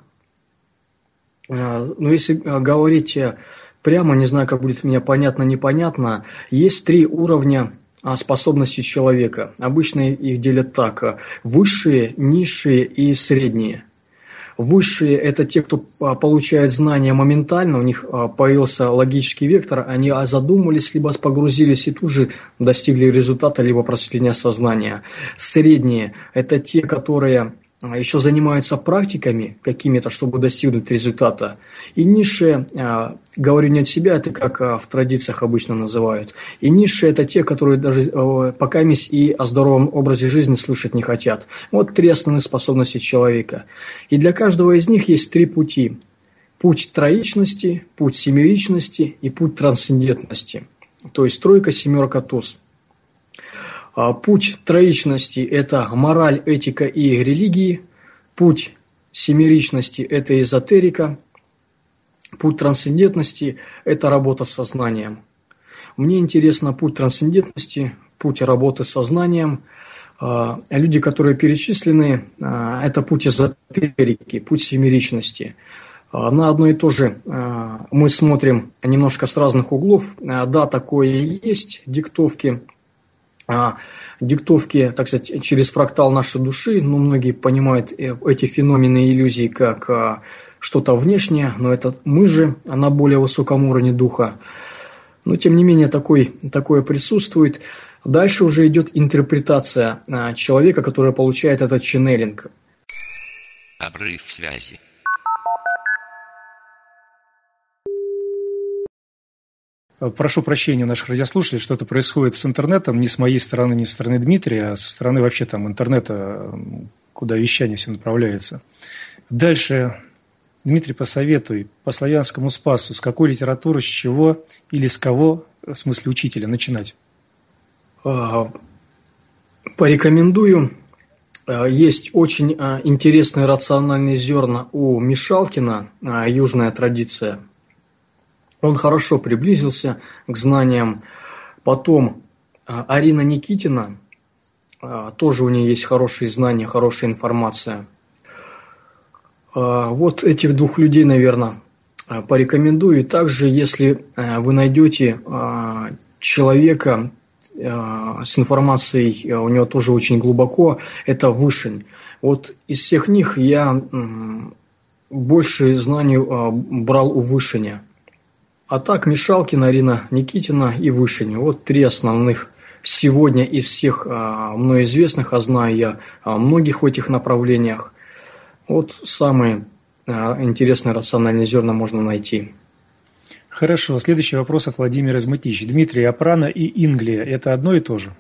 Но если говорить прямо, не знаю, как будет мне понятно-непонятно, есть 3 уровня способностей человека. Обычно их делят так: высшие, низшие и средние. Высшие – это те, кто получает знания моментально, у них появился логический вектор, они задумались, либо погрузились и тут же достигли результата, либо просветления сознания. Средние – это те, которые еще занимаются практиками какими-то, чтобы достигнуть результата. И низшие, говорю не от себя, это как в традициях обычно называют. И низшие – это те, которые даже покаместь и о здоровом образе жизни слышать не хотят. Вот 3 основных способности человека. И для каждого из них есть 3 пути. Путь троичности, путь семеричности и путь трансцендентности. То есть 3, 7, туз. Путь троичности – это мораль, этика и религии. Путь семеричности – это эзотерика. Путь трансцендентности – это работа с сознанием. Мне интересно путь трансцендентности, путь работы с сознанием. Люди, которые перечислены, это путь эзотерики, путь семеричности. На одно и то же мы смотрим немножко с разных углов. Да, такое есть, диктовки, так сказать, через фрактал нашей души. Но многие понимают эти феномены и иллюзии как что-то внешнее, но это мы же на более высоком уровне духа. Но, тем не менее, такое присутствует. Дальше уже идет интерпретация человека, который получает этот ченнелинг. Обрыв связи. Прошу прощения у наших радиослушателей, что-то происходит с интернетом не с моей стороны, не со стороны Дмитрия, а со стороны вообще там интернета, куда вещание все направляется. Дальше, Дмитрий, посоветуй по славянскому спасу, с какой литературы, с чего или с кого, в смысле учителя, начинать? Порекомендую. Есть очень интересные рациональные зерна у Мишалкина, южная традиция. Он хорошо приблизился к знаниям. Потом Арина Никитина, тоже у нее есть хорошие знания, хорошая информация. Вот этих 2 людей, наверное, порекомендую. И также, если вы найдете человека с информацией, у него тоже очень глубоко, это Вышень. Вот из всех них я больше знаний брал у Вышиня. А так Мишалкина, Арина Никитина и Вышень. Вот 3 основных сегодня из всех мной известных, а знаю я о многих в этих направлениях. Вот самые интересные рациональные зерна можно найти. Хорошо. Следующий вопрос от Владимира Изматич. Дмитрий, Апрана и Инглия – это одно и то же?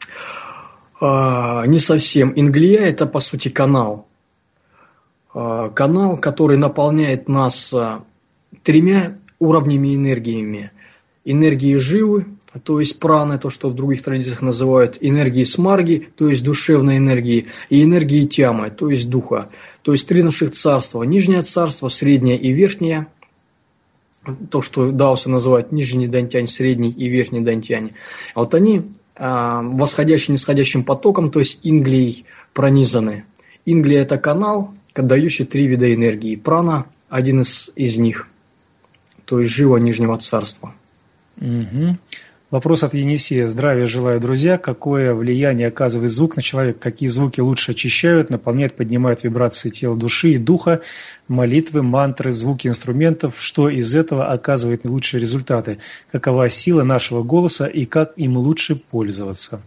Не совсем. Инглия – это, по сути, канал. Канал, который наполняет нас 3 уровнями энергиями. Энергии живы, то есть праны, то, что в других традициях называют, энергии смарги, то есть душевной энергии, и энергии тямы, то есть духа. То есть 3 наших царства. Нижнее царство, среднее и верхнее. То, что даосы называют нижний дантянь, средний и верхний дантянь. Вот они восходящим и нисходящим потоком, то есть инглией, пронизаны. Инглия – это канал, дающий 3 вида энергии. Прана – один из них. То есть жива Нижнего Царства. Угу. Вопрос от Енисея. Здравия желаю, друзья. Какое влияние оказывает звук на человека? Какие звуки лучше очищают, наполняют, поднимают вибрации тела, души и духа? Молитвы, мантры, звуки инструментов. Что из этого оказывает наилучшие результаты? Какова сила нашего голоса и как им лучше пользоваться?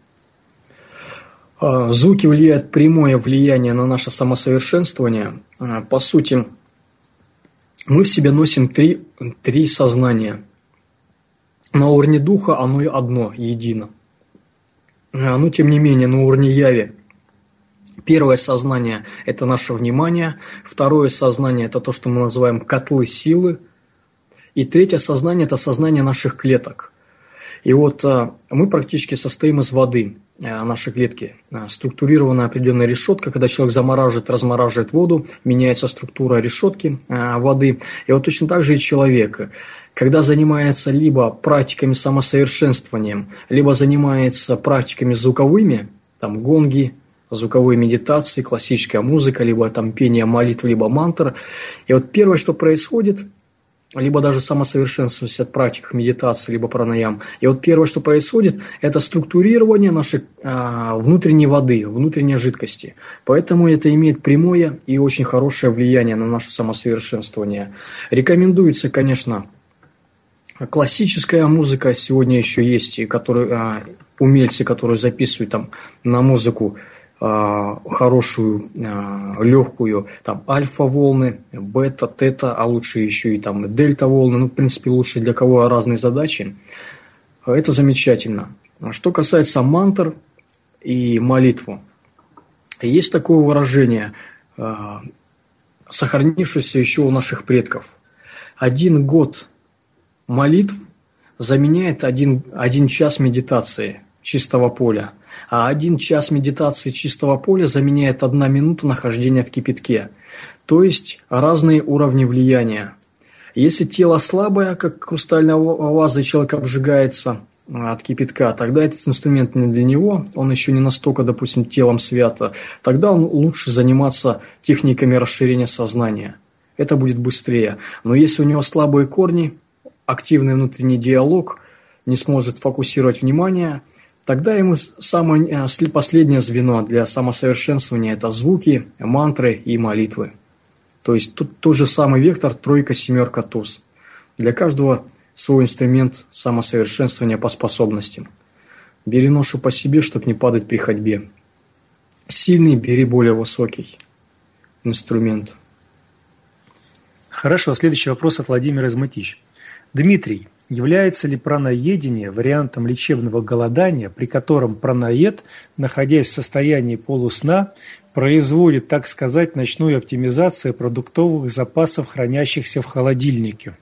Звуки влияют прямое влияние на наше самосовершенствование. По сути, мы в себе носим три сознания. На уровне духа оно одно, едино. Но тем не менее, на уровне яви. Первое сознание – это наше внимание. Второе сознание – это то, что мы называем котлы силы. И третье сознание – это сознание наших клеток. И вот мы практически состоим из воды, наши клетки. Структурирована определенная решетка, когда человек замораживает, размораживает воду, меняется структура решетки воды. И вот точно так же и человек. Когда занимается либо практиками самосовершенствованием, либо занимается практиками звуковыми, там гонги, звуковые медитации, классическая музыка, либо там пение молитв, либо мантр. И вот первое, что происходит, либо даже самосовершенствование от практик медитации, либо пранаям. И вот первое, что происходит, это структурирование нашей внутренней воды, внутренней жидкости. Поэтому это имеет прямое и очень хорошее влияние на наше самосовершенствование. Рекомендуется, конечно, классическая музыка сегодня еще есть, и умельцы, которые записывают там на музыку хорошую, легкую, там альфа-волны, бета, тета, а лучше еще и там дельта-волны, ну, в принципе, лучше для кого разные задачи. Это замечательно. Что касается мантр и молитву, есть такое выражение, сохранившееся еще у наших предков. 1 год молитв заменяет один час медитации чистого поля, а 1 час медитации чистого поля заменяет 1 минута нахождения в кипятке. То есть разные уровни влияния. Если тело слабое, как хрустальная ваза, и человек обжигается от кипятка, тогда этот инструмент не для него, он еще не настолько, допустим, телом свято, тогда он лучше заниматься техниками расширения сознания. Это будет быстрее. Но если у него слабые корни, активный внутренний диалог, не сможет фокусировать внимание, тогда ему самое последнее звено для самосовершенствования – это звуки, мантры и молитвы. То есть тут тот же самый вектор тройка, семерка, туз. Для каждого свой инструмент самосовершенствования по способностям. Бери ношу по себе, чтобы не падать при ходьбе. Сильный бери более высокий инструмент. Хорошо, следующий вопрос от Владимира Изматич. Дмитрий, является ли пранаедение вариантом лечебного голодания, при котором пранаед, находясь в состоянии полусна, производит, так сказать, ночную оптимизацию продуктовых запасов, хранящихся в холодильнике?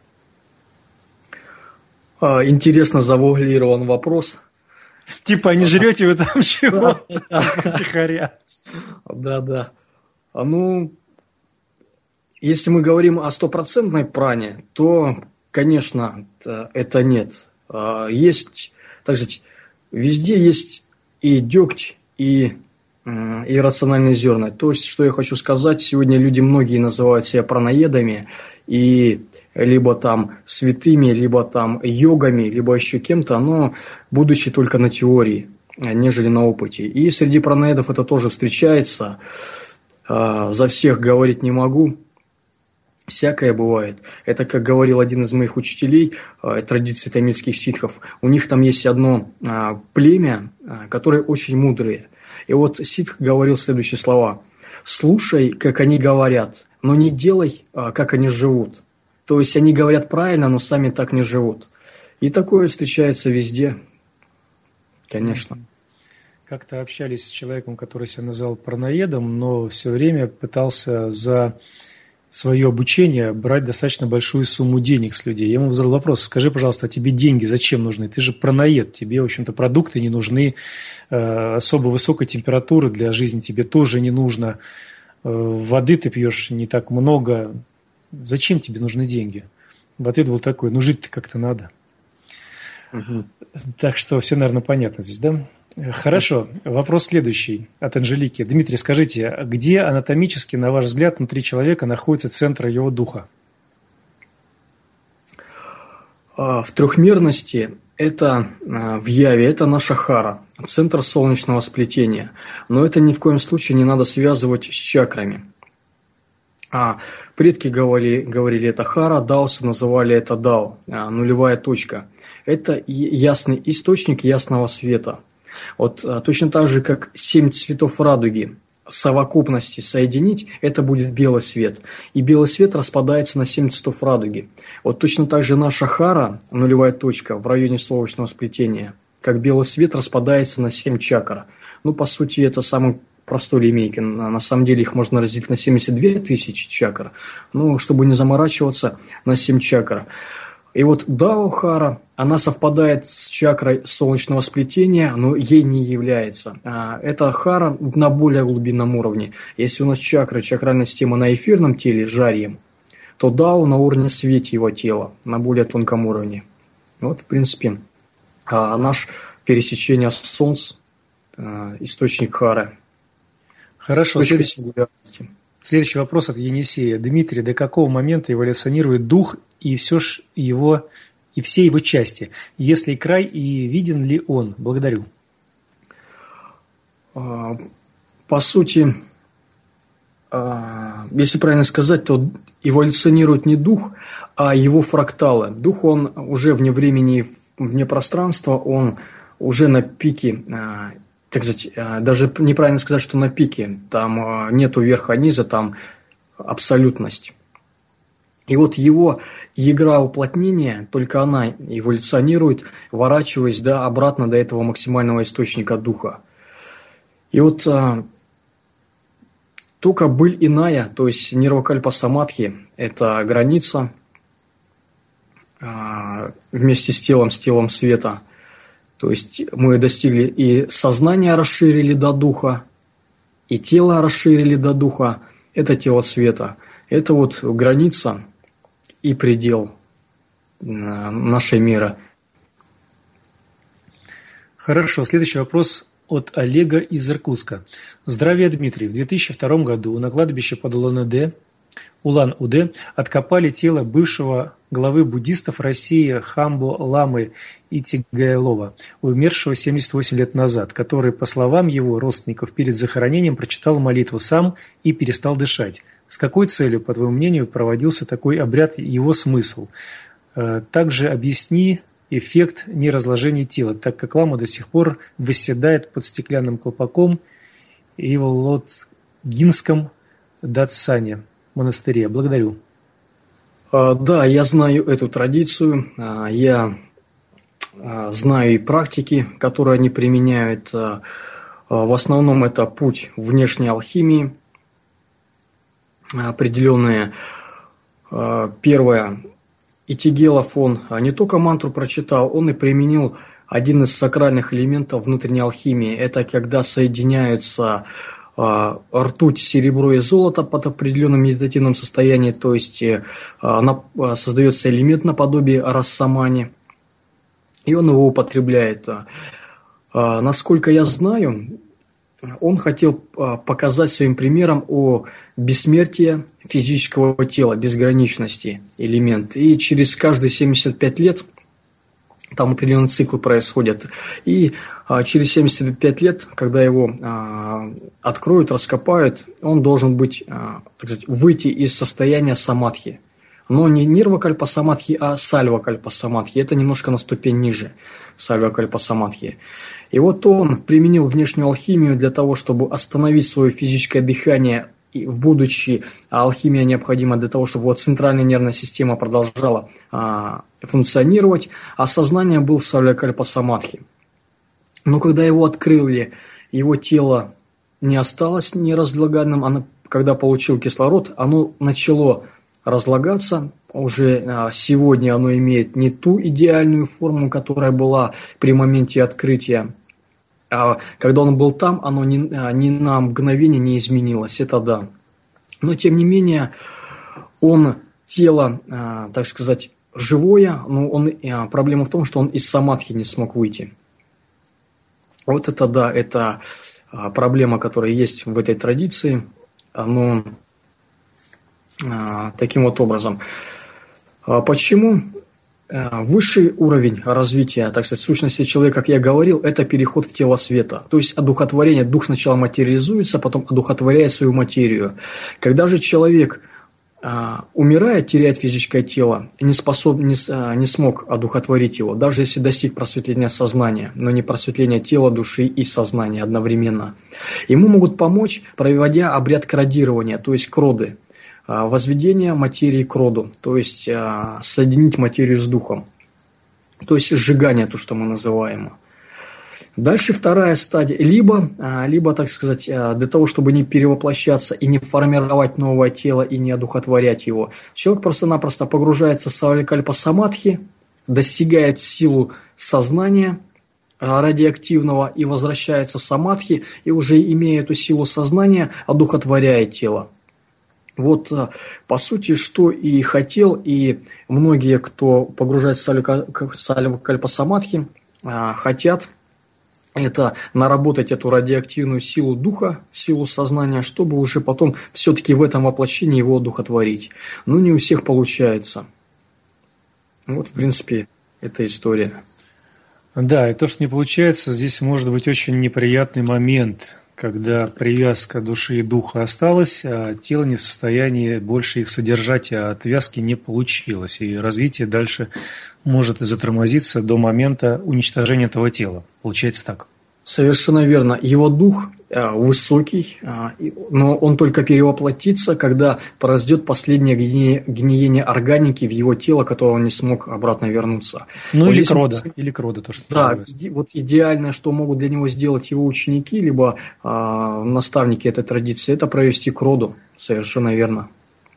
Интересно завуалирован вопрос. Типа, не жрете вы там чего-то втихаря? Да. Ну, если мы говорим о 100% пране, то, конечно, это нет. Есть, так сказать, везде есть и дегть, и иррациональные зерна. То есть, что я хочу сказать, сегодня люди многие называют себя пранаедами, и либо там святыми, либо там йогами, либо еще кем-то, но будучи только на теории, нежели на опыте. И среди пранаедов это тоже встречается. За всех говорить не могу. Всякое бывает. Это, как говорил один из моих учителей, традиции тамильских ситхов, у них там есть одно племя, которое очень мудрые. И вот ситх говорил следующие слова. «Слушай, как они говорят, но не делай, как они живут». То есть они говорят правильно, но сами так не живут. И такое встречается везде, конечно. Как-то общались с человеком, который себя назвал пранаедом, но все время пытался за свое обучение брать достаточно большую сумму денег с людей. Я ему задал вопрос: скажи, пожалуйста, а тебе деньги зачем нужны? Ты же пранаед, тебе, в общем-то, продукты не нужны, особо высокой температуры для жизни тебе тоже не нужно, воды ты пьешь не так много. Зачем тебе нужны деньги? В ответ был такой: ну жить-то как-то надо. Угу. Так что все, наверное, понятно здесь, да? Хорошо. Вопрос следующий от Анжелики. Дмитрий, скажите, где анатомически, на ваш взгляд, внутри человека находится центр его духа? В трехмерности Это в Яве, это наша Хара, центр солнечного сплетения. Но это ни в коем случае не надо связывать с чакрами. Предки говорили это Хара, даосы называли это Дао, нулевая точка. Это ясный источник ясного света. Вот точно так же, как 7 цветов радуги в совокупности соединить, это будет белый свет. И белый свет распадается на 7 цветов радуги. Вот точно так же наша Хара, нулевая точка в районе солнечного сплетения, как белый свет распадается на 7 чакр. Ну, по сути, это самый простой линейки. На самом деле их можно разделить на 72 тысячи чакр. Ну, чтобы не заморачиваться, на 7 чакр. И вот Дао Хара, она совпадает с чакрой солнечного сплетения, но ей не является. Это Хара на более глубинном уровне. Если у нас чакральная система на эфирном теле, жарьем, то Дао на уровне светьего тела, на более тонком уровне. Вот, в принципе, наш пересечение Солнца, источник Хары. Хорошо. Следующий вопрос от Енисея. Дмитрий, до какого момента эволюционирует дух и все его части? Есть ли край и виден ли он? Благодарю. По сути, если правильно сказать, то эволюционирует не дух, а его фракталы. Дух, он уже вне времени, вне пространства, он уже на пике, так сказать, даже неправильно сказать, что на пике, там нету верха-низа, там абсолютность. И вот его игра уплотнения, только она эволюционирует, ворачиваясь обратно до этого максимального источника духа. И вот только быль иная, то есть нирвакальпа самадхи, это граница вместе с телом света. То есть мы достигли и сознание расширили до духа, и тело расширили до духа. Это тело света. Это вот граница и предел нашей меры. Хорошо. Следующий вопрос от Олега из Иркутска. Здравия, Дмитрий. В 2002 году на кладбище под Улан-Удэ откопали тело бывшего главы буддистов России Хамбо-ламы Итигайлова, умершего 78 лет назад, который, по словам его родственников, перед захоронением прочитал молитву сам и перестал дышать. С какой целью, по твоему мнению, проводился такой обряд, его смысл? Также объясни эффект неразложения тела, так как лама до сих пор восседает под стеклянным колпаком и в Лотгинском Датсане монастыре. Благодарю. Да, я знаю эту традицию, я знаю и практики, которые они применяют. В основном это путь внешней алхимии, определенные. Первое, Итигелов, он не только мантру прочитал, он и применил один из сакральных элементов внутренней алхимии. Это когда соединяются ртуть, серебро и золото под определенным медитативным состоянием, то есть создается элемент наподобие рассамани, и он его употребляет. Насколько я знаю, он хотел показать своим примером о бессмертии физического тела, безграничности элемент. И через каждые 75 лет, там определенные циклы происходят, и через 75 лет, когда его откроют, раскопают, он должен быть, так сказать, выйти из состояния самадхи. Но не нирвакальпа самадхи, а сальвакальпа самадхи. Это немножко на ступень ниже сальвакальпа самадхи. И вот он применил внешнюю алхимию для того, чтобы остановить свое физическое дыхание. И в будущем алхимия необходима для того, чтобы вот центральная нервная система продолжала функционировать, а сознание было в сальвакальпа самадхи. Но когда его открыли, его тело не осталось неразлагаемым, когда получил кислород, оно начало разлагаться. Уже сегодня оно имеет не ту идеальную форму, которая была при моменте открытия. А когда он был там, оно ни на мгновение не изменилось, это да. Но тем не менее, тело, так сказать, живое, но проблема в том, что он из самадхи не смог выйти. Вот это да, это проблема, которая есть в этой традиции. Оно таким вот образом. Почему? Высший уровень развития, так сказать, сущности человека, как я говорил, это переход в тело света. То есть одухотворение, дух сначала материализуется, потом одухотворяет свою материю. Когда же человек умирает, теряет физическое тело, не смог одухотворить его, даже если достиг просветления сознания, но не просветления тела, души и сознания одновременно. Ему могут помочь, проводя обряд кодирования, то есть кроды, возведение материи к роду, то есть соединить материю с духом, то есть сжигание, то, что мы называем. Дальше вторая стадия, либо, так сказать, для того, чтобы не перевоплощаться и не формировать новое тело и не одухотворять его, человек просто-напросто погружается в савакальпа-самадхи, достигает силу сознания радиоактивного и возвращается в самадхи, и уже имея эту силу сознания, одухотворяет тело. Вот, по сути, что и хотел, и многие, кто погружается в савакальпа-самадхи, хотят это наработать эту радиоактивную силу духа, силу сознания, чтобы уже потом все-таки в этом воплощении его одухотворить. Но не у всех получается. Вот, в принципе, эта история. Да, и то, что не получается, здесь может быть очень неприятный момент, когда привязка души и духа осталась, а тело не в состоянии больше их содержать, а отвязки не получилось. И развитие дальше может затормозиться до момента уничтожения этого тела. Получается так. Совершенно верно. Его дух высокий, но он только перевоплотится, когда произойдет последнее гниение органики в его тело, которого он не смог обратно вернуться. Ну, вот или крода, то, что да, называется. вот идеальное, что могут для него сделать его ученики, либо наставники этой традиции, это провести к роду. Совершенно верно.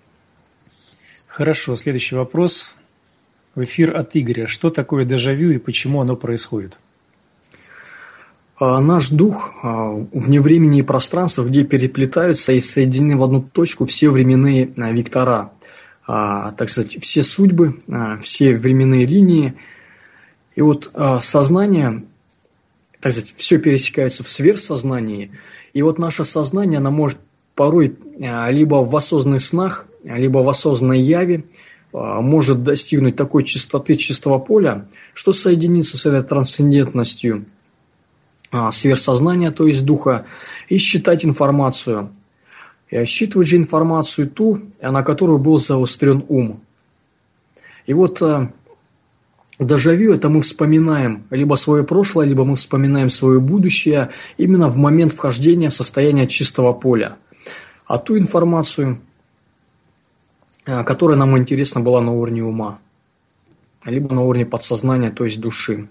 Хорошо, следующий вопрос. В эфир от Игоря. Что такое дежавю и почему оно происходит? Наш дух вне времени и пространства, где переплетаются и соединены в одну точку все временные вектора, так сказать, все судьбы, все временные линии. И вот сознание, так сказать, все пересекается в сверхсознании. И вот наше сознание, оно может порой либо в осознанных снах, либо в осознанной яве может достигнуть такой чистоты, чистого поля, что соединиться с этой трансцендентностью сверхсознания, то есть духа, и считать информацию. И считывать же информацию ту, на которую был заострен ум. И вот дежавю – это мы вспоминаем либо свое прошлое, либо мы вспоминаем свое будущее именно в момент вхождения в состояние чистого поля. А ту информацию, которая нам интересна была на уровне ума, либо на уровне подсознания, то есть души.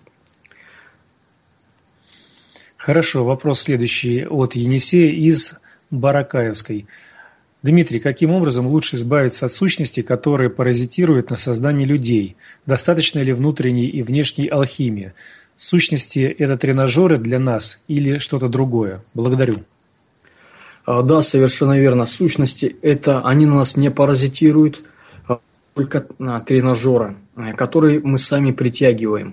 Хорошо, вопрос следующий от Енисея из Баракаевской. Дмитрий, каким образом лучше избавиться от сущностей, которые паразитируют на создании людей? Достаточно ли внутренней и внешней алхимии? Сущности – это тренажеры для нас или что-то другое? Благодарю. Да, совершенно верно. Сущности – это они на нас не паразитируют, только тренажеры, которые мы сами притягиваем.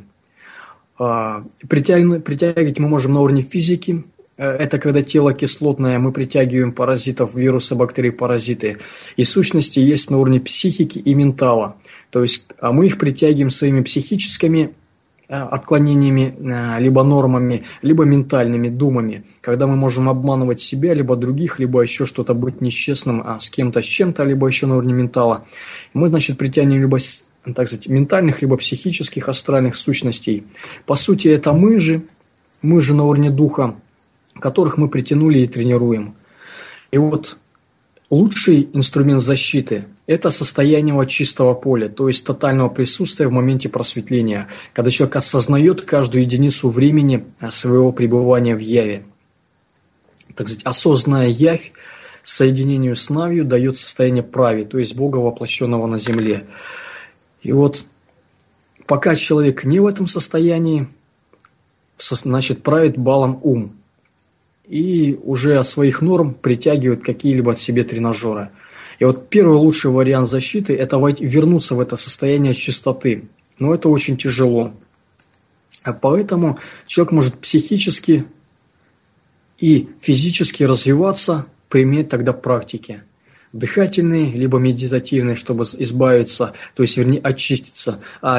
Притягивать мы можем на уровне физики. Это когда тело кислотное, мы притягиваем паразитов, вирусы, бактерии, паразиты. И сущности есть на уровне психики и ментала. То есть мы их притягиваем своими психическими отклонениями, либо нормами, либо ментальными думами, когда мы можем обманывать себя, либо других, либо еще что-то быть нечестным с кем-то, с чем-то, либо еще на уровне ментала. Мы, значит, притягиваем либо, так сказать, ментальных, либо психических, астральных сущностей. По сути, это мы же на уровне духа, которых мы притянули и тренируем. И вот лучший инструмент защиты – это состояние чистого поля, то есть тотального присутствия в моменте просветления, когда человек осознает каждую единицу времени своего пребывания в яве. Так сказать, осознанная явь соединению с навью дает состояние прави, то есть Бога, воплощенного на земле. И вот пока человек не в этом состоянии, значит, правит балом ум. И уже от своих норм притягивают какие-либо от себе тренажеры. И вот первый лучший вариант защиты – это вернуться в это состояние чистоты. Но это очень тяжело. А поэтому человек может психически и физически развиваться, применять тогда практики. дыхательный, либо медитативный, чтобы избавиться, то есть, вернее, очиститься. А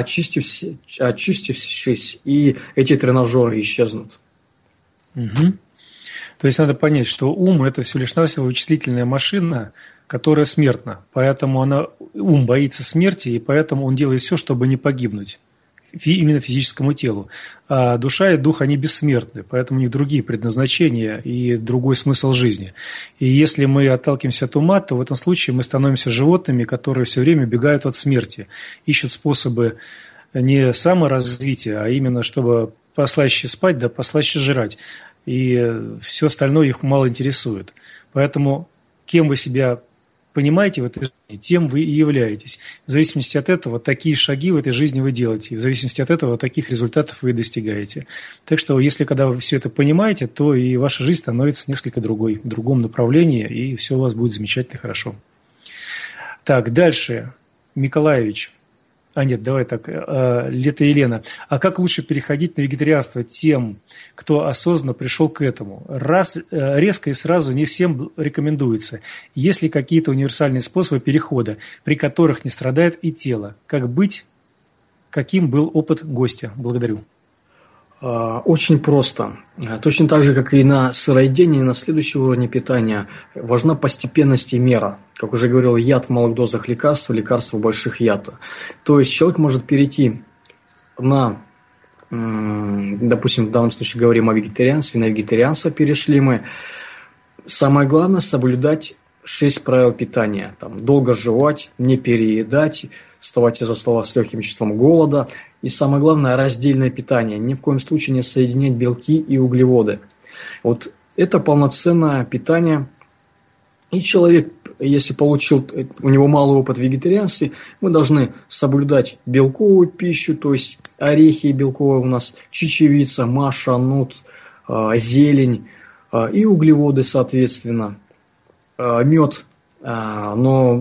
очистившись, и эти тренажеры исчезнут. Угу. То есть надо понять, что ум – это всего лишь навсего вычислительная машина, которая смертна. Поэтому ум боится смерти, и поэтому он делает все, чтобы не погибнуть. Именно физическому телу. А душа и дух, они бессмертны, поэтому у них другие предназначения и другой смысл жизни. И если мы отталкиваемся от ума, то в этом случае мы становимся животными, которые все время убегают от смерти, ищут способы не саморазвития, а именно чтобы послаще спать, да послаще жрать. И все остальное их мало интересует. Поэтому кем вы себя понимаете в этой жизни, тем вы и являетесь. В зависимости от этого, такие шаги в этой жизни вы делаете. В зависимости от этого, таких результатов вы достигаете. Так что, если когда вы все это понимаете, то и ваша жизнь становится несколько другой, в другом направлении, и все у вас будет замечательно и хорошо. Так, дальше. Николаевич. Давай так, Лето Елена. А как лучше переходить на вегетарианство тем, кто осознанно пришел к этому? Резко и сразу не всем рекомендуется. Есть ли какие-то универсальные способы перехода, при которых не страдает и тело? Как быть? Каким был опыт гостя? Благодарю. Очень просто. Точно так же, как и на сыроедении, на следующем уровне питания, важна постепенность и мера. Как уже говорил, яд в малых дозах лекарства, лекарство в больших яд. То есть человек может перейти на, допустим, в данном случае говорим о вегетарианстве, на вегетарианство перешли мы. Самое главное – соблюдать 6 правил питания. Долго жевать, не переедать, вставать из-за стола с легким чувством голода. И самое главное – раздельное питание. Ни в коем случае не соединять белки и углеводы. Вот это полноценное питание. И человек, если получил, у него малый опыт в вегетарианстве, мы должны соблюдать белковую пищу, то есть орехи белковые у нас, чечевица, маша, нут, зелень и углеводы, соответственно. Мед, но...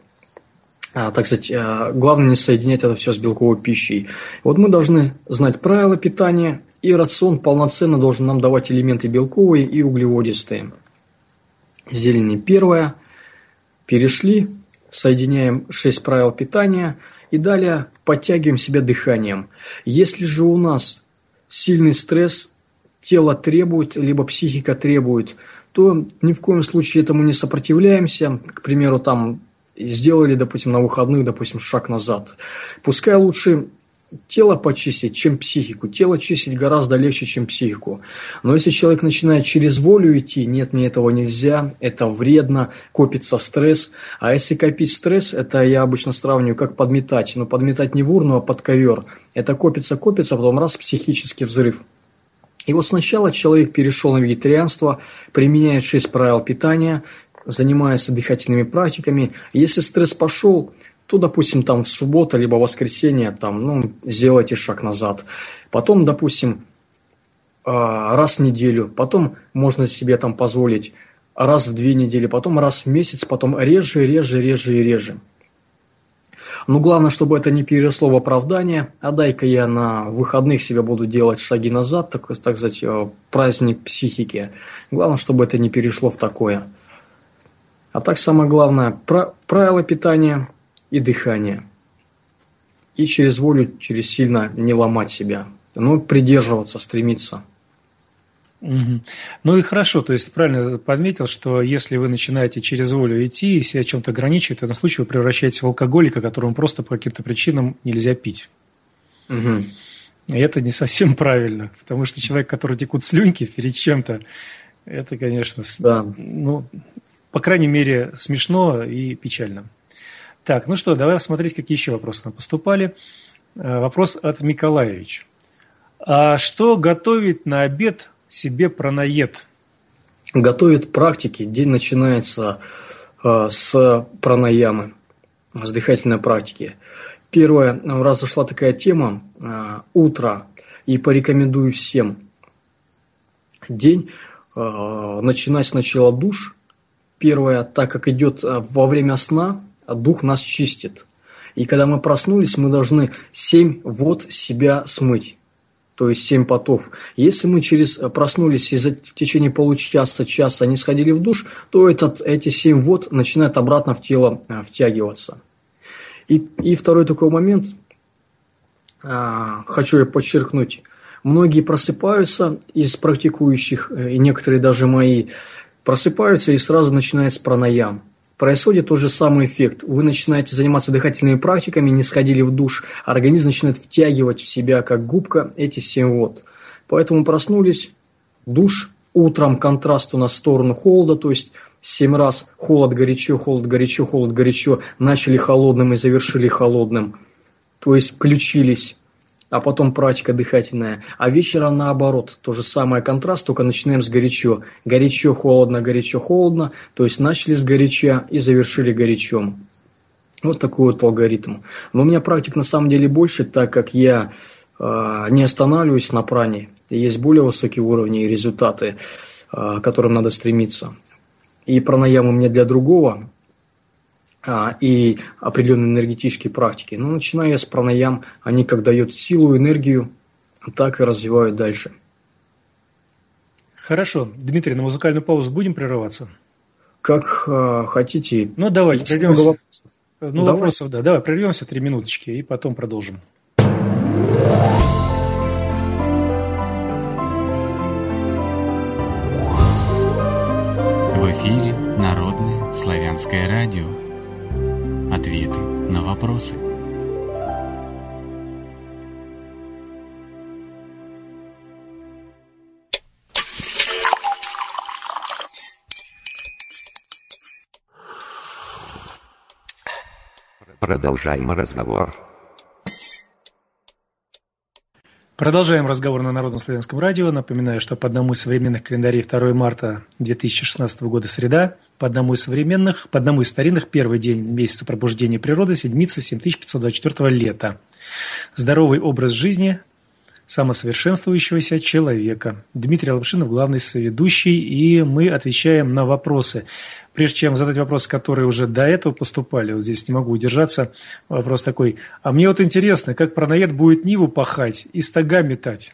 так сказать, главное не соединять это все с белковой пищей. Вот мы должны знать правила питания, и рацион полноценно должен нам давать элементы белковые и углеводистые. Зелень первая. Перешли, соединяем 6 правил питания и далее подтягиваем себя дыханием. Если же у нас сильный стресс, тело требует, либо психика требует, то ни в коем случае этому не сопротивляемся. К примеру, сделали, допустим, на выходных, допустим, шаг назад. Пускай лучше тело почистить, чем психику. Тело чистить гораздо легче, чем психику. Но если человек начинает через волю идти, нет, мне этого нельзя, это вредно, копится стресс. А если копить стресс, это я обычно сравниваю, как подметать. Но подметать не в урну, а под ковер. Это копится, потом раз, психический взрыв. И вот сначала человек перешел на вегетарианство, применяет 6 правил питания, занимается дыхательными практиками. Если стресс пошел, то, допустим, в субботу либо воскресенье сделайте шаг назад. Потом, допустим, раз в неделю, потом можно себе позволить раз в 2 недели, потом раз в месяц, потом реже. Но главное, чтобы это не переросло в оправдание. А дай-ка я на выходных себе буду делать шаги назад, так сказать, праздник психики. Главное, чтобы это не перешло в такое. А так самое главное – правила питания и дыхания. И через волю, через сильно не ломать себя. Но придерживаться, стремиться. Угу. Ну и хорошо, то есть правильно подметил, что если вы начинаете через волю идти и себя чем-то ограничивать, в этом случае вы превращаетесь в алкоголика, которому просто по каким-то причинам нельзя пить. Угу. И это не совсем правильно, потому что человек, который текут слюнки перед чем-то, это, конечно, да. По крайней мере, смешно и печально. Так, давай смотреть, какие еще вопросы нам поступали. Вопрос от Николаевича. А что готовить на обед себе пранаед? Готовит практики. День начинается с пранаямы, с дыхательной практики. Первое, раз зашла такая тема, утро, и порекомендую всем день начинать сначала душ. Первое, так как идет во время сна, дух нас чистит. И когда мы проснулись, мы должны 7 вод себя смыть. то есть 7 потов. Если мы проснулись и в течение часа не сходили в душ, то эти 7 вод начинают обратно в тело втягиваться. И второй такой момент, хочу я подчеркнуть. Многие просыпаются из практикующих, и некоторые даже мои, просыпаются и сразу начинают с пранаям. Происходит тот же самый эффект. Вы начинаете заниматься дыхательными практиками, не сходили в душ, организм начинает втягивать в себя, как губка, эти 7 вод. Поэтому проснулись, душ, утром контраст у нас в сторону холода, то есть 7 раз холод-горячо, холод-горячо, холод-горячо, начали холодным и завершили холодным, то есть включились. А потом практика дыхательная. А вечером наоборот, то же самое контраст, только начинаем с горячо. Горячо, холодно, то есть начали с горяча и завершили горячом. Вот такой вот алгоритм. Но у меня практик на самом деле больше, так как я не останавливаюсь на пране. Есть более высокие уровни и результаты, к которым надо стремиться. И пранаямы мне для другого, и определенные энергетические практики. Но начиная с пранаям, они как дают силу, энергию, так и развивают дальше. Хорошо. Дмитрий, на музыкальную паузу будем прерываться? Как хотите. Ну, давайте прервемся. Давай. Вопросов, да. Давай прервемся 3 минуточки и потом продолжим. В эфире Народное славянское радио. Ответы на вопросы. Продолжаем разговор. Продолжаем разговор на Народном славянском радио. Напоминаю, что по одному из современных календарей 2 марта 2016 года среда, по одному из старинных первый день месяца пробуждения природы, седмица 7524 лета. Здоровый образ жизни самосовершенствующегося человека. Дмитрий Лапшинов, главный соведущий, и мы отвечаем на вопросы. Прежде чем задать вопросы, которые уже до этого поступали, вот здесь не могу удержаться, вопрос такой. А мне вот интересно, как пранаед будет ниву пахать и стога метать?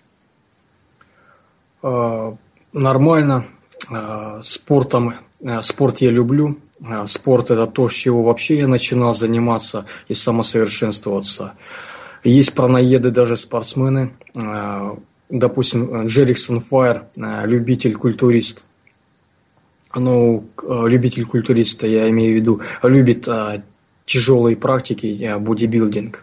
Нормально. Спорт я люблю. Спорт – это то, с чего вообще я начинал заниматься и самосовершенствоваться. Есть пранаеды, даже спортсмены. Допустим, Джериксон Файер, любитель-культурист. Любитель-культуриста, я имею в виду, любит тяжелые практики, бодибилдинг.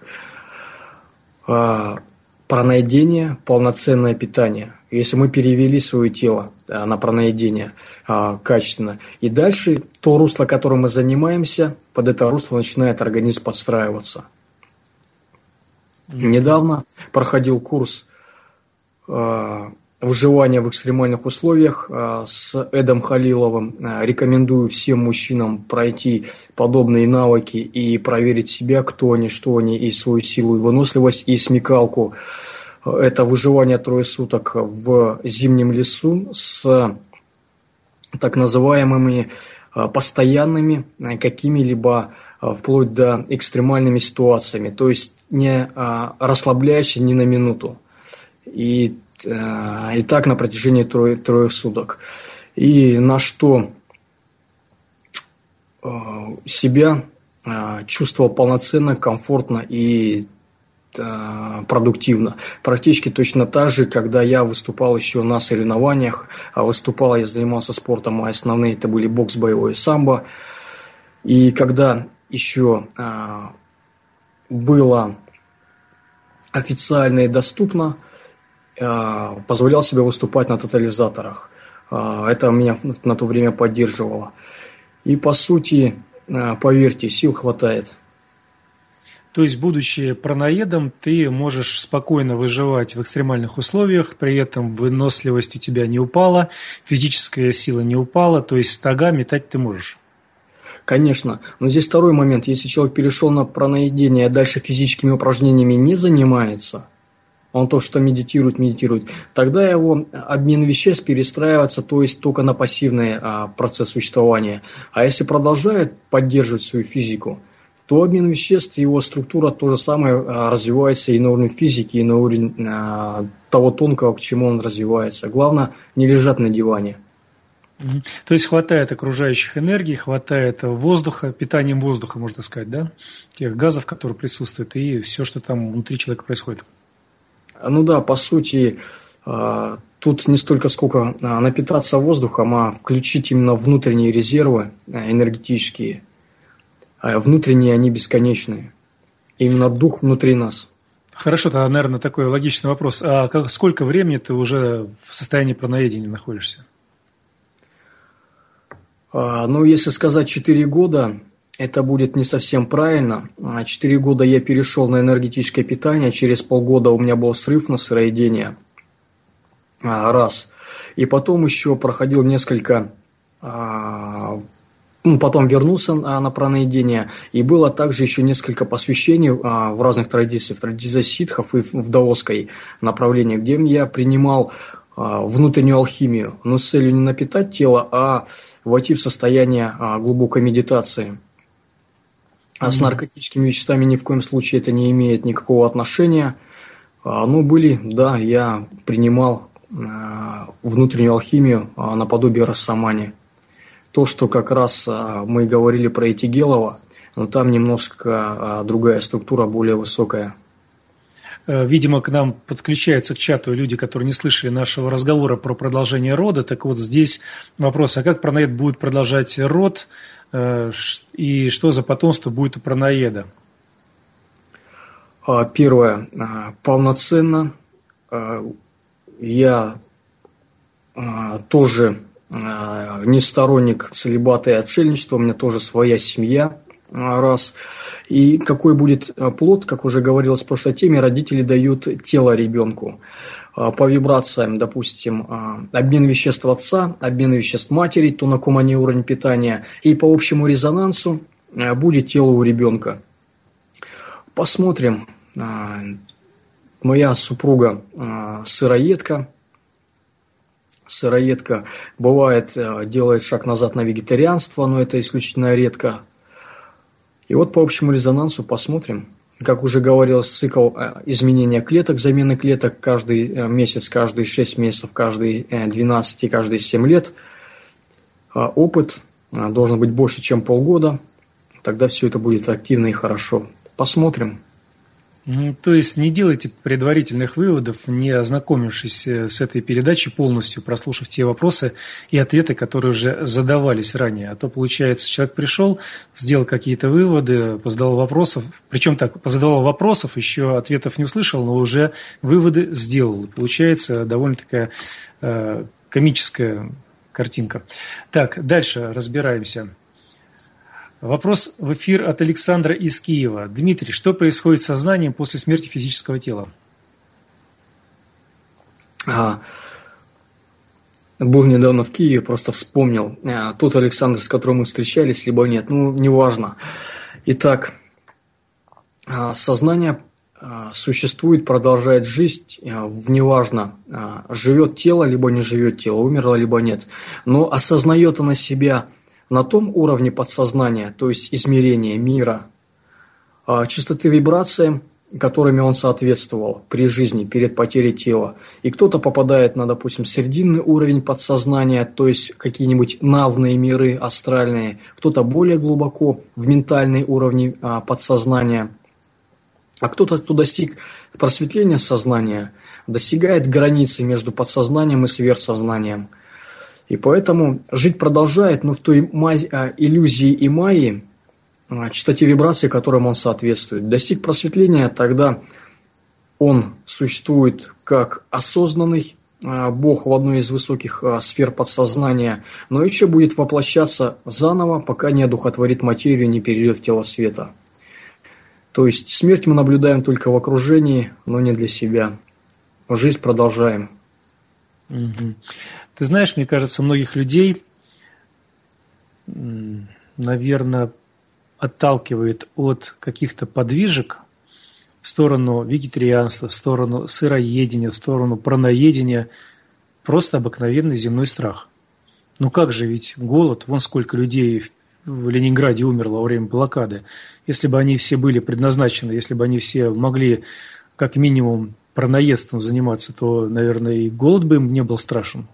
Пранаедение, полноценное питание. Если мы перевели свое тело на пранаедение качественно, и дальше то русло, которым мы занимаемся, под это русло начинает организм подстраиваться. Недавно проходил курс выживания в экстремальных условиях с Эдом Халиловым. Рекомендую всем мужчинам пройти подобные навыки и проверить себя, кто они, что они, и свою силу, и выносливость, и смекалку. Это выживание 3 суток в зимнем лесу с так называемыми постоянными какими-либо вплоть до экстремальными ситуациями, то есть не расслабляясь ни на минуту. И так на протяжении 3 суток. И на что себя чувствовал полноценно, комфортно и продуктивно. Практически точно так же, когда я выступал еще на соревнованиях. Выступал, я занимался спортом, мои основные это были бокс, боевой и самбо. И когда еще было официально и доступно, позволял себе выступать на тотализаторах. Это меня на то время поддерживало. И по сути, поверьте, сил хватает. То есть, будучи пранаедом, ты можешь спокойно выживать в экстремальных условиях, при этом выносливость у тебя не упала, физическая сила не упала, то есть стога метать ты можешь. Конечно, но здесь второй момент. Если человек перешел на пранаедение, а дальше физическими упражнениями не занимается, он то, что медитирует, тогда его обмен веществ перестраивается, то есть только на пассивный процесс существования. А если продолжает поддерживать свою физику, то обмен веществ и его структура то же самое развивается и на уровне физики, и на уровне того тонкого, к чему он развивается. Главное, не лежать на диване. То есть хватает окружающих энергий, хватает воздуха, питанием воздуха, можно сказать, да? Тех газов, которые присутствуют, и все, что там внутри человека происходит. Ну да, по сути, тут не столько сколько напитаться воздухом, а включить именно внутренние резервы энергетические. Внутренние они бесконечные. Именно дух внутри нас. Хорошо, тогда, наверное, такой логичный вопрос. А сколько времени ты уже в состоянии праноедения находишься? Ну, если сказать 4 года, это будет не совсем правильно. 4 года я перешел на энергетическое питание, через полгода у меня был срыв на сыроедение. Раз. И потом еще проходил несколько... Потом вернулся на праноедение. И было также еще несколько посвящений в разных традициях. В традиции ситхов и в даосской направлении, где я принимал внутреннюю алхимию. Но с целью не напитать тело, а войти в состояние глубокой медитации. А с наркотическими веществами ни в коем случае это не имеет никакого отношения. Да, я принимал внутреннюю алхимию наподобие Рассамани. То, что как раз мы говорили про Этигелова, но там немножко другая структура, более высокая. Видимо, к нам подключаются к чату люди, которые не слышали нашего разговора про продолжение рода. Так вот, здесь вопрос, а как праноед будет продолжать род, и что за потомство будет у праноеда? Первое. Полноценно. Я тоже не сторонник целибата и отшельничества, у меня тоже своя семья. Раз. И какой будет плод, как уже говорилось в прошлой теме, родители дают тело ребенку. По вибрациям, допустим, обмен веществ отца, обмен веществ матери, то на ком они уровень питания, и по общему резонансу будет тело у ребенка. Посмотрим. Моя супруга сыроедка. Сыроедка бывает делает шаг назад на вегетарианство, но это исключительно редко. И вот по общему резонансу посмотрим. Как уже говорилось, цикл изменения клеток, замены клеток каждый месяц, каждые 6 месяцев, каждые 12 и каждые 7 лет. Опыт должен быть больше, чем полгода. Тогда все это будет активно и хорошо. Посмотрим. То есть не делайте предварительных выводов, не ознакомившись с этой передачей полностью, прослушав те вопросы и ответы, которые уже задавались ранее. А то, получается, человек пришел, сделал какие-то выводы, позадавал вопросов, причем так, позадавал вопросов, еще ответов не услышал, но уже выводы сделал. Получается довольно такая комическая картинка. Так, дальше разбираемся. Вопрос в эфир от Александра из Киева. Дмитрий, что происходит с сознанием после смерти физического тела? Был недавно в Киеве, просто вспомнил. Тот Александр, с которым мы встречались, либо нет, неважно. Итак, сознание существует, продолжает жизнь, неважно, живет тело, либо не живет тело, умерло, либо нет. Но осознает оно себя на том уровне подсознания, то есть измерения мира, частоты вибраций, которыми он соответствовал при жизни, перед потерей тела. И кто-то попадает на, допустим, срединный уровень подсознания, то есть какие-нибудь навные миры астральные, кто-то более глубоко в ментальные уровни подсознания, а кто-то, кто достиг просветления сознания, достигает границы между подсознанием и сверхсознанием. И поэтому жить продолжает, но в той иллюзии и майи, частоте вибрации, которым он соответствует. Достиг просветления, тогда он существует как осознанный Бог в одной из высоких сфер подсознания, но еще будет воплощаться заново, пока не одухотворит материю, не перейдет в тело света. То есть смерть мы наблюдаем только в окружении, но не для себя. Жизнь продолжаем. Угу. Ты знаешь, мне кажется, многих людей, наверное, отталкивает от каких-то подвижек в сторону вегетарианства, в сторону сыроедения, в сторону праноедения просто обыкновенный земной страх. Ну как же, ведь голод, вон сколько людей в Ленинграде умерло во время блокады. Если бы они все были предназначены, если бы они все могли как минимум парноедством заниматься, то, наверное, и голод бы им не был страшен.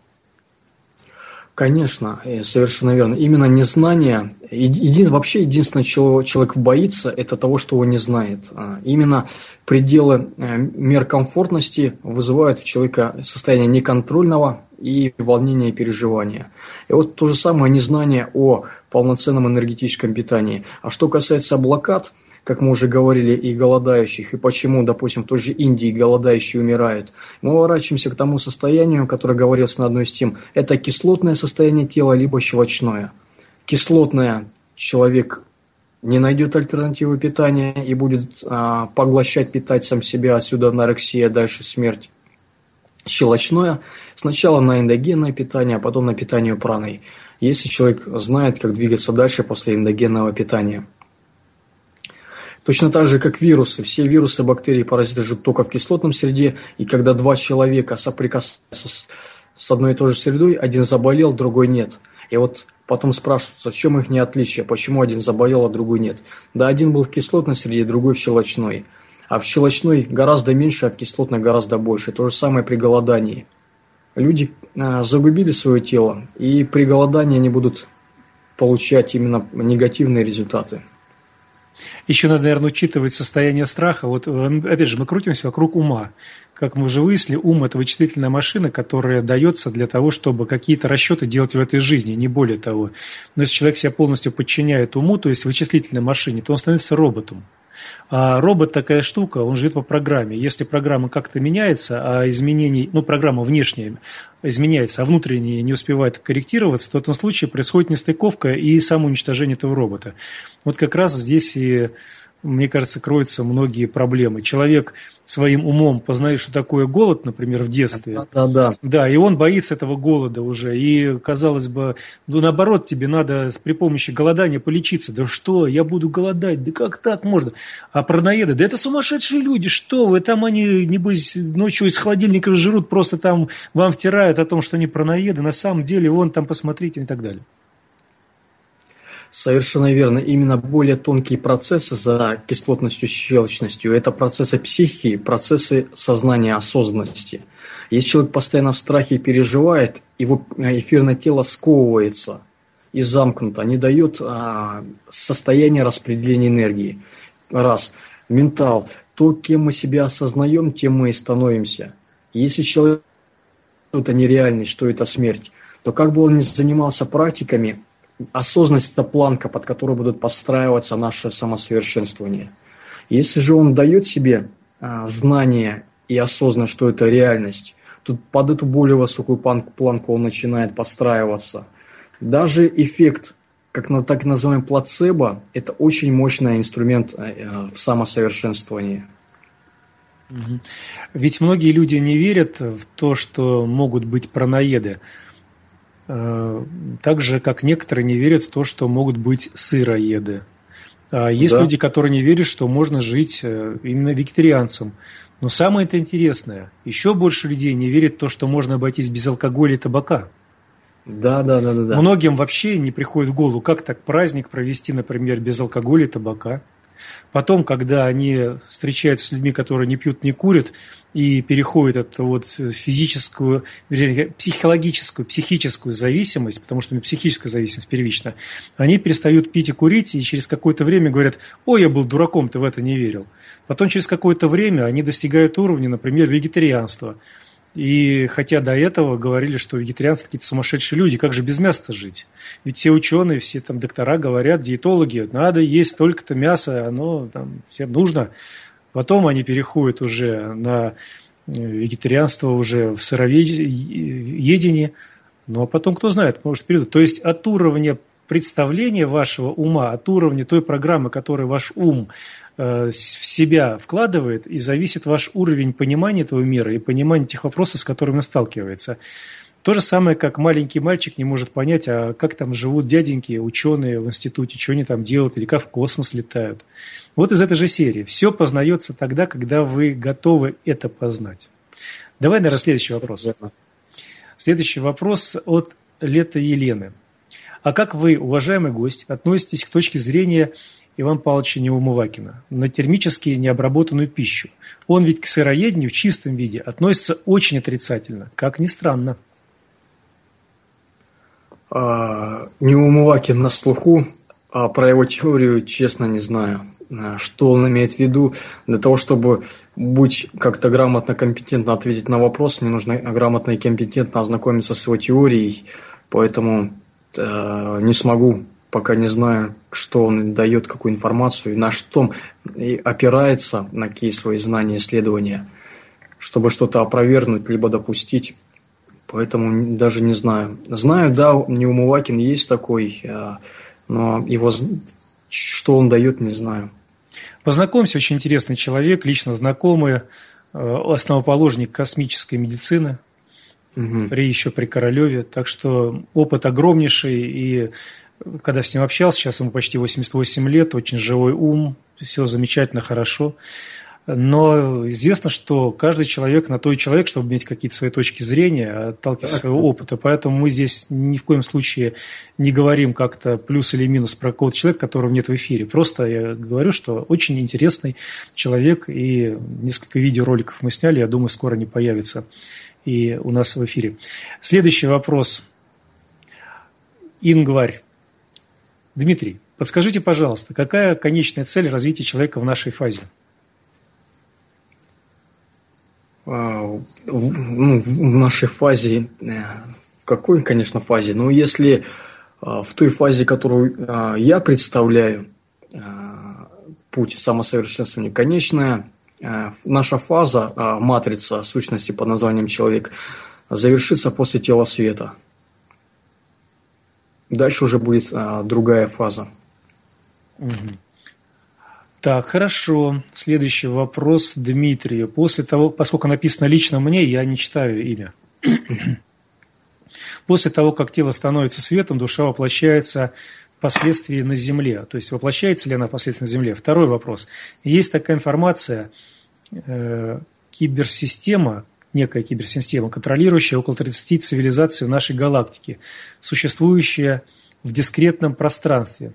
Конечно, совершенно верно. Именно незнание, вообще единственное, чего человек боится, это того, что он не знает. Именно пределы мер комфортности вызывают у человека состояние неконтрольного и волнения и переживания. И вот то же самое незнание о полноценном энергетическом питании. А что касается блокад, как мы уже говорили, и голодающих, и почему, допустим, в той же Индии голодающие умирают, мы ворачиваемся к тому состоянию, которое говорилось на одной из тем. Это кислотное состояние тела, либо щелочное. Кислотное человек не найдет альтернативы питания и будет поглощать, питать сам себя, отсюда анорексия, дальше смерть. Щелочное сначала на эндогенное питание, а потом на питание праной, если человек знает, как двигаться дальше после эндогенного питания. Точно так же, как вирусы. Все вирусы, бактерии, паразиты живут только в кислотном среде, и когда два человека соприкасаются с одной и той же средой, один заболел, другой нет. И вот потом спрашиваются, в чем их отличие, почему один заболел, а другой нет. Да, один был в кислотной среде, другой в щелочной. А в щелочной гораздо меньше, а в кислотной гораздо больше. То же самое при голодании. Люди загубили свое тело, и при голодании они будут получать именно негативные результаты. Еще надо, наверное, учитывать состояние страха. Вот, опять же, мы крутимся вокруг ума. Как мы уже выяснили, ум – это вычислительная машина, которая дается для того, чтобы какие-то расчеты делать в этой жизни, не более того. Но если человек себя полностью подчиняет уму, то есть вычислительной машине, то он становится роботом. А робот такая штука, он живет по программе. Если программа как-то меняется, а изменений, программа внешняя изменяется, а внутренняя не успевает корректироваться, то в этом случае происходит нестыковка и самоуничтожение этого робота. Вот как раз здесь и, мне кажется, кроются многие проблемы. Человек своим умом познает, что такое голод, например, в детстве. Да. Да, и он боится этого голода уже. И, казалось бы, наоборот, тебе надо при помощи голодания полечиться. Да что, я буду голодать, да как так можно? А парноеды, да это сумасшедшие люди, что вы, там они, небось, ночью из холодильника жрут, просто там вам втирают о том, что они парноеды, на самом деле, вон там посмотрите и так далее. Совершенно верно. Именно более тонкие процессы за кислотностью, щелочностью – это процессы психики, процессы сознания, осознанности. Если человек постоянно в страхе переживает, его эфирное тело сковывается и замкнуто, не дает состояние распределения энергии. Раз. Ментал. То, кем мы себя осознаем, тем мы и становимся. Если человек – это нереальность, что это смерть, то как бы он ни занимался практиками, осознанность – это планка, под которой будут подстраиваться наше самосовершенствование. Если же он дает себе знание и осознанность, что это реальность, то под эту более высокую планку он начинает подстраиваться. Даже эффект, так называемый плацебо, это очень мощный инструмент в самосовершенствовании. Ведь многие люди не верят в то, что могут быть парноеды. Так же, как некоторые не верят в то, что могут быть сыроеды. Есть люди, которые не верят, что можно жить именно вегетарианцем. Но самое это интересное, еще больше людей не верят в то, что можно обойтись без алкоголя и табака. Да. Многим вообще не приходит в голову, как так праздник провести, например, без алкоголя и табака. Потом, когда они встречаются с людьми, которые не пьют, не курят, и переходят от физическую, вернее, психическую зависимость, потому что у них психическая зависимость первична, они перестают пить и курить, и через какое-то время говорят: «Ой, я был дураком, ты в это не верил». Потом через какое-то время они достигают уровня, например, вегетарианства. И хотя до этого говорили, что вегетарианцы какие-то сумасшедшие люди, как же без мяса жить? Ведь все ученые, все там доктора говорят, диетологи, надо есть столько-то мяса, оно там всем нужно. Потом они переходят уже на вегетарианство, уже в сыроедение. Ну, а потом, кто знает, может, перейдут. То есть от уровня представления вашего ума, от уровня той программы, которую ваш ум в себя вкладывает, и зависит ваш уровень понимания этого мира и понимания тех вопросов, с которыми он сталкивается. То же самое, как маленький мальчик не может понять, а как там живут дяденьки, ученые в институте, что они там делают, или как в космос летают. Вот из этой же серии. Все познается тогда, когда вы готовы это познать. Давай, наверное, следующий вопрос. Следующий вопрос от Лета Елены. А как вы, уважаемый гость, относитесь к точке зрения Ивана Павловича Неумывакина на термически необработанную пищу? Он ведь к сыроедению в чистом виде относится очень отрицательно, как ни странно. Неумывакин на слуху, а про его теорию, честно, не знаю. Что он имеет в виду? Для того, чтобы быть как-то грамотно, компетентно ответить на вопрос, мне нужно грамотно и компетентно ознакомиться с его теорией, поэтому не смогу, пока не знаю, что он дает, какую информацию, на что опирается, на какие свои знания, исследования, чтобы что-то опровергнуть, либо допустить. Поэтому даже не знаю. Знаю, да, Неумывакин есть такой, но его, что он дает, не знаю. Познакомься, очень интересный человек, лично знакомый, основоположник космической медицины, еще при Королеве. Так что опыт огромнейший, и когда с ним общался, сейчас ему почти 88 лет, очень живой ум, все замечательно, хорошо. Но известно, что каждый человек на то и человек, чтобы иметь какие-то свои точки зрения, отталкиваясь от своего опыта. Поэтому мы здесь ни в коем случае не говорим как-то плюс или минус про какого-то человека, которого нет в эфире. Просто я говорю, что очень интересный человек, и несколько видеороликов мы сняли, я думаю, скоро они появятся и у нас в эфире. Следующий вопрос. Ингварь. Дмитрий, подскажите, пожалуйста, какая конечная цель развития человека в нашей фазе? В нашей фазе, в какой, конечно, фазе, но если в той фазе, которую я представляю, путь самосовершенствования, конечная, наша фаза, матрица сущности под названием человек, завершится после тела света. Дальше уже будет другая фаза. Так, хорошо. Следующий вопрос Дмитрию. После того, поскольку написано лично мне, я не читаю имя. После того, как тело становится светом, душа воплощается впоследствии на Земле. То есть, воплощается ли она впоследствии на Земле? Второй вопрос. Есть такая информация, киберсистема, некая киберсистема, контролирующая около 30 цивилизаций в нашей галактике, существующая в дискретном пространстве,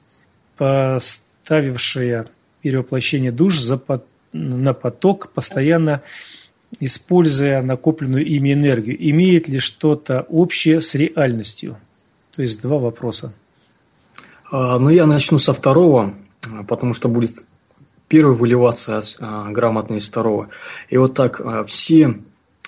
ставившая перевоплощение душ на поток, постоянно используя накопленную ими энергию. Имеет ли что-то общее с реальностью? То есть два вопроса. Ну, я начну со второго, потому что будет первый выливаться грамотно из второго. И вот так все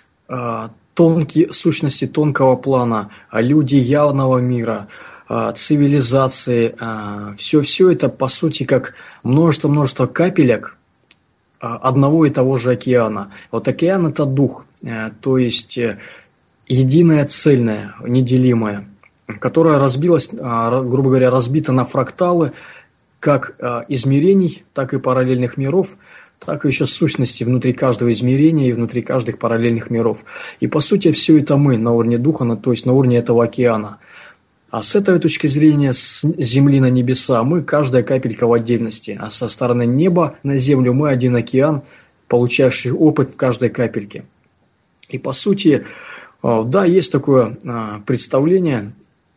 тонкие сущности тонкого плана, люди явного мира, цивилизации, все это по сути как множество капелек одного и того же океана. Вот океан – это дух, то есть единое цельное, неделимое, которое разбилось, грубо говоря, разбито на фракталы как измерений, так и параллельных миров, так и еще сущности внутри каждого измерения и внутри каждых параллельных миров. И по сути все это мы на уровне духа, то есть на уровне этого океана. А с этой точки зрения, с земли на небеса, мы каждая капелька в отдельности, а со стороны неба на землю мы один океан, получавший опыт в каждой капельке. И по сути, да, есть такое представление,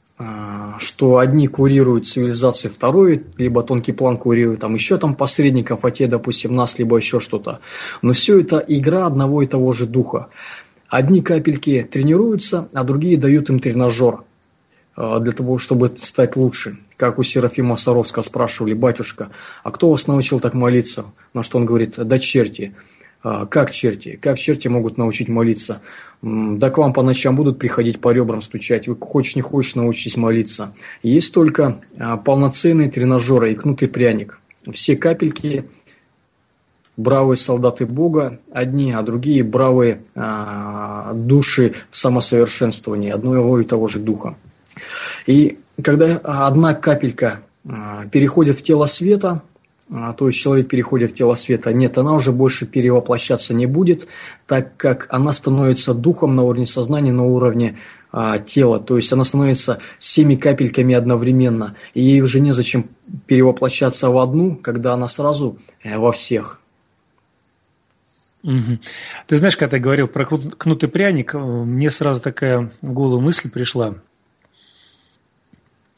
что одни курируют цивилизации, второй, либо тонкий план курирует, там еще там посредников, а те, допустим, нас, либо еще что-то. Но все это игра одного и того же духа. Одни капельки тренируются, а другие дают им тренажер для того, чтобы стать лучше. Как у Серафима Саровского спрашивали: батюшка, а кто вас научил так молиться? На что он говорит: да черти. Как черти? Как черти могут научить молиться? Да к вам по ночам будут приходить, по ребрам стучать. Вы хочешь не хочешь, научитесь молиться. Есть только полноценные тренажеры и кнутый пряник. Все капельки бравые солдаты Бога одни, а другие бравые души в самосовершенствовании одного и того же духа. И когда одна капелька переходит в тело света, то есть человек переходит в тело света, нет, она уже больше перевоплощаться не будет, так как она становится духом на уровне сознания, на уровне тела, то есть она становится всеми капельками одновременно, и ей уже незачем перевоплощаться в одну, когда она сразу во всех. Угу. Ты знаешь, когда ты говорил про кнутый пряник, мне сразу такая в голову мысль пришла.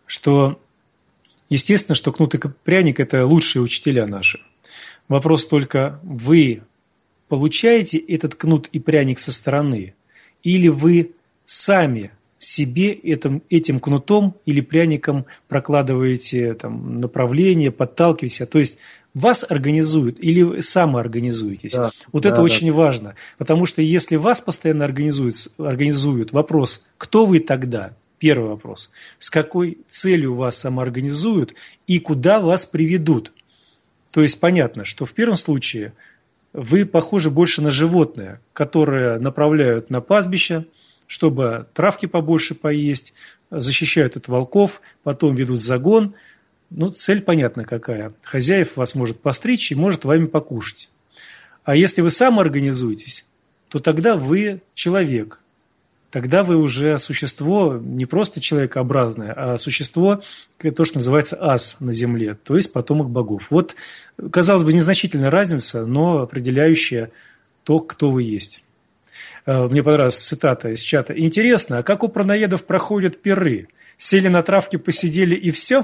что, естественно, что кнут и пряник – это лучшие учителя наши. Вопрос только, вы получаете этот кнут и пряник со стороны, или вы сами себе этим кнутом или пряником прокладываете там, направление, подталкиваете, то есть вас организуют или вы самоорганизуетесь. Да, вот это очень важно, потому что если вас постоянно организуют, вопрос, кто вы тогда? Первый вопрос. С какой целью вас самоорганизуют и куда вас приведут? То есть понятно, что в первом случае вы похожи больше на животное, которое направляют на пастбище, чтобы травки побольше поесть, защищают от волков, потом ведут загон. Ну, цель понятна какая. Хозяев вас может постричь и может вами покушать. А если вы самоорганизуетесь, то тогда вы человек. Тогда вы уже существо не просто человекообразное, а существо, то, что называется ас на земле, то есть потомок богов. Вот, казалось бы, незначительная разница, но определяющая то, кто вы есть. Мне понравилась цитата из чата. Интересно, а как у праноедов проходят пиры? Сели на травке, посидели и все?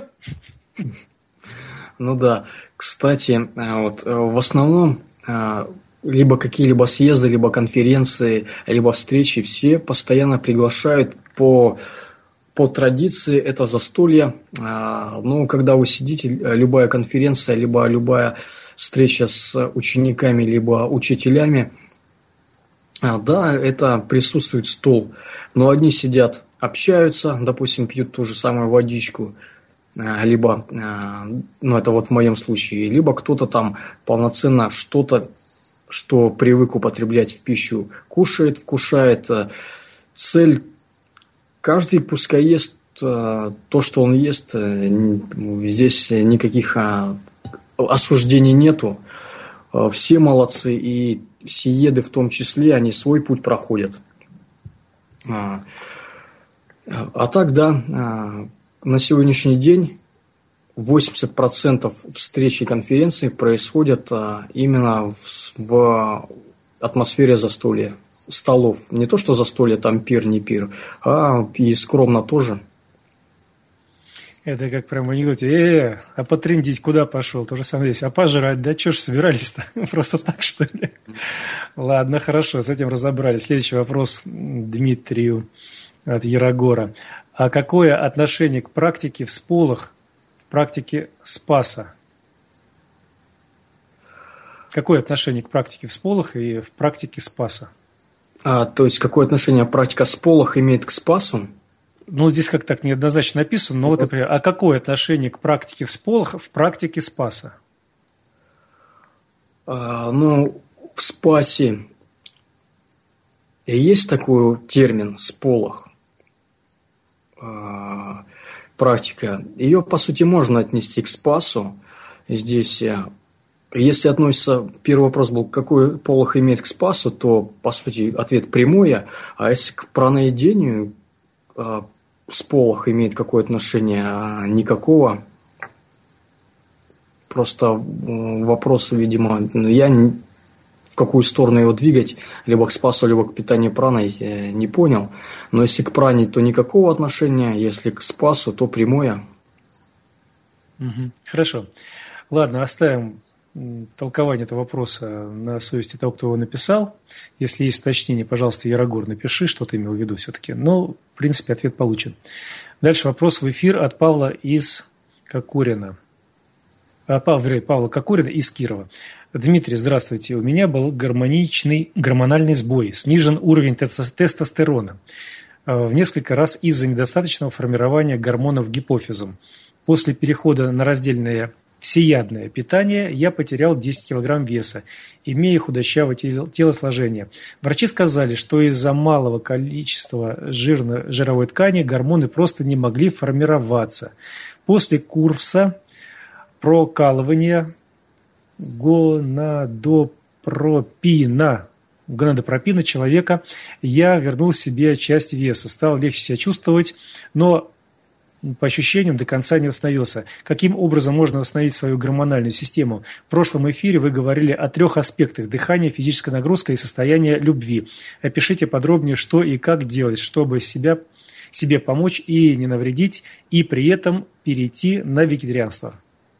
Ну да. Кстати, вот в основном либо какие-либо съезды, либо конференции, либо встречи, все постоянно приглашают по традиции это застолье. Ну, когда вы сидите, любая конференция, либо любая встреча с учениками, либо учителями, да, это присутствует стол, но одни сидят, общаются, допустим, пьют ту же самую водичку, либо, ну это вот в моем случае, либо кто-то там полноценно что-то, что привык употреблять в пищу, кушает, вкушает. Цель, каждый пускай ест то, что он ест, здесь никаких осуждений нету, все молодцы и сиеды в том числе, они свой путь проходят. А так, да, на сегодняшний день 80% встреч и конференций происходят именно в атмосфере застолья, столов. Не то, что застолье, там пир, не пир, а и скромно тоже. Это как прям в анекдоте. А потрындить куда пошел? То же самое здесь. А пожрать? Да что ж собирались-то? Просто так, что ли? Ладно, хорошо, с этим разобрались. Следующий вопрос Дмитрию от Ярогора. А какое отношение к практике в сполох, в практике спаса? Какое отношение к практике в сполох и в практике спаса? То есть, какое отношение практика сполох имеет к спасу? Ну, здесь как так неоднозначно написано, но вот, например, а какое отношение к практике всполоха в практике спаса? Ну, в спасе есть такой термин «сполох», практика. Ее, по сути, можно отнести к спасу. Здесь, если относится, первый вопрос был, какой полох имеет к спасу, то, по сути, ответ прямой, а если к праноедению сполох имеет какое отношение? Никакого. Просто вопрос, видимо, я в какую сторону его двигать, либо к спасу, либо к питанию праной, не понял. Но если к пране, то никакого отношения, если к спасу, то прямое. Хорошо. Ладно, оставим толкование этого вопроса на совести того, кто его написал. Если есть уточнение, пожалуйста, Ярогор, напиши, что ты имел в виду все-таки. Но, в принципе, ответ получен. Дальше вопрос в эфир от Павла из Кокорина. Павла Кокорина из Кирова. Дмитрий, здравствуйте. У меня был гормональный сбой, снижен уровень тестостерона в несколько раз из-за недостаточного формирования гормонов гипофизом. После перехода на раздельное всеядное питание я потерял 10 кг веса, имея худощавое телосложение. Врачи сказали, что из-за малого количества жировой ткани гормоны просто не могли формироваться. После курса прокалывания гонадопропина человека я вернул себе часть веса, стал легче себя чувствовать, но по ощущениям до конца не восстановился. Каким образом можно восстановить свою гормональную систему? В прошлом эфире вы говорили о 3 аспектах: дыхание, физическая нагрузка и состояние любви. Опишите подробнее, что и как делать, чтобы себя себе помочь и не навредить, и при этом перейти на вегетарианство?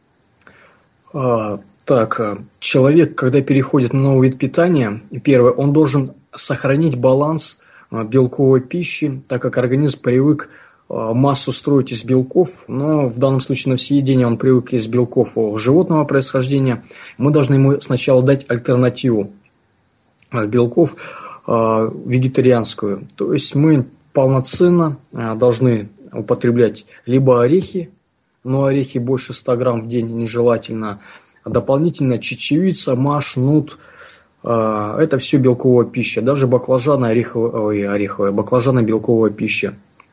Человек, когда переходит на новый вид питания, первое, он должен сохранить баланс белковой пищи, так как организм привык массу строить из белков, но в данном случае на всеедение он привык из белков животного происхождения. Мы должны ему сначала дать альтернативу белков вегетарианскую. То есть мы полноценно должны употреблять либо орехи, но орехи больше 100 грамм в день нежелательно, а дополнительно чечевица, маш, нут. Это все белковая пища. Даже баклажаны ореховая, баклажаны белковая пища.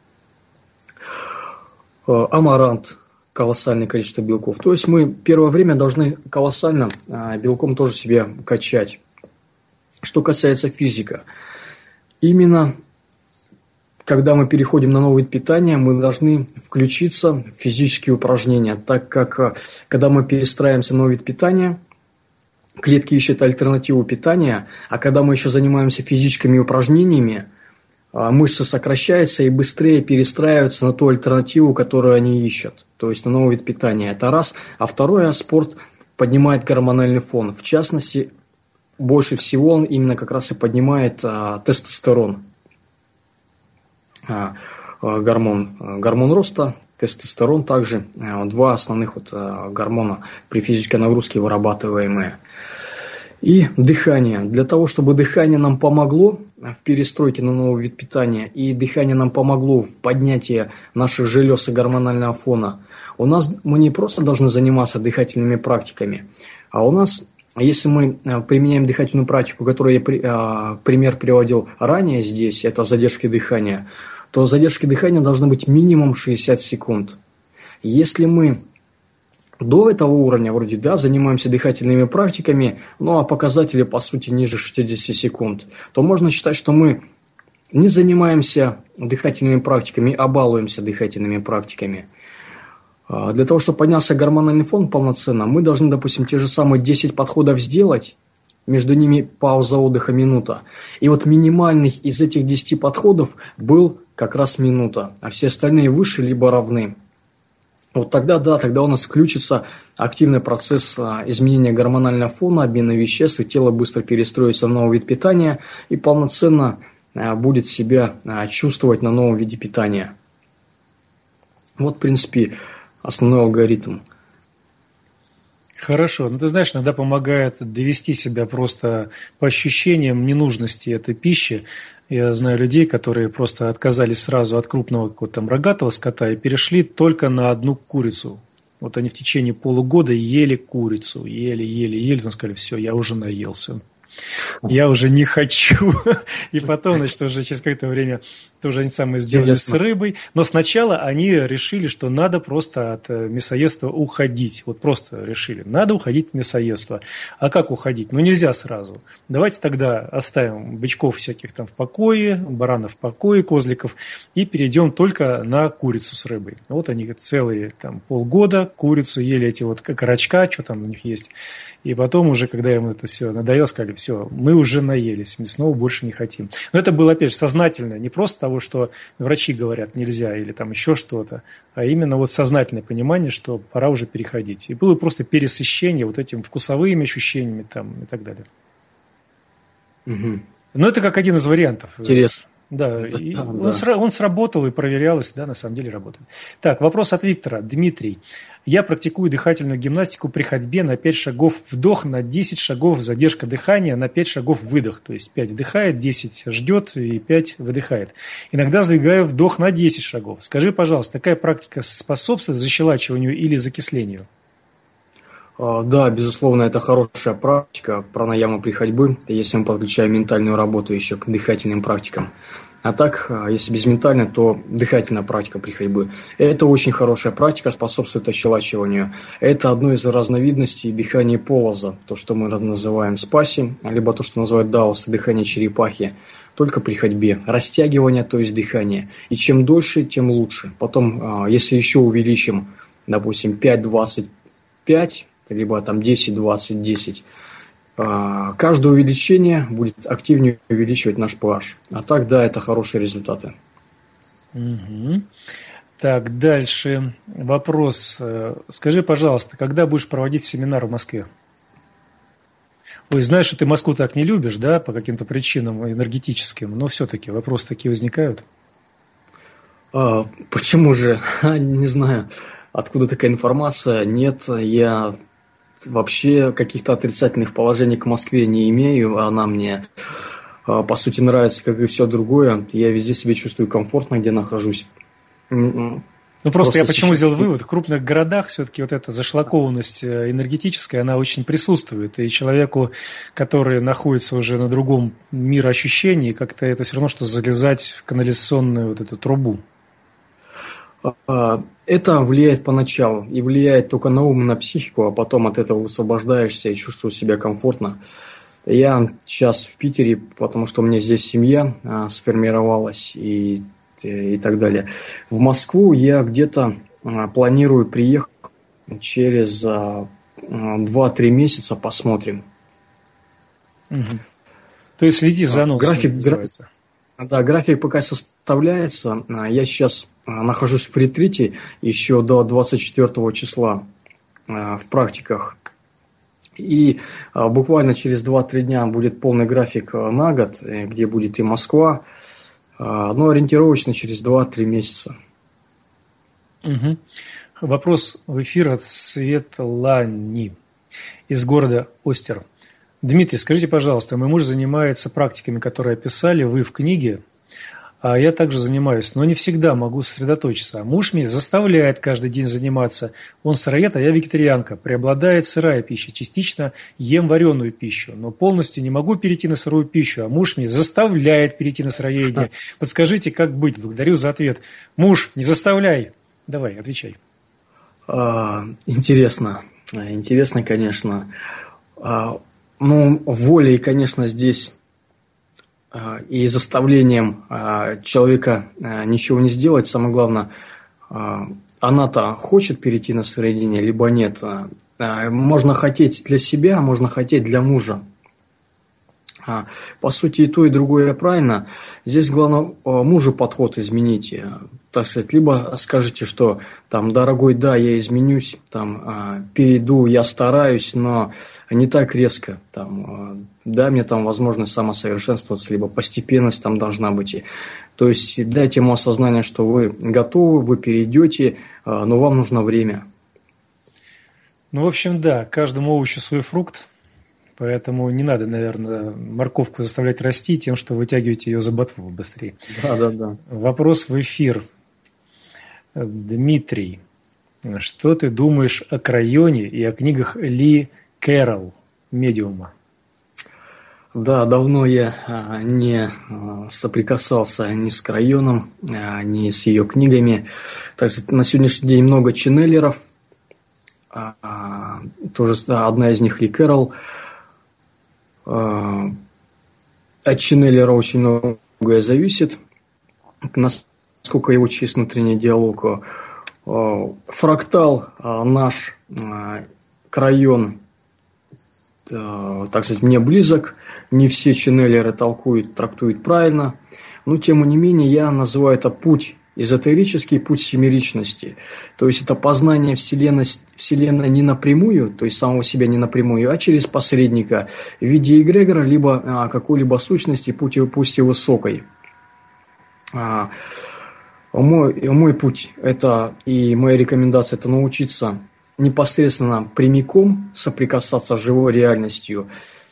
Амарант, колоссальное количество белков. То есть мы первое время должны колоссально белком тоже себя качать. Что касается физика, именно когда мы переходим на новый вид питания, мы должны включиться в физические упражнения, так как когда мы перестраиваемся на новый вид питания, клетки ищут альтернативу питания, а когда мы еще занимаемся физическими упражнениями, мышцы сокращаются и быстрее перестраиваются на ту альтернативу, которую они ищут, то есть на новый вид питания. Это раз. А второе, спорт поднимает гормональный фон. В частности, больше всего он именно как раз и поднимает тестостерон. Гормон роста, тестостерон также. Два основных гормона при физической нагрузке вырабатываемые. И дыхание. Для того, чтобы дыхание нам помогло в перестройке на новый вид питания, и дыхание нам помогло в поднятии наших желез и гормонального фона, мы не просто должны заниматься дыхательными практиками, а у нас, если мы применяем дыхательную практику, которую я пример приводил ранее здесь, это задержки дыхания, то задержки дыхания должны быть минимум 60 секунд. Если мы до этого уровня, вроде, занимаемся дыхательными практиками, а показатели, по сути, ниже 60 секунд, то можно считать, что мы не занимаемся дыхательными практиками, а балуемся дыхательными практиками. Для того, чтобы поднялся гормональный фон полноценно, мы должны, допустим, те же самые 10 подходов сделать, между ними пауза отдыха минута. И минимальный из этих 10 подходов был как раз минута, а все остальные выше либо равны. Тогда у нас включится активный процесс изменения гормонального фона, обмена веществ, и тело быстро перестроится на новый вид питания и полноценно будет себя чувствовать на новом виде питания. В принципе, основной алгоритм. Хорошо. Ты знаешь, иногда помогает довести себя просто по ощущениям ненужности этой пищи. Я знаю людей, которые просто отказались сразу от крупного рогатого скота и перешли только на одну курицу. Они в течение полугода ели курицу, ели, но сказали, все, я уже наелся. Я уже не хочу. И потом, уже через какое-то время тоже они самое сделали с рыбой. Но сначала они решили, что надо просто от мясоедства уходить. Просто решили, надо уходить от мясоедства. А как уходить? Нельзя сразу. Давайте тогда оставим бычков всяких там в покое, баранов в покое, козликов, и перейдем только на курицу с рыбой. Они целые полгода курицу ели, эти окорочка, что там у них есть. И потом уже, когда им это все надоело, сказали, все, мы уже наелись, мясного больше не хотим. Но это было, опять же, сознательно, не просто того, что врачи говорят нельзя или еще что-то, а именно сознательное понимание, что пора уже переходить. И было просто пересыщение этими вкусовыми ощущениями и так далее. Угу. Но это как один из вариантов. Интересно. Да, и он сработал и проверялось, на самом деле работает. Так, вопрос от Виктора. Дмитрий. Я практикую дыхательную гимнастику при ходьбе на 5 шагов вдох, на 10 шагов задержка дыхания, на 5 шагов выдох. То есть 5 вдыхает, 10 ждет и 5 выдыхает. Иногда сдвигаю вдох на 10 шагов. Скажи, пожалуйста, такая практика способствует защелачиванию или закислению? Да, безусловно, это хорошая практика пранаямы при ходьбе, если мы подключаем ментальную работу еще к дыхательным практикам. А так, если безментально, то дыхательная практика при ходьбе. Это очень хорошая практика, способствует ощелачиванию. Это одно из разновидностей дыхания полоза, то, что мы называем спаси, либо то, что называют даосы, дыхание черепахи, только при ходьбе. Растягивание, то есть дыхание. И чем дольше, тем лучше. Потом, если еще увеличим, допустим, 5-25, либо 10-20-10, каждое увеличение будет активнее увеличивать наш pH. А так, да, это хорошие результаты. Мгм. Так, дальше вопрос. Скажи, пожалуйста, когда будешь проводить семинар в Москве? Ой, знаешь, что ты Москву так не любишь, да, по каким-то причинам энергетическим, но все-таки вопросы такие возникают. Почему же? Не знаю, откуда такая информация. Нет, я вообще каких-то отрицательных положений к Москве не имею. Она мне, по сути, нравится, как и все другое. Я везде себя чувствую комфортно, где нахожусь. Ну, просто я почему сейчас... сделал вывод, в крупных городах все-таки вот эта зашлакованность энергетическая, она очень присутствует. И человеку, который находится уже на другом мироощущении, как-то это все равно, что залезать в канализационную вот эту трубу. Это влияет поначалу и влияет только на ум и на психику, а потом от этого высвобождаешься и чувствуешь себя комфортно. Я сейчас в Питере, потому что у меня здесь семья сформировалась и так далее. В Москву я где-то планирую приехать через 2-3 месяца, посмотрим. Угу. То есть следи за анонсом, называется. Да, график пока составляется. Я сейчас нахожусь в ретрите еще до 24 числа в практиках. И буквально через 2-3 дня будет полный график на год, где будет и Москва, но ориентировочно через 2-3 месяца. Угу. Вопрос в эфир от Светлани из города Остер. Дмитрий, скажите, пожалуйста, мой муж занимается практиками, которые описали вы в книге, а я также занимаюсь, но не всегда могу сосредоточиться. Муж меня заставляет каждый день заниматься. Он сыроед, а я вегетарианка. Преобладает сырая пища. Частично ем вареную пищу, но полностью не могу перейти на сырую пищу, а муж меня заставляет перейти на сыроедение. Подскажите, как быть? Благодарю за ответ. Муж, не заставляй. Давай, отвечай. Интересно. Интересно, конечно. Ну, волей, конечно, здесь и заставлением человека ничего не сделать. Самое главное, она-то хочет перейти на сыроедение, либо нет. Можно хотеть для себя, можно хотеть для мужа. По сути, и то, и другое правильно. Здесь главное мужу подход изменить. Так сказать, либо скажете, что там, дорогой, да, я изменюсь, там, перейду, я стараюсь, но не так резко. Там, дай мне там возможность самосовершенствоваться, либо постепенность там должна быть. То есть дайте ему осознание, что вы готовы, вы перейдете, но вам нужно время. Ну, в общем, да, каждому овощу свой фрукт. Поэтому не надо, наверное, морковку заставлять расти тем, что вытягиваете ее за ботву быстрее. Да. Вопрос в эфир. Дмитрий, что ты думаешь о Крайоне и о книгах Ли Кэрролл, медиума? Да, давно я не соприкасался ни с Крайоном, ни с ее книгами. Так сказать, на сегодняшний день много ченнелеров. Тоже одна из них Ли Кэрролл. От ченнелера очень многое зависит, насколько его чист внутренний диалог. Фрактал наш Крайон, так сказать, мне близок. Не все ченнелеры трактуют правильно, но тем не менее я называю это путь эзотерический, путь семеричности. То есть это познание Вселенной не напрямую, то есть самого себя не напрямую, а через посредника в виде эгрегора, либо какой-либо сущности, пусть и высокой. Мой путь это и моя рекомендация это научиться непосредственно прямиком соприкасаться с живой реальностью.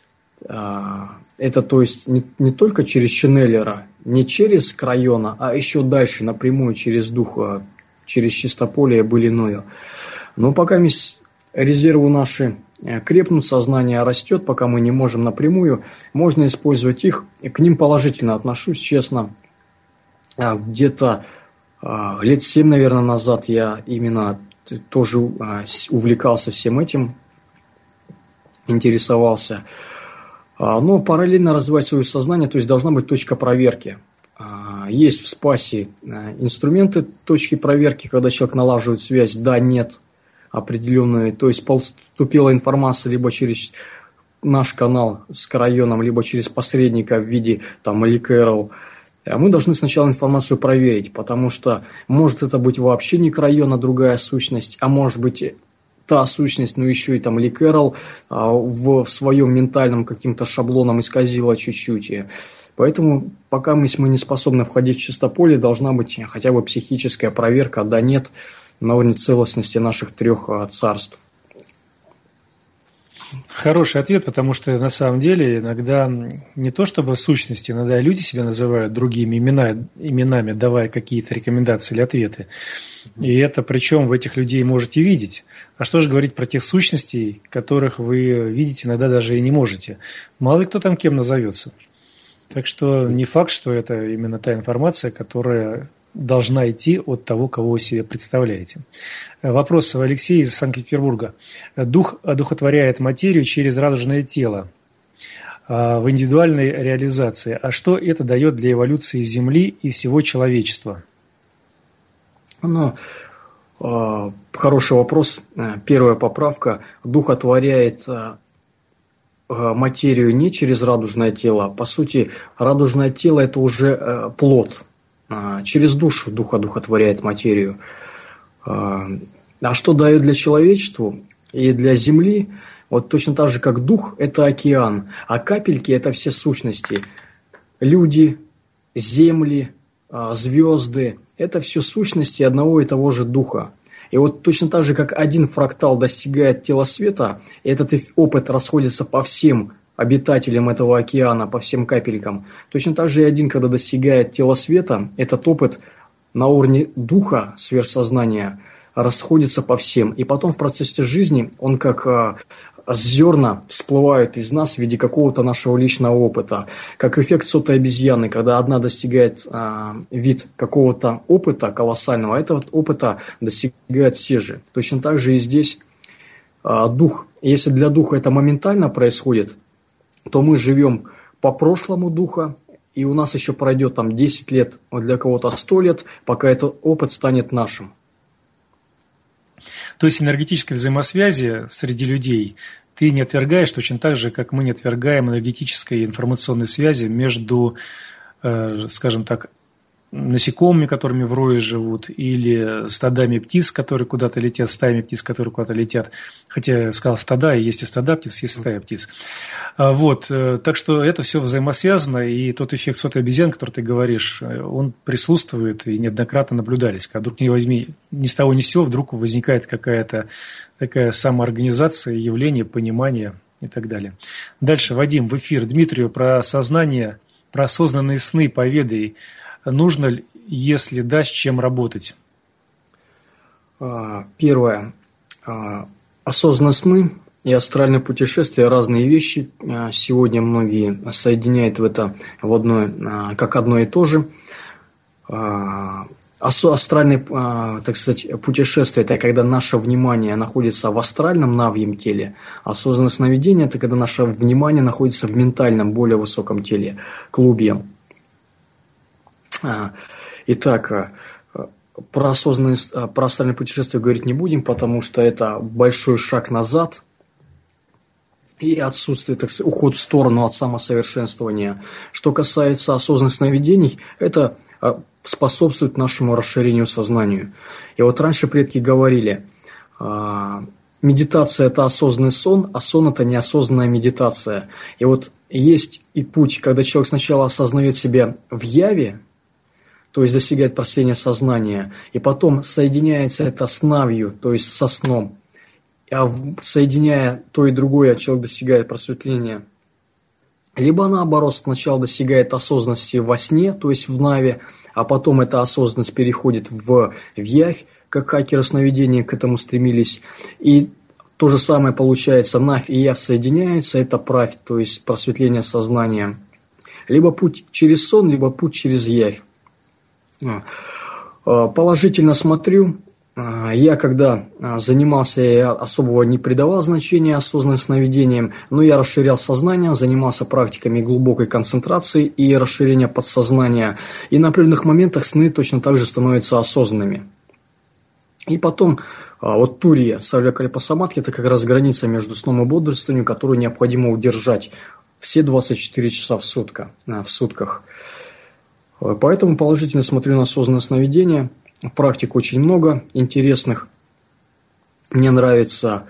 Это то есть не только через ченнелера, не через Крайона, а еще дальше напрямую через духа, через чистополе былиною. Но пока резервы наши крепнут, сознание растет, пока мы не можем напрямую, можно использовать их. К ним положительно отношусь, честно. Где-то лет 7, наверное, назад я именно тоже увлекался всем этим, интересовался. Но параллельно развивать свое сознание, то есть должна быть точка проверки. Есть в СПАСе инструменты точки проверки, когда человек налаживает связь, да, нет, определенные. То есть поступила информация либо через наш канал с Крайоном, либо через посредника в виде там Ли Кэрролл. мы должны сначала информацию проверить, потому что может это быть вообще не Крайон, а другая сущность, а может быть та сущность, но еще и там Ли Кэрролл в своем ментальном каким-то шаблоном исказила чуть-чуть. Поэтому пока мы не способны входить в чистополе, должна быть хотя бы психическая проверка, да нет, на уровне целостности наших 3 царств. Хороший ответ, потому что на самом деле иногда не то чтобы сущности, иногда люди себя называют другими именами, давая какие-то рекомендации или ответы. И это причем в этих людей можете видеть. А что же говорить про тех сущностей, которых вы видите иногда даже и не можете? Мало ли кто там кем назовется. Так что не факт, что это именно та информация, которая должна идти от того, кого вы себе представляете. Вопрос Алексея из Санкт-Петербурга. Дух одухотворяет материю через радужное тело в индивидуальной реализации. А что это дает для эволюции Земли и всего человечества? Хороший вопрос. Первая поправка. Дух отворяет материю не через радужное тело. По сути, радужное тело – это уже плод. Через душу дух одухотворяет материю. А что дает для человечества и для Земли? Вот точно так же, как дух – это океан, а капельки – это все сущности. Люди, земли, звезды – это все сущности одного и того же духа. И вот точно так же, как один фрактал достигает тела света, этот опыт расходится по всем обитателям этого океана, по всем капелькам. Точно так же и один, когда достигает тела света, этот опыт на уровне духа, сверхсознания, расходится по всем. И потом в процессе жизни он как зерна всплывают из нас в виде какого-то нашего личного опыта. Как эффект сотой обезьяны, когда одна достигает вид какого-то опыта колоссального, а этого опыта достигают все же. Точно так же и здесь дух. Если для духа это моментально происходит, то мы живем по прошлому духа, и у нас еще пройдет там 10 лет, для кого-то 100 лет, пока этот опыт станет нашим. То есть энергетической взаимосвязи среди людей ты не отвергаешь точно так же, как мы не отвергаем энергетической и информационной связи между, скажем так, насекомыми, которыми в рое живут, или стадами птиц, которые куда-то летят, стаями птиц, которые куда-то летят. Хотя я сказал стада, и есть и стада птиц, есть и стая птиц. Вот. Так что это все взаимосвязано, и тот эффект сотой обезьян, который ты говоришь, он присутствует и неоднократно наблюдались. Когда вдруг не возьми, ни с того ни с сего, вдруг возникает какая-то такая самоорганизация, явление, понимание и так далее. Дальше, Вадим, в эфир. Дмитрию про сознание, про осознанные сны поведай. Нужно ли, если да, с чем работать? Первое. Осознанные сны и астральное путешествие – разные вещи. Сегодня многие соединяют это в одно, как одно и то же. Астральное, так сказать, путешествие – это когда наше внимание находится в астральном навьем теле. Осознанное сновидение – это когда наше внимание находится в ментальном, более высоком теле, клубье. Итак, про астральное путешествие говорить не будем, потому что это большой шаг назад и отсутствие, так сказать, уход в сторону от самосовершенствования. Что касается осознанных сновидений, это способствует нашему расширению сознания. И вот раньше предки говорили, медитация – это осознанный сон, а сон – это неосознанная медитация. И вот есть и путь, когда человек сначала осознает себя в яве, то есть достигает просветления сознания, и потом соединяется это с навью, то есть со сном. А соединяя то и другое, человек достигает просветления. Либо наоборот, сначала достигает осознанности во сне, то есть в наве, а потом эта осознанность переходит в явь, как хакеры сновидения к этому стремились. И то же самое получается, навь и явь соединяются, это правь, то есть просветление сознания. Либо путь через сон, либо путь через явь. Положительно смотрю. Я когда занимался, я особого не придавал значения осознанным сновидениям, но я расширял сознание, занимался практиками глубокой концентрации и расширения подсознания. И на определенных моментах сны точно так же становятся осознанными. И потом, вот турия, савья-кальпа-самадхи, это как раз граница между сном и бодрствованием, которую необходимо удержать все 24 часа в сутках. Поэтому положительно смотрю на осознанное сновидение. Практик очень много интересных. Мне нравятся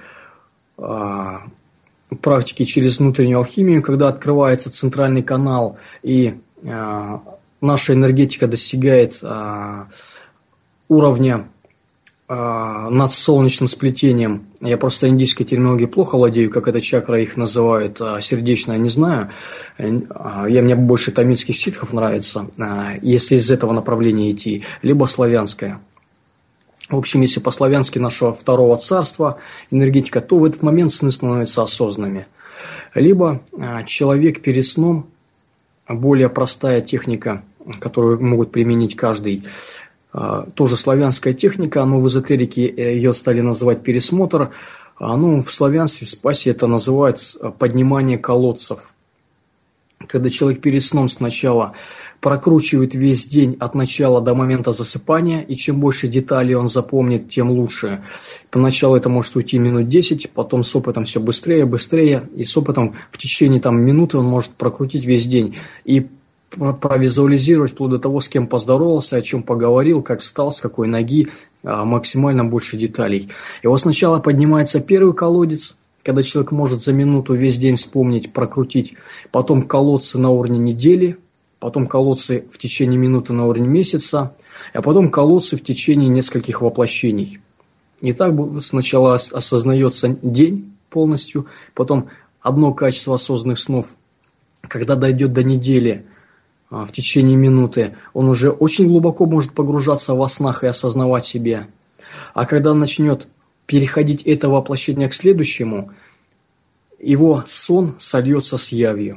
практики через внутреннюю алхимию, когда открывается центральный канал и наша энергетика достигает уровня над солнечным сплетением. Я просто индийской терминологией плохо владею, как эта чакра их называют, сердечная не знаю. Мне больше тамильских ситхов нравится, если из этого направления идти, либо славянская. В общем, если по-славянски нашего второго царства энергетика, то в этот момент сны становятся осознанными. Либо человек перед сном, более простая техника, которую могут применить каждый, тоже славянская техника, но в эзотерике ее стали называть пересмотр, в славянстве, в спасе это называется поднимание колодцев. Когда человек перед сном сначала прокручивает весь день от начала до момента засыпания, и чем больше деталей он запомнит, тем лучше. Поначалу это может уйти минут 10, потом с опытом все быстрее, быстрее, и с опытом в течение минуты он может прокрутить весь день и провизуализировать вплоть до того, с кем поздоровался, о чем поговорил, как встал, с какой ноги, максимально больше деталей. И вот сначала поднимается первый колодец, когда человек может за минуту весь день вспомнить, прокрутить, потом колодцы на уровне недели, потом колодцы в течение минуты на уровне месяца, а потом колодцы в течение нескольких воплощений. И так сначала осознается день полностью, потом одно качество осознанных снов, когда дойдет до недели, в течение минуты, он уже очень глубоко может погружаться во снах и осознавать себя. А когда начнет переходить это воплощение к следующему, его сон сольется с явью.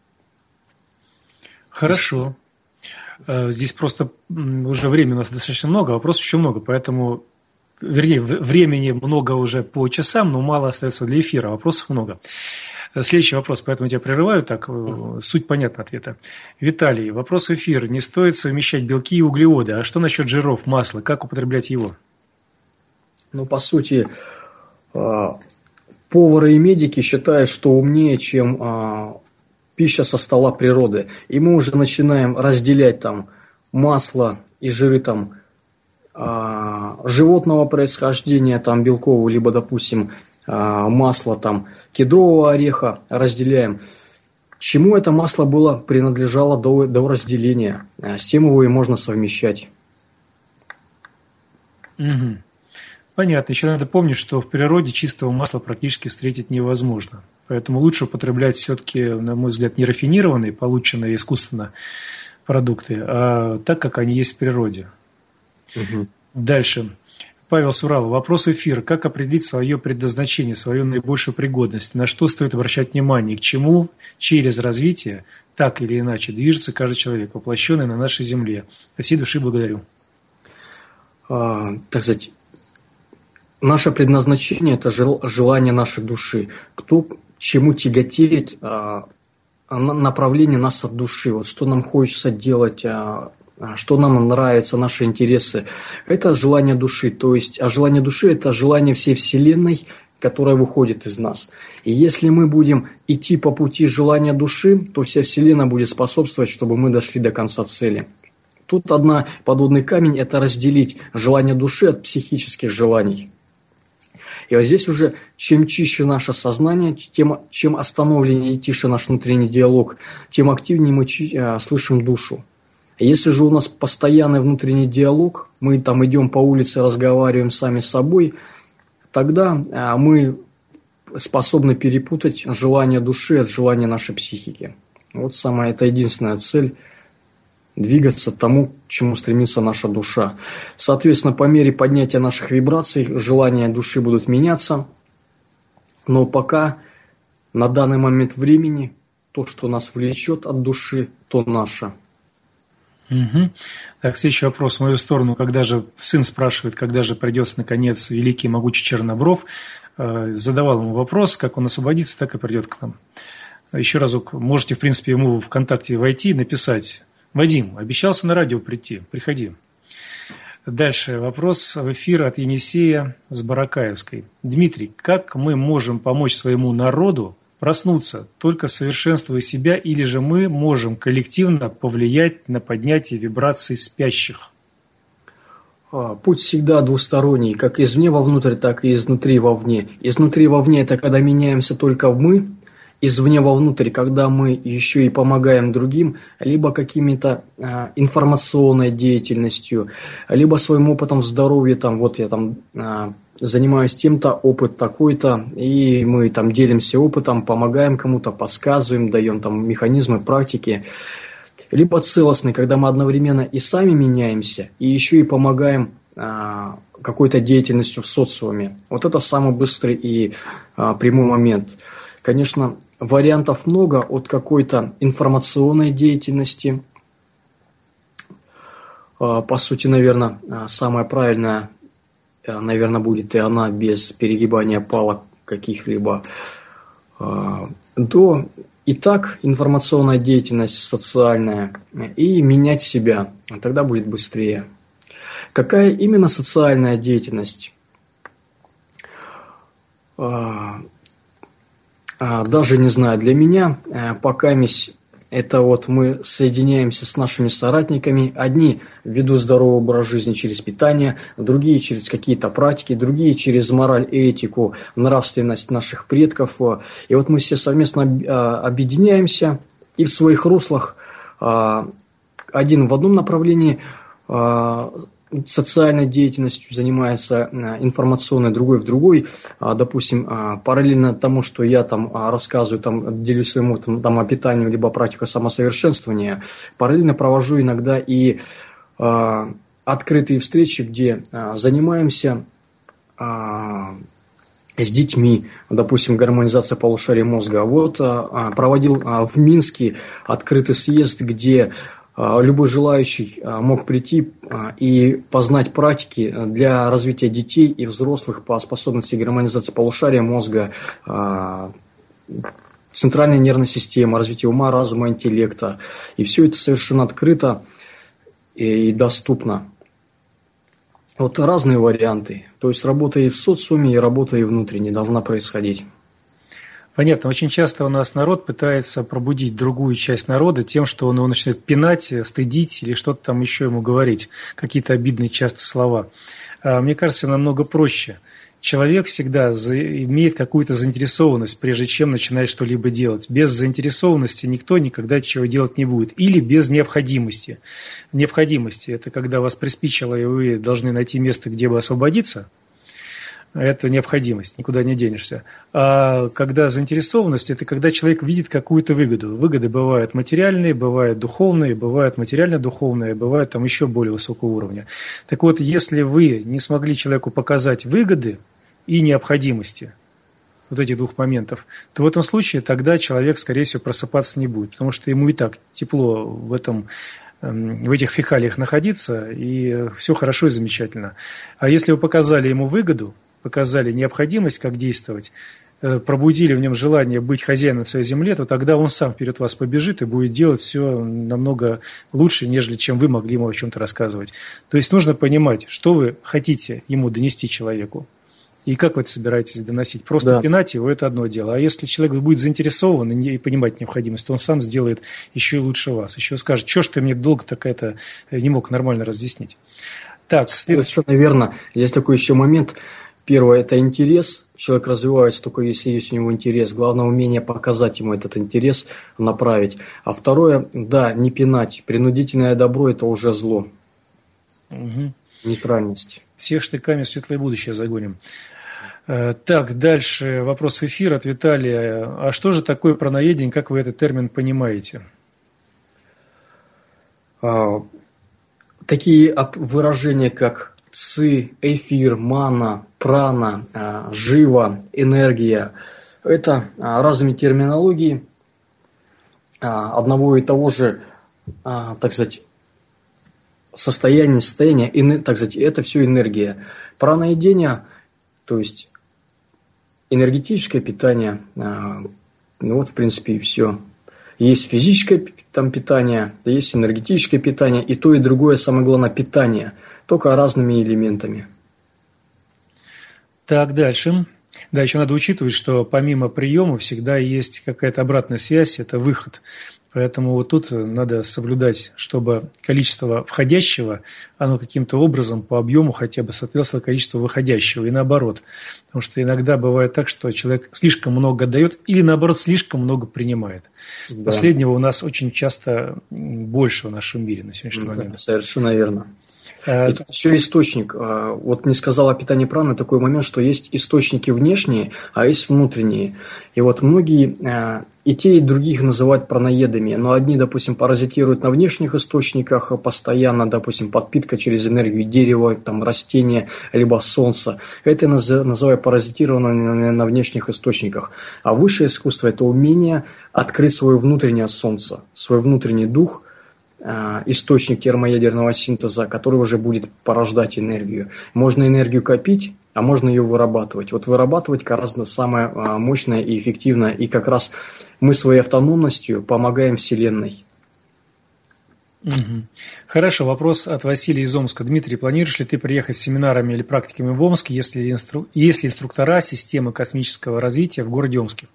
Хорошо. Здесь просто уже времени у нас достаточно много, вопросов еще много, поэтому, времени много уже по часам, но мало остается для эфира, вопросов много. Следующий вопрос, поэтому я тебя прерываю, так, суть понятна ответа. Виталий, вопрос в эфир. Не стоит совмещать белки и углеводы, а что насчет жиров, масла, как употреблять его? По сути, повары и медики считают, что умнее, чем пища со стола природы. И мы уже начинаем разделять масло и жиры животного происхождения, белкового, либо, допустим, масло кедрового ореха разделяем. Чему это масло принадлежало до разделения? С тем его и можно совмещать. Угу. Понятно. Еще надо помнить, что в природе чистого масла практически встретить невозможно. Поэтому лучше употреблять все-таки, на мой взгляд, не рафинированные, полученные искусственно продукты, а так, как они есть в природе. Угу. Дальше. Павел Сурал, вопрос эфира. Как определить свое предназначение, свою наибольшую пригодность? На что стоит обращать внимание? К чему через развитие так или иначе движется каждый человек, воплощенный на нашей земле? От всей души благодарю. Так сказать, наше предназначение – это желание нашей души. Кто к чему тяготеет, направление нас от души. Вот что нам хочется делать, что нам нравится, наши интересы. Это желание души. То есть, желание души – это желание всей Вселенной, которая выходит из нас. И если мы будем идти по пути желания души, то вся Вселенная будет способствовать, чтобы мы дошли до конца цели. Тут подводный камень – это разделить желание души от психических желаний. И вот здесь уже, чем чище наше сознание, чем остановленнее и тише наш внутренний диалог, тем активнее мы слышим душу. Если же у нас постоянный внутренний диалог, мы идем по улице, разговариваем сами с собой, тогда мы способны перепутать желание души от желания нашей психики. Вот это единственная цель – двигаться к тому, к чему стремится наша душа. Соответственно, по мере поднятия наших вибраций, желания души будут меняться, но пока на данный момент времени то, что нас влечет от души, то наше. Угу. Так, следующий вопрос в мою сторону. Сын спрашивает, когда же придет наконец великий могучий Чернобров. Задавал ему вопрос, как он освободится, так и придет к нам. Еще разок, можете, в принципе, ему в ВКонтакте войти и написать: Вадим, обещался на радио прийти, приходи. Дальше вопрос в эфир от Енисея с Баракаевской. Дмитрий, как мы можем помочь своему народу проснуться, только совершенствуя себя, или же мы можем коллективно повлиять на поднятие вибраций спящих? Путь всегда двусторонний, как извне вовнутрь, так и изнутри вовне. Изнутри вовне – это когда меняемся только мы, извне вовнутрь, когда мы еще и помогаем другим, либо какими-то информационной деятельностью, либо своим опытом здоровья, там, вот я там занимаюсь тем-то, опыт такой-то, и мы там делимся опытом, помогаем кому-то, подсказываем, даем там механизмы, практики. Либо целостный, когда мы одновременно и сами меняемся, и еще и помогаем какой-то деятельностью в социуме. Вот это самый быстрый и прямой момент. Конечно, вариантов много от какой-то информационной деятельности. По сути, наверное, самое правильное, наверное, будет и она без перегибания палок каких-либо, до и так информационная деятельность социальная, и менять себя, тогда будет быстрее. Какая именно социальная деятельность? Даже не знаю, для меня пока это вот мы соединяемся с нашими соратниками. Одни ведут здоровый образ жизни через питание, другие через какие-то практики, другие через мораль, этику, нравственность наших предков. И вот мы все совместно объединяемся и в своих руслах один в одном направлении социальной деятельностью занимается, информационной, другой в другой. Допустим, параллельно тому, что я там рассказываю, там, делюсь своим опытом там, о питании, либо практика самосовершенствования, параллельно провожу иногда и открытые встречи, где занимаемся с детьми, допустим, гармонизация полушария мозга. Вот проводил в Минске открытый съезд, где любой желающий мог прийти и познать практики для развития детей и взрослых по способности гармонизации полушария мозга, центральной нервной системы, развития ума, разума, интеллекта. И все это совершенно открыто и доступно. Вот разные варианты. То есть работа и в социуме, и работа и внутренне должна происходить. Понятно. Очень часто у нас народ пытается пробудить другую часть народа тем, что он его начинает пинать, стыдить или что-то там еще ему говорить, какие-то обидные часто слова. Мне кажется, намного проще. Человек всегда имеет какую-то заинтересованность, прежде чем начинает что-либо делать. Без заинтересованности никто никогда чего делать не будет. Или без необходимости. Необходимости – это когда вас приспичило, и вы должны найти место, где бы освободиться. Это необходимость, никуда не денешься. А когда заинтересованность, это когда человек видит какую-то выгоду. Выгоды бывают материальные, бывают духовные, бывают материально-духовные, бывают там еще более высокого уровня. Так вот, если вы не смогли человеку показать выгоды и необходимости, вот этих двух моментов, то в этом случае тогда человек, скорее всего, просыпаться не будет, потому что ему и так тепло в этих фекалиях находиться, и все хорошо и замечательно. А если вы показали ему выгоду, показали необходимость, как действовать, пробудили в нем желание быть хозяином своей земли, то тогда он сам вперед вас побежит и будет делать все намного лучше, нежели чем вы могли ему о чем-то рассказывать. То есть нужно понимать, что вы хотите ему донести человеку. И как вы это собираетесь доносить? Просто пинать его – это одно дело. А если человек будет заинтересован и понимать необходимость, то он сам сделает еще и лучше вас. Еще скажет, что ж ты мне долго так это не мог нормально разъяснить. Так, совершенно верно. Есть такой еще момент. Первое – это интерес. Человек развивается только если есть у него интерес. Главное – умение показать ему этот интерес, направить. А второе – да, не пинать. Принудительное добро – это уже зло. Угу. Нейтральность. Всех штыками в светлое будущее загоним. Так, дальше вопрос в эфир от Виталия. А что же такое праноедение, как вы этот термин понимаете? Такие выражения, как ци, эфир, мана, прана, жива, энергия, это разными терминологии одного и того же, так сказать, состояния, так сказать, это все энергия. Праноедение, то есть энергетическое питание, ну вот, в принципе, и все. Есть физическое там питание, есть энергетическое питание, и то, и другое, самое главное, питание, только разными элементами. Так, дальше. Да, еще надо учитывать, что помимо приема всегда есть какая-то обратная связь, это выход. Поэтому вот тут надо соблюдать, чтобы количество входящего, оно каким-то образом по объему хотя бы соответствовало количеству выходящего, и наоборот. Потому что иногда бывает так, что человек слишком много дает или, наоборот, слишком много принимает. Да. Последнего у нас очень часто больше в нашем мире на сегодняшний момент. Совершенно верно. И тут еще источник. Вот не сказал о питании праны такой момент, что есть источники внешние, а есть внутренние. И вот многие и те, и других называют праноедами. Но одни, допустим, паразитируют на внешних источниках постоянно, допустим, подпитка через энергию дерева, там, растения, либо солнца. Это называю паразитированным на внешних источниках. А высшее искусство – это умение открыть свое внутреннее солнце, свой внутренний дух, источник термоядерного синтеза, который уже будет порождать энергию. Можно энергию копить, а можно ее вырабатывать. Вот вырабатывать гораздо самое мощное и эффективное. И как раз мы своей автономностью помогаем Вселенной. Хорошо, вопрос от Василия из Омска. Дмитрий, планируешь ли ты приехать с семинарами или практиками в Омск, если инструктора системы космического развития в городе Омске?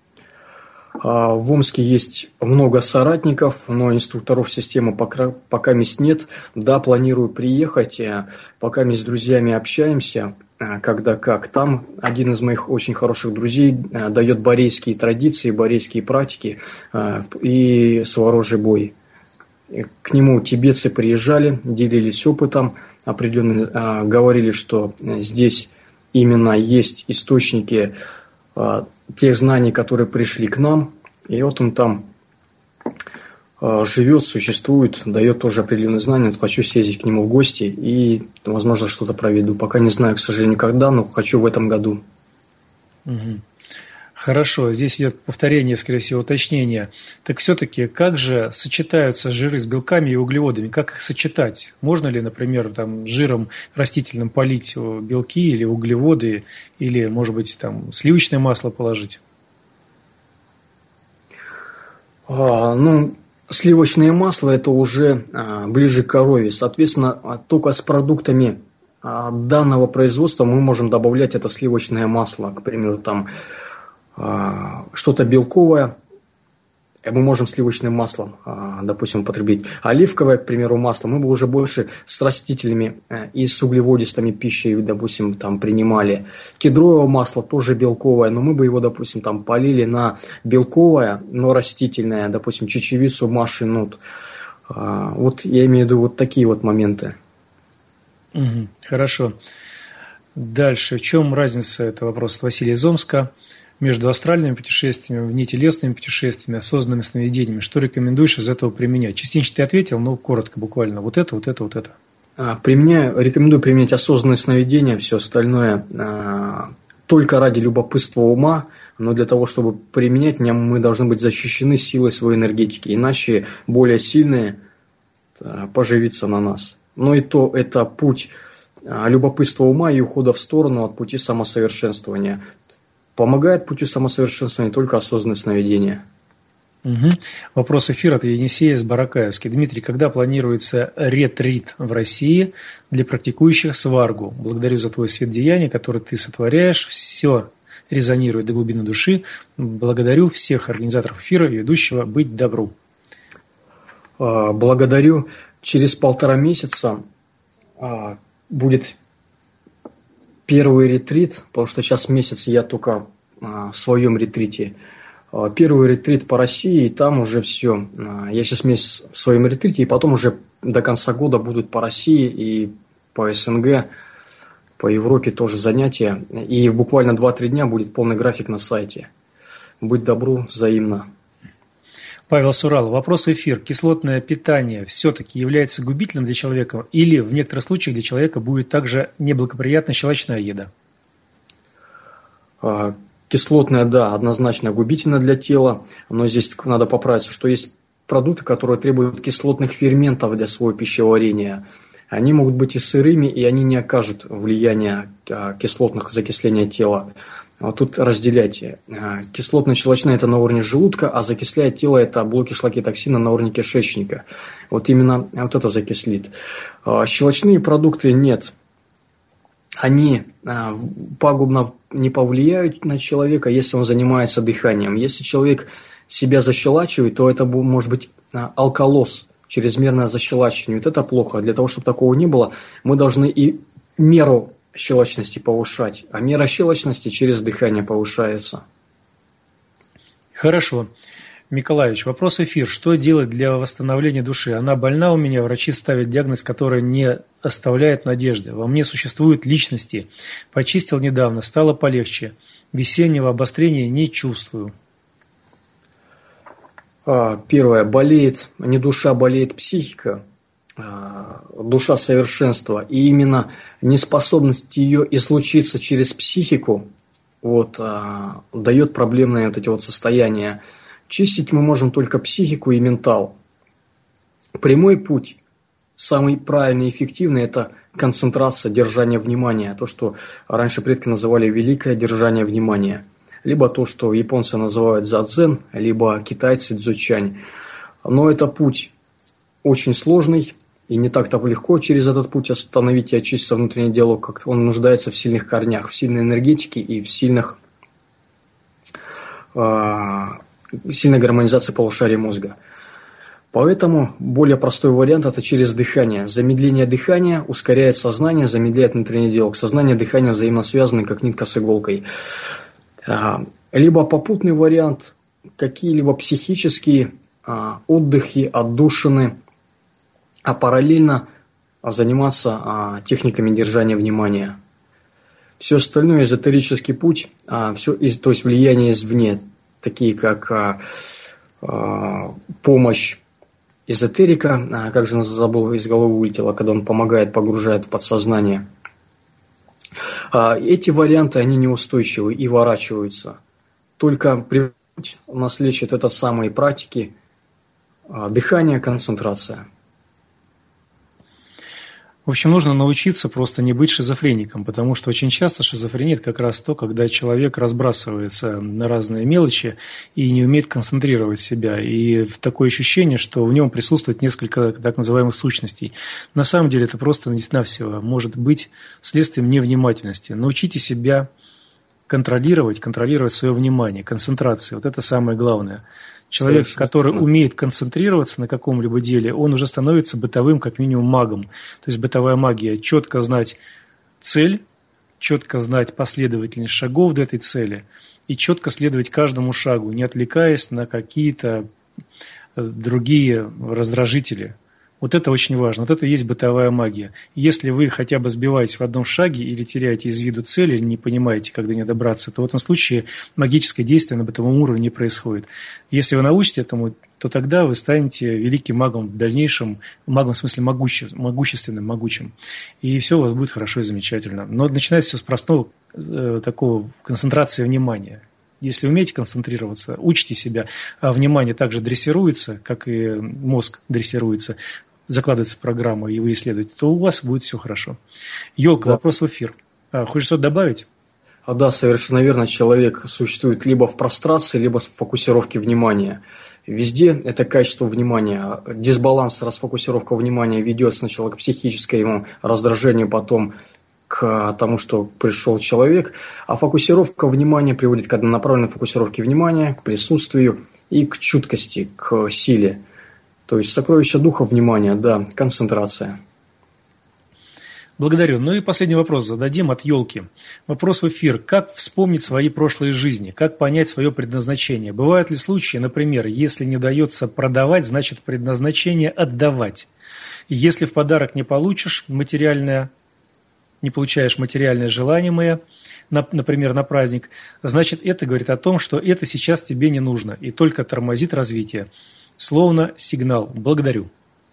В Омске есть много соратников, но инструкторов системы пока нет. Да, планирую приехать, пока мы с друзьями общаемся, когда как. Там один из моих очень хороших друзей дает борейские традиции, борейские практики и сворожий бой. К нему тибетцы приезжали, делились опытом определенным, говорили, что здесь именно есть источники тех знаний, которые пришли к нам, и вот он там живет, существует, дает тоже определенные знания. Вот хочу съездить к нему в гости и, возможно, что-то проведу. Пока не знаю, к сожалению, когда, но хочу в этом году. Хорошо, здесь идет повторение, скорее всего, уточнение. Так все-таки как же сочетаются жиры с белками и углеводами? Как их сочетать? Можно ли, например, там, жиром растительным полить белки или углеводы, или, может быть, там, сливочное масло положить? Сливочное масло – это уже ближе к корове. Соответственно, только с продуктами данного производства мы можем добавлять это сливочное масло. К примеру, там что-то белковое, мы можем сливочным маслом, допустим, употребить. Оливковое, к примеру, масло мы бы уже больше с растительными и с углеводистыми пищей, допустим, там принимали. Кедровое масло тоже белковое, но мы бы его, допустим, там полили на белковое, но растительное, допустим, чечевицу, маши, нут. Вот я имею в виду вот такие вот моменты. Хорошо. Дальше. В чем разница, это вопрос от Василия из Омска, между астральными путешествиями, внетелесными путешествиями, осознанными сновидениями? Что рекомендуешь из этого применять? Частично ты ответил, но коротко буквально. Вот это. Рекомендую применять осознанные сновидения, все остальное только ради любопытства ума, но для того, чтобы применять, мы должны быть защищены силой своей энергетики, иначе более сильные поживится на нас. Но и то это путь любопытства ума и ухода в сторону от пути самосовершенствования. Помогает пути самосовершенствования только осознанное сновидение. Вопрос эфира от Енисея из Баракаевски. Дмитрий, когда планируется ретрит в России для практикующих сваргу? Благодарю за твой свет деяния, который ты сотворяешь. Все резонирует до глубины души. Благодарю всех организаторов эфира и ведущего. Быть добру. Благодарю. Через 1,5 месяца будет первый ретрит, потому что сейчас месяц я только в своем ретрите. Первый ретрит по России, и там уже все. Я сейчас месяц в своем ретрите, и потом уже до конца года будут по России и по СНГ, по Европе тоже занятия. И буквально 2-3 дня будет полный график на сайте. Будь добру, взаимно. Павел Сурал. Вопрос в эфир. Кислотное питание все-таки является губительным для человека или в некоторых случаях для человека будет также неблагоприятна щелочная еда? Кислотное, да, однозначно губительно для тела, но здесь надо поправиться, что есть продукты, которые требуют кислотных ферментов для своего пищеварения. Они могут быть и сырыми, и они не окажут влияния кислотных закисления тела. Вот тут разделяйте. Кислотно-щелочная – это на уровне желудка, а закисляет тело – это блоки шлаки токсина на уровне кишечника. Вот именно вот это закислит. Щелочные продукты нет. они пагубно не повлияют на человека, если он занимается дыханием. Если человек себя защелачивает, то это может быть алкалоз, чрезмерное защелачивание. Вот это плохо. Для того, чтобы такого не было, мы должны и меру щелочности повышать. А мера щелочности через дыхание повышается. Хорошо. Миколаевич, вопрос эфир. Что делать для восстановления души? Она больна у меня, врачи ставят диагноз, который не оставляет надежды. Во мне существуют личности. Почистил недавно, стало полегче. Весеннего обострения не чувствую. Первое. Болеет, не душа, болеет психика. Душа совершенства. И именно неспособность ее излучиться через психику дает проблемные вот эти вот состояния. Чистить мы можем только психику и ментал. Прямой путь, самый правильный и эффективный – это концентрация, держание внимания. То, что раньше предки называли великое держание внимания. Либо то, что японцы называют задзен, либо китайцы дзючань. Но это путь очень сложный, и не так-то легко через этот путь остановить и очистить внутренний диалог, как он нуждается в сильных корнях, в сильной энергетике и в сильной гармонизации полушария мозга. Поэтому более простой вариант – это через дыхание. Замедление дыхания ускоряет сознание, замедляет внутренний диалог. Сознание и дыхание взаимно связаны, как нитка с иголкой. Либо попутный вариант – какие-либо психические отдыхи, отдушины, а параллельно заниматься техниками держания внимания. Все остальное – эзотерический путь, то есть влияние извне, такие как помощь эзотерика, как же забыл, из головы вылетело, когда он помогает, погружает в подсознание. Эти варианты, они неустойчивы и ворачиваются. Только у нас лечат это самые практики дыхание, концентрация. В общем, нужно научиться просто не быть шизофреником, потому что очень часто шизофрения – это как раз то, когда человек разбрасывается на разные мелочи и не умеет концентрировать себя. И такое ощущение, что в нем присутствует несколько так называемых сущностей. На самом деле это просто навсего может быть следствием невнимательности. Научите себя контролировать свое внимание, концентрацию. Вот это самое главное. Человек, который умеет концентрироваться на каком-либо деле, он уже становится бытовым, как минимум, магом. То есть бытовая магия – четко знать цель, четко знать последовательность шагов до этой цели и четко следовать каждому шагу, не отвлекаясь на какие-то другие раздражители. Вот это очень важно. Вот это и есть бытовая магия. Если вы хотя бы сбиваетесь в одном шаге или теряете из виду цель, или не понимаете, как до нее добраться, то в этом случае магическое действие на бытовом уровне не происходит. Если вы научитесь этому, то тогда вы станете великим магом в дальнейшем, магом в смысле могущественным, могучим. И все у вас будет хорошо и замечательно. Но начинается все с простого такого концентрации внимания. Если умеете концентрироваться, учите себя, а внимание также дрессируется, как и мозг дрессируется, закладывается программа, и вы исследуете, то у вас будет все хорошо. Ёлка, да. Вопрос в эфир. Хочешь что-то добавить? Да, совершенно верно. Человек существует либо в прострации, либо в фокусировке внимания. Везде это качество внимания. Дисбаланс, расфокусировка внимания ведет сначала к психическому раздражению, потом к тому, что пришел человек, а фокусировка внимания приводит к однонаправленной фокусировке внимания, к присутствию и к чуткости, к силе. То есть сокровище духа внимания, да, концентрация. Благодарю. Ну и последний вопрос зададим от Ёлки. Вопрос в эфир. Как вспомнить свои прошлые жизни? Как понять свое предназначение? Бывают ли случаи, например, если не удается продавать, значит предназначение отдавать? Если в подарок не получаешь материальное, не получаешь материальное желаемое, например, на праздник, значит, это говорит о том, что это сейчас тебе не нужно и только тормозит развитие. Словно сигнал. Благодарю.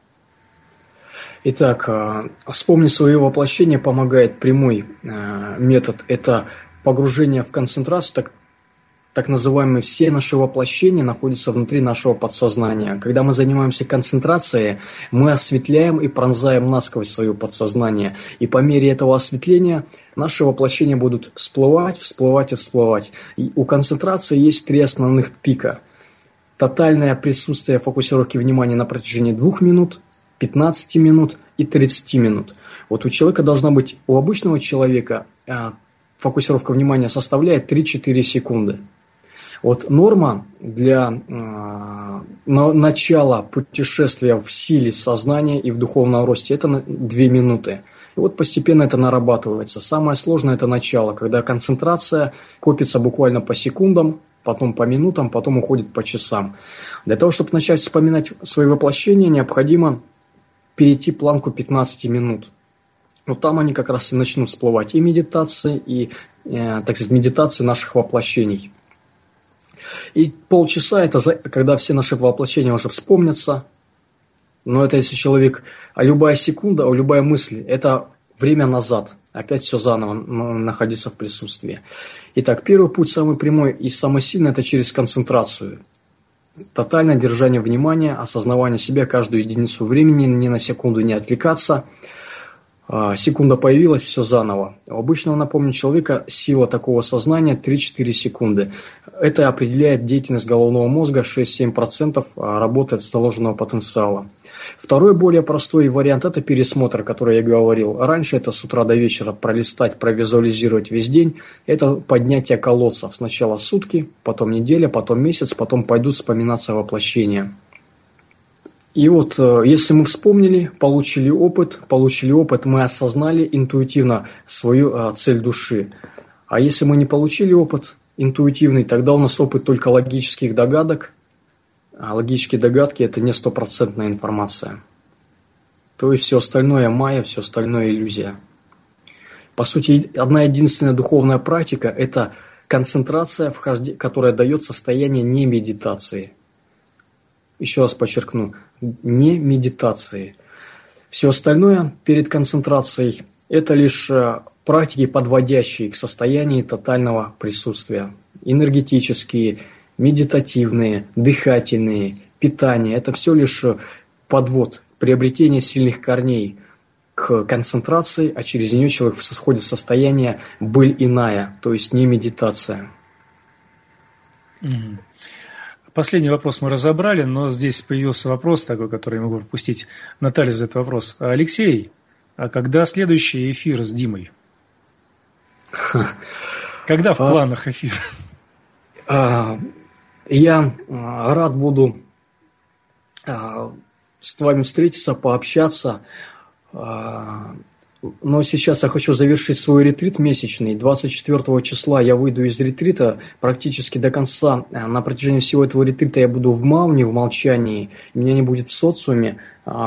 Итак, вспомнить свое воплощение помогает прямой метод. Это погружение в концентрацию, так называемые все наши воплощения находятся внутри нашего подсознания. Когда мы занимаемся концентрацией, мы осветляем и пронзаем насквозь свое подсознание. И по мере этого осветления наши воплощения будут всплывать, всплывать и всплывать. И у концентрации есть 3 основных пика. Тотальное присутствие фокусировки внимания на протяжении 2 минут, 15 минут и 30 минут. Вот у человека должна быть, у обычного человека фокусировка внимания составляет 3-4 секунды. Вот норма для начала путешествия в силе сознания и в духовном росте – это 2 минуты. И вот постепенно это нарабатывается. Самое сложное – это начало, когда концентрация копится буквально по секундам, потом по минутам, потом уходит по часам. Для того, чтобы начать вспоминать свои воплощения, необходимо перейти планку 15 минут. Вот там они как раз и начнут всплывать и медитации, и, так сказать, медитации наших воплощений. И полчаса – это когда все наши воплощения уже вспомнятся. Но это если человек, а любая секунда, а любая мысль – это время назад. Опять все заново находиться в присутствии. Итак, первый путь, самый прямой и самый сильный – это через концентрацию. Тотальное держание внимания, осознавание себя каждую единицу времени, ни на секунду не отвлекаться. Секунда появилась, все заново. У обычного, напомню, человека сила такого сознания 3-4 секунды. Это определяет деятельность головного мозга, 6-7% работает с заложенного потенциала. Второй, более простой вариант – это пересмотр, о котором я говорил. Раньше это с утра до вечера пролистать, провизуализировать весь день. Это поднятие колодцев. Сначала сутки, потом неделя, потом месяц, потом пойдут вспоминаться воплощения. И вот, если мы вспомнили, получили опыт, мы осознали интуитивно свою цель души. А если мы не получили опыт интуитивный, тогда у нас опыт только логических догадок. А логические догадки – это не стопроцентная информация. То есть все остальное майя, все остальное иллюзия. По сути, одна единственная духовная практика – это концентрация, которая дает состояние не медитации. Еще раз подчеркну, не медитации. Все остальное перед концентрацией – это лишь практики, подводящие к состоянию тотального присутствия. Энергетические, медитативные, дыхательные, питание – это все лишь подвод, приобретение сильных корней к концентрации, а через нее человек входит в состояние быль иная, то есть не медитация. Последний вопрос мы разобрали, но здесь появился вопрос такой, который я могу пропустить. Наталья задает вопрос. Алексей, а когда следующий эфир с Димой? Когда в планах эфир? Я рад буду с вами встретиться, пообщаться. Но сейчас я хочу завершить свой ретрит месячный. 24 числа я выйду из ретрита практически до конца. На протяжении всего этого ретрита я буду в мауне, в молчании. Меня не будет в социуме.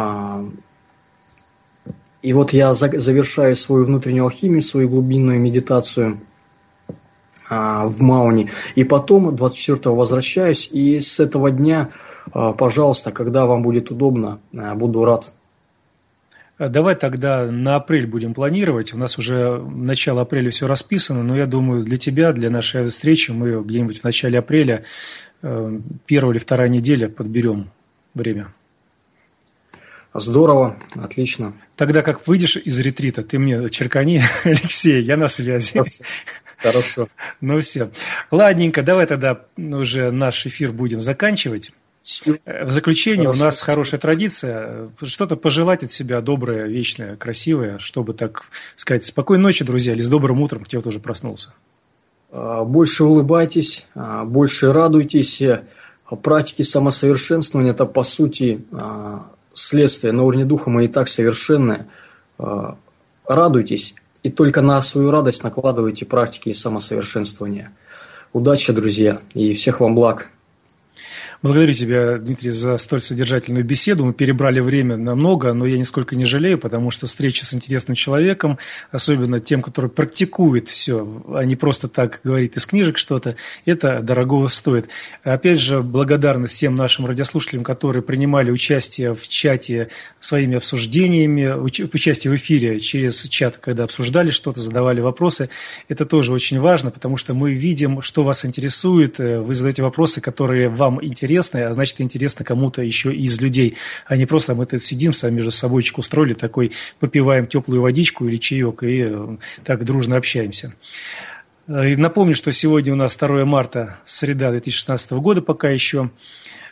И вот я завершаю свою внутреннюю алхимию, свою глубинную медитацию в мауне. И потом 24-го возвращаюсь. И с этого дня, пожалуйста, когда вам будет удобно, буду рад. Давай тогда на апрель будем планировать. У нас уже начало апреля все расписано, но я думаю, для тебя, для нашей встречи мы где-нибудь в начале апреля, первая или вторая неделя подберем время. Здорово, отлично. Тогда как выйдешь из ретрита, ты мне черкани, Алексей, я на связи. Хорошо. Ну все. Ладненько, давай тогда уже наш эфир будем заканчивать. В заключение у нас хорошая традиция, что-то пожелать от себя доброе, вечное, красивое, чтобы, так сказать, спокойной ночи, друзья, или с добрым утром, кто тоже проснулся. Больше улыбайтесь, больше радуйтесь. Практики самосовершенствования – это, по сути, следствие. На уровне духа мы и так совершенны. Радуйтесь, и только на свою радость накладывайте практики самосовершенствования. Удачи, друзья, и всех вам благ. Благодарю тебя, Дмитрий, за столь содержательную беседу. Мы перебрали время намного, но я нисколько не жалею, потому что встреча с интересным человеком, особенно тем, который практикует все, а не просто так говорит из книжек что-то, это дорогого стоит. Опять же, благодарность всем нашим радиослушателям, которые принимали участие в чате своими обсуждениями, участие в эфире через чат, когда обсуждали что-то, задавали вопросы. Это тоже очень важно, потому что мы видим, что вас интересует. Вы задаете вопросы, которые вам интересны, а значит, интересно кому-то еще из людей, а не просто мы тут сидим, сами между собойчик устроили, такой попиваем теплую водичку или чаек и так дружно общаемся. И напомню, что сегодня у нас 2 марта, среда 2016 года пока еще.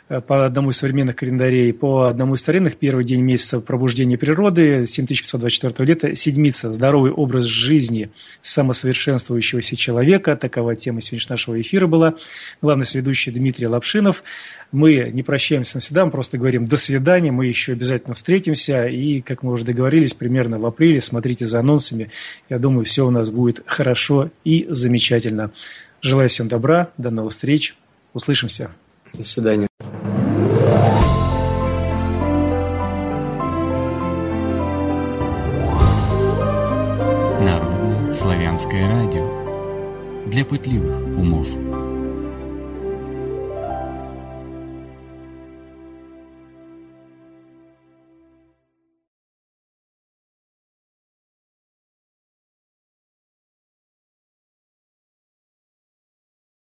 по одному из современных календарей, по одному из старинных, первый день месяца пробуждения природы, 7524 лета, седмица, здоровый образ жизни самосовершенствующегося человека. Такова тема сегодняшнего нашего эфира была. Главный соведущий Дмитрий Лапшинов. Мы не прощаемся навсегда, мы просто говорим до свидания, мы еще обязательно встретимся. И, как мы уже договорились, примерно в апреле, смотрите за анонсами. Я думаю, все у нас будет хорошо и замечательно. Желаю всем добра, до новых встреч, услышимся. До свидания. Народное славянское радио для пытливых умов.